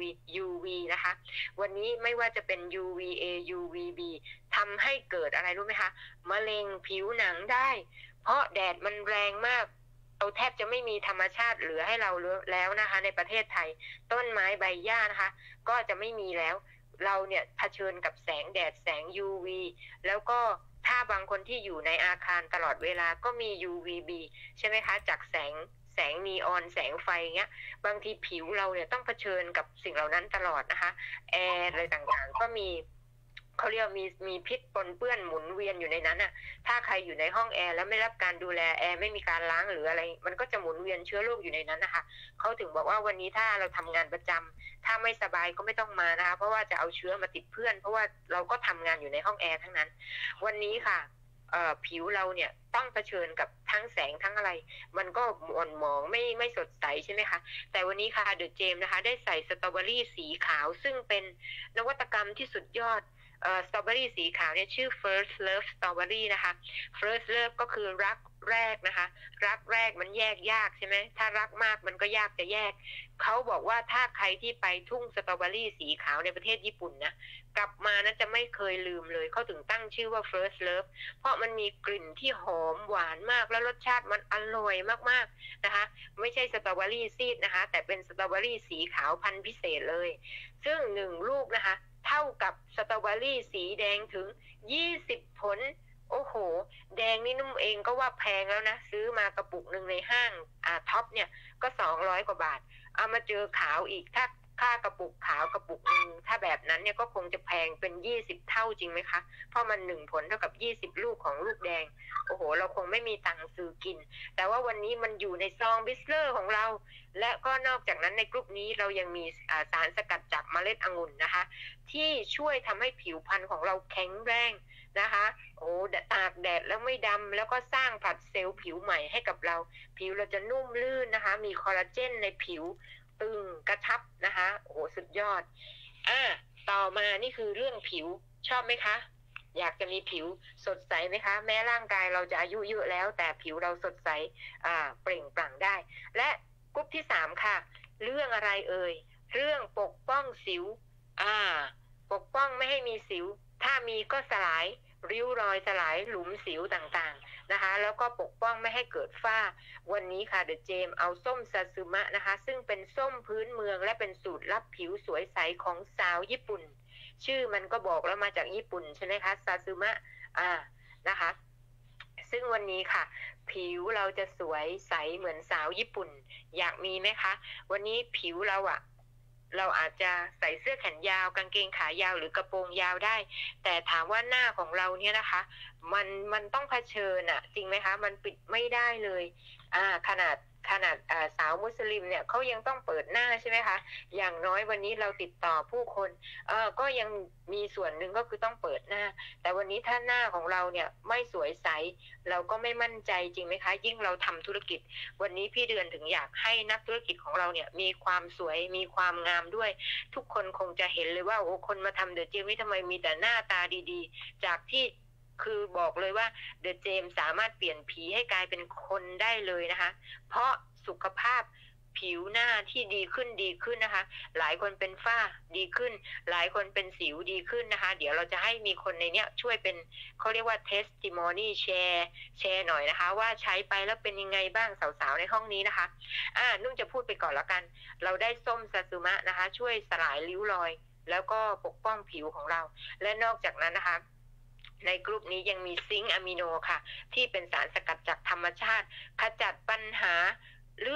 Speaker 4: UV นะคะวันนี้ไม่ว่าจะเป็น UVA UVB ทำให้เกิดอะไรรู้ไหมคะมะเร็งผิวหนังได้เพราะแดดมันแรงมากเราแทบจะไม่มีธรรมชาติเหลือให้เราแล้วนะคะในประเทศไทยต้นไม้ใบหญ้านะคะก็จะไม่มีแล้วเราเนี่ยเผชิญกับแสงแดดแสง UV แล้วก็ถ้าบางคนที่อยู่ในอาคารตลอดเวลาก็มี UVB ใช่ไหมคะจากแสงนีออนแสงไฟเงี้ยบางทีผิวเราเนี่ยต้องเผชิญกับสิ่งเหล่านั้นตลอดนะคะแอร์อะไรต่างๆก็มีเขาเรียกมีพิษปนเปื้อนหมุนเวียนอยู่ในนั้นอ่ะถ้าใครอยู่ในห้องแอร์แล้วไม่รับการดูแลแอร์ไม่มีการล้างหรืออะไรมันก็จะหมุนเวียนเชื้อโรคอยู่ในนั้นนะคะเขาถึงบอกว่าวันนี้ถ้าเราทำงานประจำถ้าไม่สบายก็ไม่ต้องมานะคะเพราะว่าจะเอาเชื้อมาติดเพื่อนเพราะว่าเราก็ทำงานอยู่ในห้องแอร์ทั้งนั้นวันนี้ค่ะผิวเราเนี่ยต้องเผชิญกับทั้งแสงทั้งอะไรมันก็อ่อนหมองไม่สดใสใช่ไหมคะแต่วันนี้ค่ะเดอะเจมนะคะได้ใส่สตรอเบอรี่สีขาวซึ่งเป็นนวัตกรรมที่สุดยอดสตรอเบอรี่สีขาวเนี่ยชื่อ First Love Strawberry นะคะ First Love ก็คือรักแรกนะคะรักแรกมันแยกยากใช่ไหมถ้ารักมากมันก็ยากจะแยกเขาบอกว่าถ้าใครที่ไปทุ่งสตรอเบอรี่สีขาวในประเทศญี่ปุ่นนะกลับมานะจะไม่เคยลืมเลยเขาถึงตั้งชื่อว่า First Love เพราะมันมีกลิ่นที่หอมหวานมากแล้วรสชาติมันอร่อยมากๆนะคะไม่ใช่สตรอเบอรี่ซีดนะคะแต่เป็นสตรอเบอรี่สีขาวพันธุ์พิเศษเลยซึ่ง1ลูกนะคะเท่ากับสตรอเบอรี่สีแดงถึง20ผลโอ้โหแดงนี่นุ่มเองก็ว่าแพงแล้วนะซื้อมากระปุกหนึ่งในห้างท็อปเนี่ยก็200กว่าบาทเอามาเจอขาวอีกถ้าค่ากระปุกขาวกระปุกนึงถ้าแบบนั้นเนี่ยก็คงจะแพงเป็น20เท่าจริงไหมคะเพราะมัน1ผลเท่ากับ20ลูกของลูกแดงโอ้โหเราคงไม่มีตังค์ซื้อกินแต่ว่าวันนี้มันอยู่ในซองบิสเลอร์ของเราและก็นอกจากนั้นในกลุ่มนี้เรายังมีสารสกัดจากเมล็ดองุ่นนะคะที่ช่วยทำให้ผิวพรรณของเราแข็งแรงนะคะโอ้ตากแดดแล้วไม่ดำแล้วก็สร้างผลัดเซลล์ผิวใหม่ให้กับเราผิวเราจะนุ่มลื่นนะคะมีคอลลาเจนในผิวตึงกระชับนะคะโอ้โหสุดยอดต่อมานี่คือเรื่องผิวชอบไหมคะอยากจะมีผิวสดใสไหมคะแม้ร่างกายเราจะอายุเยอะแล้วแต่ผิวเราสดใสเปล่งปลั่งได้และกลุ่มที่3ค่ะเรื่องอะไรเอ่ยเรื่องปกป้องสิวปกป้องไม่ให้มีสิวถ้ามีก็สลายริ้วรอยสลายหลุมสิวต่างๆนะคะแล้วก็ปกป้องไม่ให้เกิดฝ้าวันนี้ค่ะเดอะเจมเอาส้มซาซึมะนะคะซึ่งเป็นส้มพื้นเมืองและเป็นสูตรลับผิวสวยใสของสาวญี่ปุ่นชื่อมันก็บอกแล้วมาจากญี่ปุ่นใช่ไหมคะซาซึมะนะคะซึ่งวันนี้ค่ะผิวเราจะสวยใสเหมือนสาวญี่ปุ่นอยากมีไหมคะวันนี้ผิวเราเราอาจจะใส่เสื้อแขนยาวกางเกงขายาวหรือกระโปรงยาวได้แต่ถามว่าหน้าของเราเนี่ยนะคะมันต้องเผชิญจริงไหมคะมันปิดไม่ได้เลยขนาดสาวมุสลิมเนี่ยเขายังต้องเปิดหน้าใช่ไหมคะอย่างน้อยวันนี้เราติดต่อผู้คนก็ยังมีส่วนหนึ่งก็คือต้องเปิดหน้าแต่วันนี้ถ้าหน้าของเราเนี่ยไม่สวยใสเราก็ไม่มั่นใจจริงไหมคะยิ่งเราทำธุรกิจวันนี้พี่เดือนถึงอยากให้นักธุรกิจของเราเนี่ยมีความสวยมีความงามด้วยทุกคนคงจะเห็นเลยว่าโอ้คนมาทำเดอะเจมนี่ทำไมมีแต่หน้าตาดีๆจากที่คือบอกเลยว่าเดอะเจมสามารถเปลี่ยนผีให้กลายเป็นคนได้เลยนะคะเพราะสุขภาพผิวหน้าที่ดีขึ้นนะคะหลายคนเป็นฝ้าดีขึ้นหลายคนเป็นสิวดีขึ้นนะคะเดี๋ยวเราจะให้มีคนในเนี้ยช่วยเป็นเขาเรียกว่า testimony แชร์หน่อยนะคะว่าใช้ไปแล้วเป็นยังไงบ้างสาวๆในห้องนี้นะคะนุ่นจะพูดไปก่อนแล้วกันเราได้ส้มซาซึมะนะคะช่วยสลายริ้วรอยแล้วก็ปกป้องผิวของเราและนอกจากนั้นนะคะในกลุ่มนี้ยังมีซิงค์อะมิโนค่ะที่เป็นสารสกัดจากธรรมชาติขจัดปัญหาเรื่อง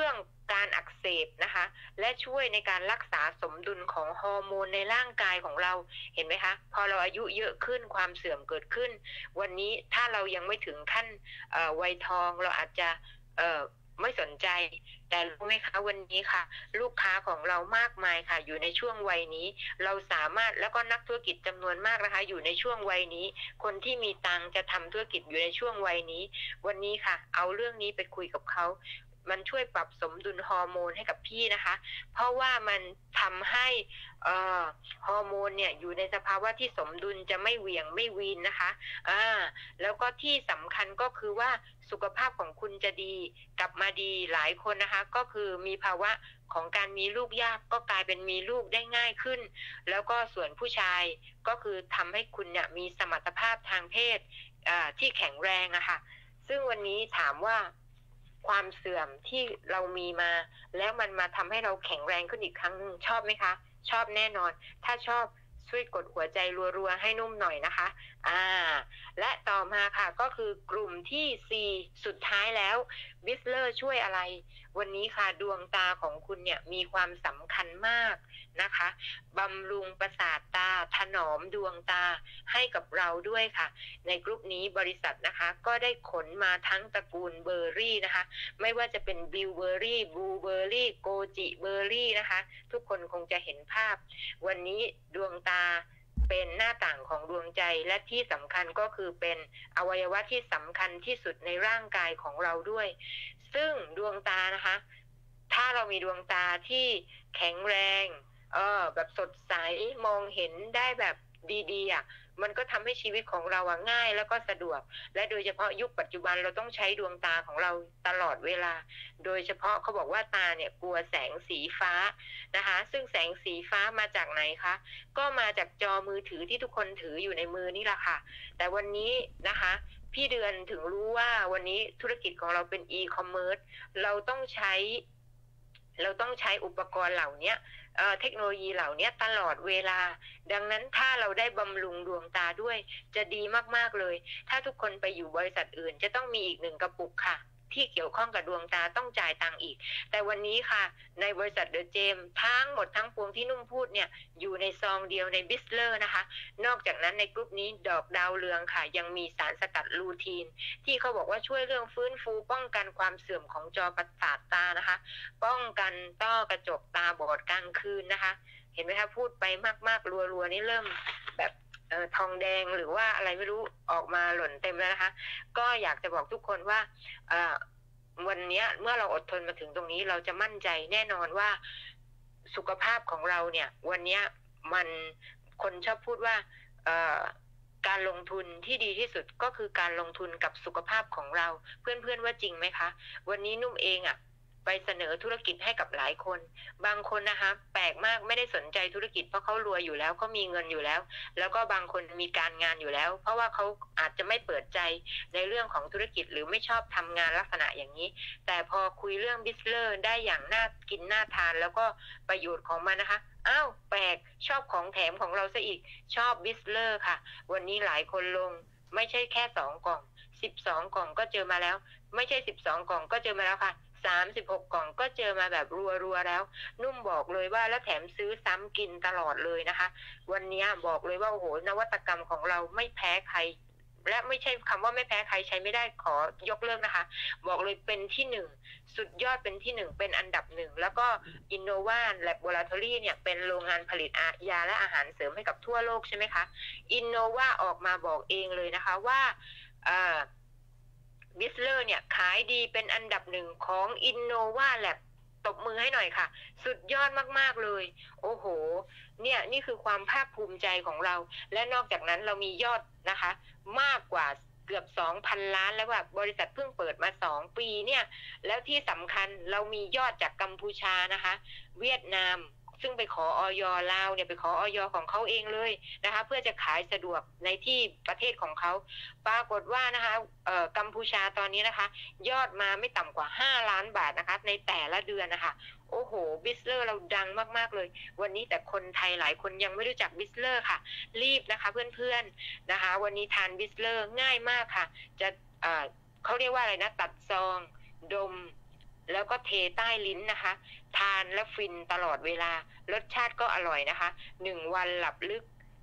Speaker 4: การอักเสบนะคะและช่วยในการรักษาสมดุลของฮอร์โมนในร่างกายของเราเห็นไหมคะพอเราอายุเยอะขึ้นความเสื่อมเกิดขึ้นวันนี้ถ้าเรายังไม่ถึงขั้นวัยทองเราอาจจะไม่สนใจแต่รู้ไหมคะวันนี้ค่ะลูกค้าของเรามากมายค่ะอยู่ในช่วงวัยนี้เราสามารถแล้วก็นักธุรกิจจำนวนมากนะคะอยู่ในช่วงวัยนี้คนที่มีตังจะทำธุรกิจอยู่ในช่วงวัยนี้วันนี้ค่ะเอาเรื่องนี้ไปคุยกับเขามันช่วยปรับสมดุลฮอร์โมนให้กับพี่นะคะเพราะว่ามันทำให้ฮอร์โมนเนี่ยอยู่ในสภาวะที่สมดุลจะไม่เหวี่ยงไม่วีนนะคะแล้วก็ที่สำคัญก็คือว่าสุขภาพของคุณจะดีกลับมาดีหลายคนนะคะก็คือมีภาวะของการมีลูกยากก็กลายเป็นมีลูกได้ง่ายขึ้นแล้วก็ส่วนผู้ชายก็คือทำให้คุณเนี่ยมีสมรรถภาพทางเพศที่แข็งแรงอะค่ะซึ่งวันนี้ถามว่าความเสื่อมที่เรามีมาแล้วมันมาทำให้เราแข็งแรงขึ้นอีกครั้งนึงชอบไหมคะชอบแน่นอนถ้าชอบช่วยกดหัวใจรัวๆให้นุ่มหน่อยนะคะและต่อมาค่ะก็คือกลุ่มที่ 4 สุดท้ายแล้วบิสเลอร์ช่วยอะไรวันนี้ค่ะดวงตาของคุณเนี่ยมีความสำคัญมากนะคะบำรุงประสาทตาถนอมดวงตาให้กับเราด้วยค่ะในกลุ่มนี้บริษัทนะคะก็ได้ขนมาทั้งตระกูลเบอร์รี่นะคะไม่ว่าจะเป็นบิลเบอร์รี่บลูเบอร์รี่โกจิเบอร์รี่นะคะทุกคนคงจะเห็นภาพวันนี้ดวงตาเป็นหน้าต่างของดวงใจและที่สำคัญก็คือเป็นอวัยวะที่สำคัญที่สุดในร่างกายของเราด้วยซึ่งดวงตานะคะถ้าเรามีดวงตาที่แข็งแรงแบบสดใสมองเห็นได้แบบดีๆมันก็ทำให้ชีวิตของเราง่ายแล้วก็สะดวกและโดยเฉพาะยุคปัจจุบันเราต้องใช้ดวงตาของเราตลอดเวลาโดยเฉพาะเขาบอกว่าตาเนี่ยกลัวแสงสีฟ้านะคะซึ่งแสงสีฟ้ามาจากไหนคะก็มาจากจอมือถือที่ทุกคนถืออยู่ในมือนี่แหละค่ะแต่วันนี้นะคะพี่เดือนถึงรู้ว่าวันนี้ธุรกิจของเราเป็นอีคอมเมิร์ซเราต้องใช้อุปกรณ์เหล่านี้เทคโนโลยีเหล่านี้ตลอดเวลาดังนั้นถ้าเราได้บำรุงดวงตาด้วยจะดีมากๆเลยถ้าทุกคนไปอยู่บริษัทอื่นจะต้องมีอีก1 กระปุกค่ะที่เกี่ยวข้องกับดวงตาต้องจ่ายตังค์อีกแต่วันนี้ค่ะในบริษัทเดอะเจมทั้งหมดทั้งปวงที่นุ่มพูดเนี่ยอยู่ในซองเดียวในบิสเลอร์นะคะนอกจากนั้นในกลุ่มนี้ดอกดาวเรืองค่ะยังมีสารสกัดลูทีนที่เขาบอกว่าช่วยเรื่องฟื้นฟูป้องกันความเสื่อมของจอประสาทตานะคะป้องกันต้อกระจกตาบอดกลางคืนนะคะเห็นไหมคะพูดไปมากๆรัวๆนี่เริ่มแบบทองแดงหรือว่าอะไรไม่รู้ออกมาหล่นเต็มแล้วนะคะก็อยากจะบอกทุกคนว่าวันนี้เมื่อเราอดทนมาถึงตรงนี้เราจะมั่นใจแน่นอนว่าสุขภาพของเราเนี่ยวันนี้มันคนชอบพูดว่าการลงทุนที่ดีที่สุดก็คือการลงทุนกับสุขภาพของเราเพื่อนๆว่าจริงไหมคะวันนี้นุ่มเองไปเสนอธุรกิจให้กับหลายคนบางคนนะคะแปลกมากไม่ได้สนใจธุรกิจเพราะเขารวยอยู่แล้วเขามีเงินอยู่แล้วแล้วก็บางคนมีการงานอยู่แล้วเพราะว่าเขาอาจจะไม่เปิดใจในเรื่องของธุรกิจหรือไม่ชอบทำงานลักษณะอย่างนี้แต่พอคุยเรื่องบิสเลอร์ได้อย่างน่ากินน่าทานแล้วก็ประโยชน์ของมันนะคะอ้าวแปลกชอบของแถมของเราซะอีกชอบบิสเลอร์ค่ะวันนี้หลายคนลงไม่ใช่แค่2 กล่อง12 กล่องก็เจอมาแล้วไม่ใช่12 กล่องก็เจอมาแล้วค่ะ36 กล่องก็เจอมาแบบรัวๆแล้วนุ่มบอกเลยว่าแล้วแถมซื้อซ้ำกินตลอดเลยนะคะวันนี้บอกเลยว่าโอ้โหนวัตกรรมของเราไม่แพ้ใครและไม่ใช่คำว่าไม่แพ้ใครใช้ไม่ได้ขอยกเลิกนะคะบอกเลยเป็นที่1สุดยอดเป็นที่1เป็นอันดับ1แล้วก็ Innova Laboratory เนี่ยเป็นโรงงานผลิตยาและอาหารเสริมให้กับทั่วโลกใช่ไหมคะ Innova ออกมาบอกเองเลยนะคะว่าบิสเลอร์เนี่ยขายดีเป็นอันดับ1ของ Innova Lab ตบมือให้หน่อยค่ะสุดยอดมากๆเลยโอ้โหเนี่ยนี่คือความภาคภูมิใจของเราและนอกจากนั้นเรามียอดนะคะมากกว่าเกือบ 2,000 ล้านแล้วว่าบริษัทเพิ่งเปิดมา2 ปีเนี่ยแล้วที่สำคัญเรามียอดจากกัมพูชานะคะเวียดนามซึ่งไปขออย.ลาวเนี่ยไปขออย.ของเขาเองเลยนะคะเพื่อจะขายสะดวกในที่ประเทศของเขาปรากฏว่านะคะกัมพูชาตอนนี้นะคะยอดมาไม่ต่ำกว่า5 ล้านบาทนะคะในแต่ละเดือนนะคะโอ้โหบิสเลอร์เราดังมากๆเลยวันนี้แต่คนไทยหลายคนยังไม่รู้จักบิสเลอร์ค่ะรีบนะคะเพื่อนๆนะคะวันนี้ทานบิสเลอร์ง่ายมากค่ะจะเขาเรียกว่าอะไรนะตัดซองดมแล้วก็เทใต้ลิ้นนะคะ ทานและฟินตลอดเวลารสชาติก็อร่อยนะคะ1 วันหลับลึก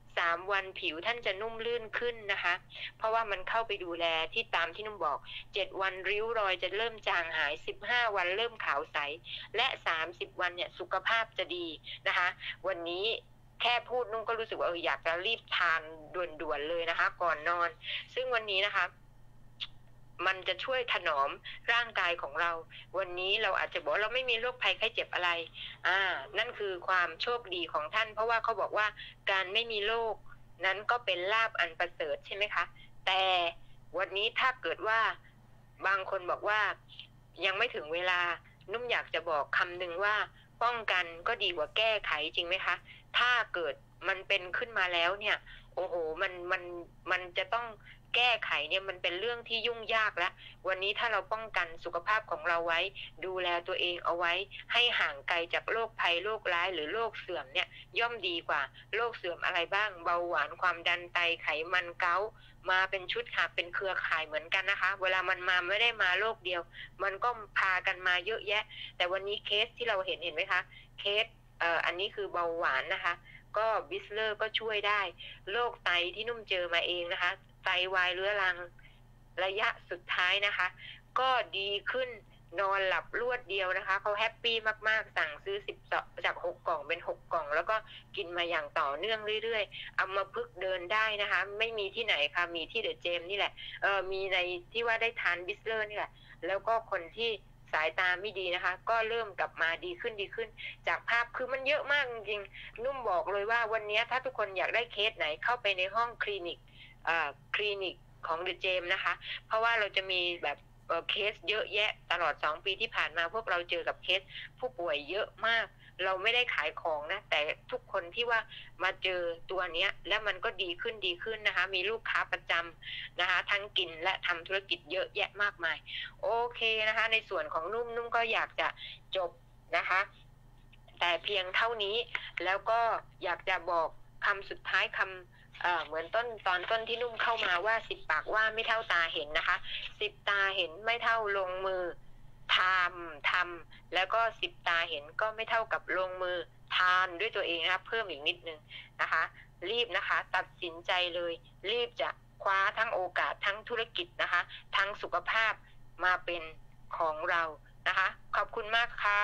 Speaker 4: 3 วันผิวท่านจะนุ่มลื่นขึ้นนะคะเพราะว่ามันเข้าไปดูแลที่ตามที่นุ่มบอก7 วันริ้วรอยจะเริ่มจางหาย15 วันเริ่มขาวใสและ30 วันเนี่ยสุขภาพจะดีนะคะวันนี้แค่พูดนุ่มก็รู้สึกว่าอยากจะรีบทานด่วนๆเลยนะคะก่อนนอนซึ่งวันนี้นะคะมันจะช่วยถนอมร่างกายของเราวันนี้เราอาจจะบอกเราไม่มีโรคภัยไข้เจ็บอะไรนั่นคือความโชคดีของท่านเพราะว่าเขาบอกว่าการไม่มีโรคนั้นก็เป็นลาภอันประเสริฐใช่ไหมคะแต่วันนี้ถ้าเกิดว่าบางคนบอกว่ายังไม่ถึงเวลานุ่มอยากจะบอกคำหนึ่งว่าป้องกันก็ดีกว่าแก้ไขจริงไหมคะถ้าเกิดมันเป็นขึ้นมาแล้วเนี่ยโอ้โหมันจะต้องแก้ไขเนี่ยมันเป็นเรื่องที่ยุ่งยากแล้ววันนี้ถ้าเราป้องกันสุขภาพของเราไว้ดูแลตัวเองเอาไว้ให้ห่างไกลจากโรคภัยโรคร้ายหรือโรคเสื่อมเนี่ยย่อมดีกว่าโรคเสื่อมอะไรบ้างเบาหวานความดันไตไขมันเกาต์มาเป็นชุดค่ะเป็นเครือข่ายเหมือนกันนะคะเวลามันมาไม่ได้มาโรคเดียวมันก็พากันมาเยอะแยะแต่วันนี้เคสที่เราเห็นไหมคะเคสอันนี้คือเบาหวานนะคะก็บิสเลอร์ก็ช่วยได้โรคไตที่นุ่มเจอมาเองนะคะไตวายเรื้อรังระยะสุดท้ายนะคะก็ดีขึ้นนอนหลับรวดเดียวนะคะเขาแฮปปี้มากๆสั่งซื้อ10จาก6 กล่องเป็น6 กล่องแล้วก็กินมาอย่างต่อเนื่องเรื่อยๆเอามาพึกเดินได้นะคะไม่มีที่ไหนค่ะมีที่เดอะเจมนี่แหละมีในที่ว่าได้ทานบิสเลอร์นี่แหละแล้วก็คนที่สายตาไม่ดีนะคะก็เริ่มกลับมาดีขึ้นจากภาพคือมันเยอะมากจริงๆนุ่มบอกเลยว่าวันนี้ถ้าทุกคนอยากได้เคสไหนเข้าไปในห้องคลินิกของเดอะเจมนะคะเพราะว่าเราจะมีแบบเคสเยอะแยะตลอด2 ปีที่ผ่านมาพวกเราเจอกับเคสผู้ป่วยเยอะมากเราไม่ได้ขายของนะแต่ทุกคนที่ว่ามาเจอตัวเนี้ยแล้วมันก็ดีขึ้นนะคะมีลูกค้าประจำนะคะทั้งกินและทำธุรกิจเยอะแยะมากมายโอเคนะคะในส่วนของนุ่มก็อยากจะจบนะคะแต่เพียงเท่านี้แล้วก็อยากจะบอกคำสุดท้ายคำเหมือนตอนต้นที่นุ่มเข้ามาว่า10 ปากว่าไม่เท่าตาเห็นนะคะ10 ตาเห็นไม่เท่าลงมือทำแล้วก็10 ตาเห็นก็ไม่เท่ากับลงมือทานด้วยตัวเองนะคะเพิ่มอีกนิดนึงนะคะรีบนะคะตัดสินใจเลยรีบจะคว้าทั้งโอกาสทั้งธุรกิจนะคะทั้งสุขภาพมาเป็นของเรานะคะขอบคุณมากค่ะ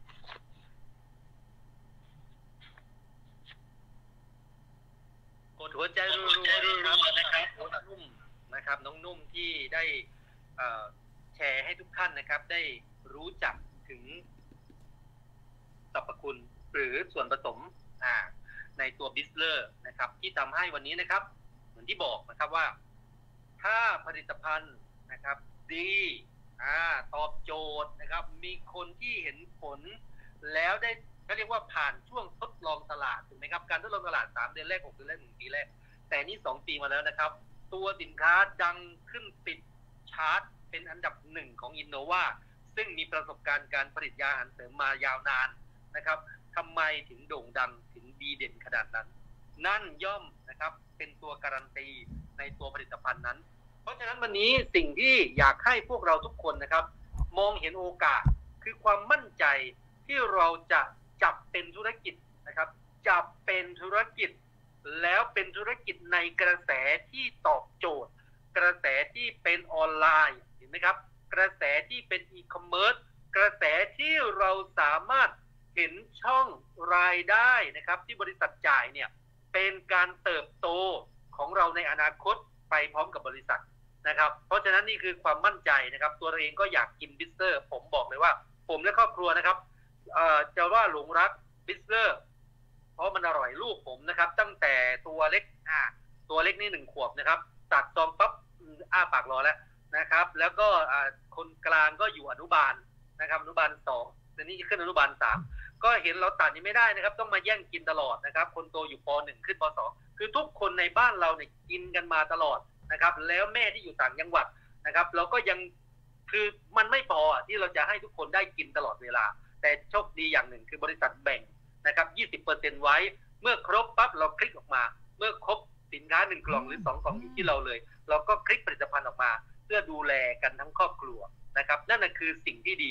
Speaker 3: กดหัวใจรัวๆนะครับน้องนุ่มนะครับน้องนุ่มที่ได้แชร์ให้ทุกท่านนะครับได้รู้จักถึงสรรพคุณหรือส่วนผสมในตัวบิสเลอร์นะครับที่ทำให้วันนี้นะครับเหมือนที่บอกนะครับว่าถ้าผลิตภัณฑ์นะครับดีตอบโจทย์นะครับมีคนที่เห็นผลแล้วได้เขาเรียกว่าผ่านช่วงทดลองตลาดถูกไหมครับการทดลองตลาด3 เดือนแรก6 เดือนแรก1 ปีแรกแต่นี่2 ปีมาแล้วนะครับตัวสินค้าดังขึ้นติดชาร์ตเป็นอันดับ1ของอินโนวาซึ่งมีประสบการณ์การผลิตยาอาหารเสริมมายาวนานนะครับทำไมถึงโด่งดังถึงดีเด่นขนาดนั้นนั่นย่อมนะครับเป็นตัวการันตีในตัวผลิตภัณฑ์นั้นเพราะฉะนั้นวันนี้สิ่งที่อยากให้พวกเราทุกคนนะครับมองเห็นโอกาสคือความมั่นใจที่เราจะจับเป็นธุรกิจนะครับจับเป็นธุรกิจแล้วเป็นธุรกิจในกระแสที่ตอบโจทย์กระแสที่เป็นออนไลน์เห็นไหมครับกระแสที่เป็นอีคอมเมิร์ซกระแสที่เราสามารถเห็นช่องรายได้นะครับที่บริษัทจ่ายเนี่ยเป็นการเติบโตของเราในอนาคตไปพร้อมกับบริษัทนะครับเพราะฉะนั้นนี่คือความมั่นใจนะครับตัวเราเองก็อยากกินบิสเตอร์ผมบอกเลยว่าผมและครอบครัวนะครับจะว่าหลงรักบิสเลอร์เพราะมันอร่อยลูกผมนะครับตั้งแต่ตัวเล็กนี่1 ขวบนะครับตัดซองปั๊บอ้าปากรอแล้วนะครับแล้วก็คนกลางก็อยู่อนุบาลนะครับอนุบาล2แต่นี่จะขึ้นอนุบาล3ก็เห็นเราตัดนี่ไม่ได้นะครับต้องมาแย่งกินตลอดนะครับคนโตอยู่ป.1 ขึ้นป.2คือทุกคนในบ้านเราเนี่ยกินกันมาตลอดนะครับแล้วแม่ที่อยู่ต่างจังหวัดนะครับเราก็ยังคือมันไม่พอที่เราจะให้ทุกคนได้กินตลอดเวลาแต่โชคดีอย่างหนึ่งคือบริษัทแบ่งนะครับ 20% ไว้เมื่อครบปั๊บเราคลิกออกมาเมื่อครบสินค้า1 กล่องหรือ2 กล่องอยู่ที่เราเลยเราก็คลิกผลิตภัณฑ์ออกมาเพื่อดูแลกันทั้งครอบครัวนะครับนั่นคือสิ่งที่ดี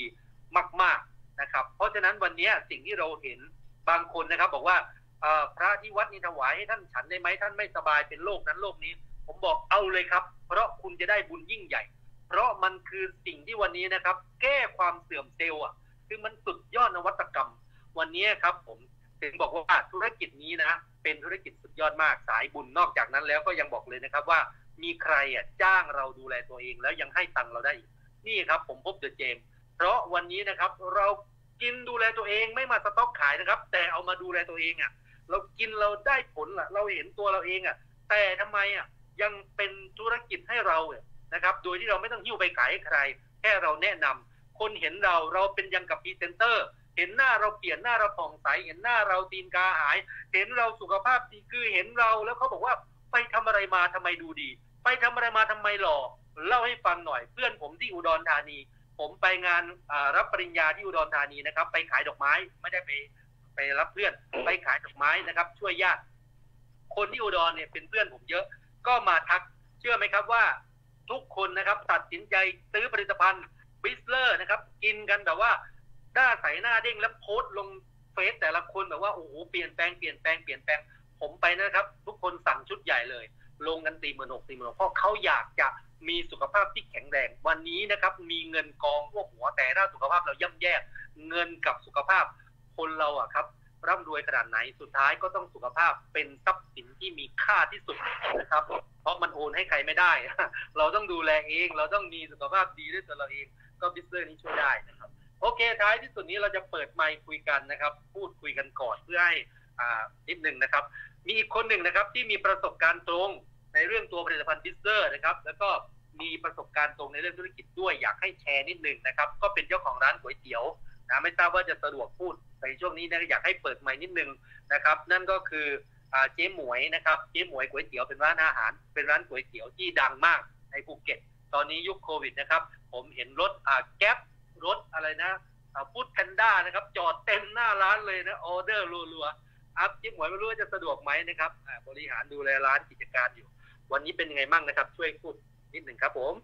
Speaker 3: มากๆนะครับเพราะฉะนั้นวันนี้สิ่งที่เราเห็นบางคนนะครับบอกว่าพระที่วัดนี้ถวายให้ท่านฉันได้ไหมท่านไม่สบายเป็นโรคนั้นโรคนี้ผมบอกเอาเลยครับเพราะคุณจะได้บุญยิ่งใหญ่เพราะมันคือสิ่งที่วันนี้นะครับแก้ความเสื่อมเซลล์คือมันสุดยอดนวัตกรรมวันนี้ครับผมถึงบอกว่าธุรกิจนี้นะเป็นธุรกิจสุดยอดมากสายบุญนอกจากนั้นแล้วก็ยังบอกเลยนะครับว่ามีใครจ้างเราดูแลตัวเองแล้วยังให้ตังค์เราได้อีกนี่ครับผมพบเดอะเจมส์เพราะวันนี้นะครับเรากินดูแลตัวเองไม่มาสต็อกขายนะครับแต่เอามาดูแลตัวเองเรากินเราได้ผลเราเห็นตัวเราเองแต่ทำไมยังเป็นธุรกิจให้เรานะครับโดยที่เราไม่ต้องหิ้วไปขายให้ใครแค่เราแนะนำคนเห็นเราเป็นยังกับพรีเซนเตอร์เห็นหน้าเราเปลี่ยนหน้าเราผ่องใสเห็นหน้าเราตีนกาหายเห็นเราสุขภาพดีคือเห็นเราแล้วเขาบอกว่าไปทำอะไรมาทำไมดูดีไปทำอะไรมาทำไมหล่อเล่าให้ฟังหน่อยเพื่อนผมที่อุดรธานีผมไปงานรับปริญญาที่อุดรธานีนะครับไปขายดอกไม้ไม่ได้ไปรับเพื่อนไปขายดอกไม้นะครับช่วยญาติคนที่อุดรเนี่ยเป็นเพื่อนผมเยอะก็มาทักเชื่อไหมครับว่าทุกคนนะครับตัดสินใจซื้อผลิตภัณฑ์บิสเลอร์นะครับกินกันแบบว่าหน้าใสหน้าเด้งแล้วโพสต์ลงเฟซแต่ละคนแบบว่าโอ้โหเปลี่ยนแปลงผมไปนะครับทุกคนสั่งชุดใหญ่เลยลงกัน46,000เพราะเขาอยากจะมีสุขภาพที่แข็งแรงวันนี้นะครับมีเงินกองพวกหัวแต่ถ้าสุขภาพเราย่ำแย่เงินกับสุขภาพคนเราครับร่ำรวยขนาดไหนสุดท้ายก็ต้องสุขภาพเป็นทรัพย์สินที่มีค่าที่สุดนะครับเพราะมันโอนให้ใครไม่ได้เราต้องดูแลเองเราต้องมีสุขภาพดีด้วยตัวเราเองก็บิสเนสนี้ช่วยได้นะครับโอเคท้ายที่สุดนี้เราจะเปิดไมค์คุยกันนะครับพูดคุยกันก่อนเพื่อให้นิดนึงนะครับมีอีกคนหนึ่งนะครับที่มีประสบการณ์ตรงในเรื่องตัวผลิตภัณฑ์บิสเนสนะครับแล้วก็มีประสบการณ์ตรงในเรื่องธุรกิจด้วยอยากให้แชร์นิดนึงนะครับก็เป็นเจ้าของร้านก๋วยเตี๋ยวนะไม่ทราบว่าจะสะดวกพูดในช่วงนี้นะอยากให้เปิดไมค์นิดนึงนะครับนั่นก็คือเจ๊หมวยนะครับเจ๊หมวยก๋วยเตี๋ยวเป็นร้านอาหารเป็นร้านก๋วยเตี๋ยวที่ดังมากในภูเก็ตตอนนี้ยุคโควิดนะครับผมเห็นรถแก๊ปรถอะไรนะฟู้ดแพนด้านะครับจอดเต็มหน้าร้านเลยนะออเดอร์รัวๆเจ๊หมวยไม่รู้ว่าจะสะดวกไหมนะครับบริหารดูแลร้านกิจการอยู่วันนี้เป็นยังไงบ้างนะครับช่วยพูดนิดหนึ่งครับผม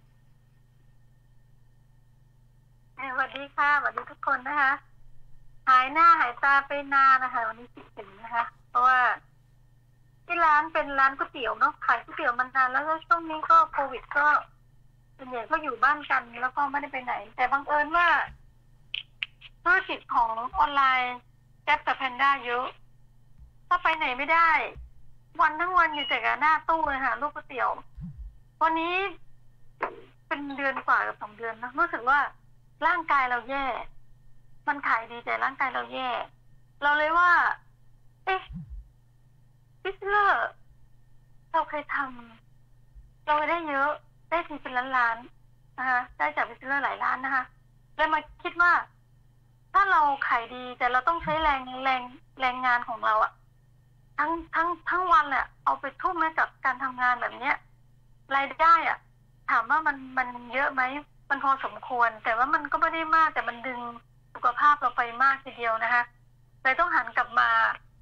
Speaker 5: สวัสดีค่ะสวัสดีทุกคนนะคะหายหน้าหายตาไปนานนะคะวันนี้คิดถึงนะคะเพราะว่าที่ร้านเป็นร้านก๋วยเตี๋ยวเนาะขายก๋วยเตี๋ยวมานานแล้วช่วงนี้ก็โควิดก็ส่วนใหญ่ก็อยู่บ้านกันแล้วก็ไม่ได้ไปไหนแต่บังเอิญว่าธุรกิจของออนไลน์แก๊ปกับแพนด้าเยอะถ้าไปไหนไม่ได้วันทั้งวันอยู่แต่กับหน้าตู้เลยค่ะลูกก๋วยเตี๋ยววันนี้เป็นเดือนกว่ากับ2 เดือนนะรู้สึกว่าร่างกายเราแย่มันขายดีแต่ร่างกายเราแย่เราเลยว่าบิสเนสเราเคยทำเราได้เยอะได้ทีเป็นล้านๆนะคะได้จากบิสเนสหลายล้านนะคะเลยมาคิดว่าถ้าเราขายดีแต่เราต้องใช้แรงงานของเราทั้งวันเอาไปทุ่มให้กับการทำงานแบบเนี้ยรายได้ถามว่ามันเยอะไหมมันพอสมควรแต่ว่ามันก็ไม่ได้มากแต่มันดึงสุขภาพเราไปมากทีเดียวนะคะเลยต้องหันกลับมา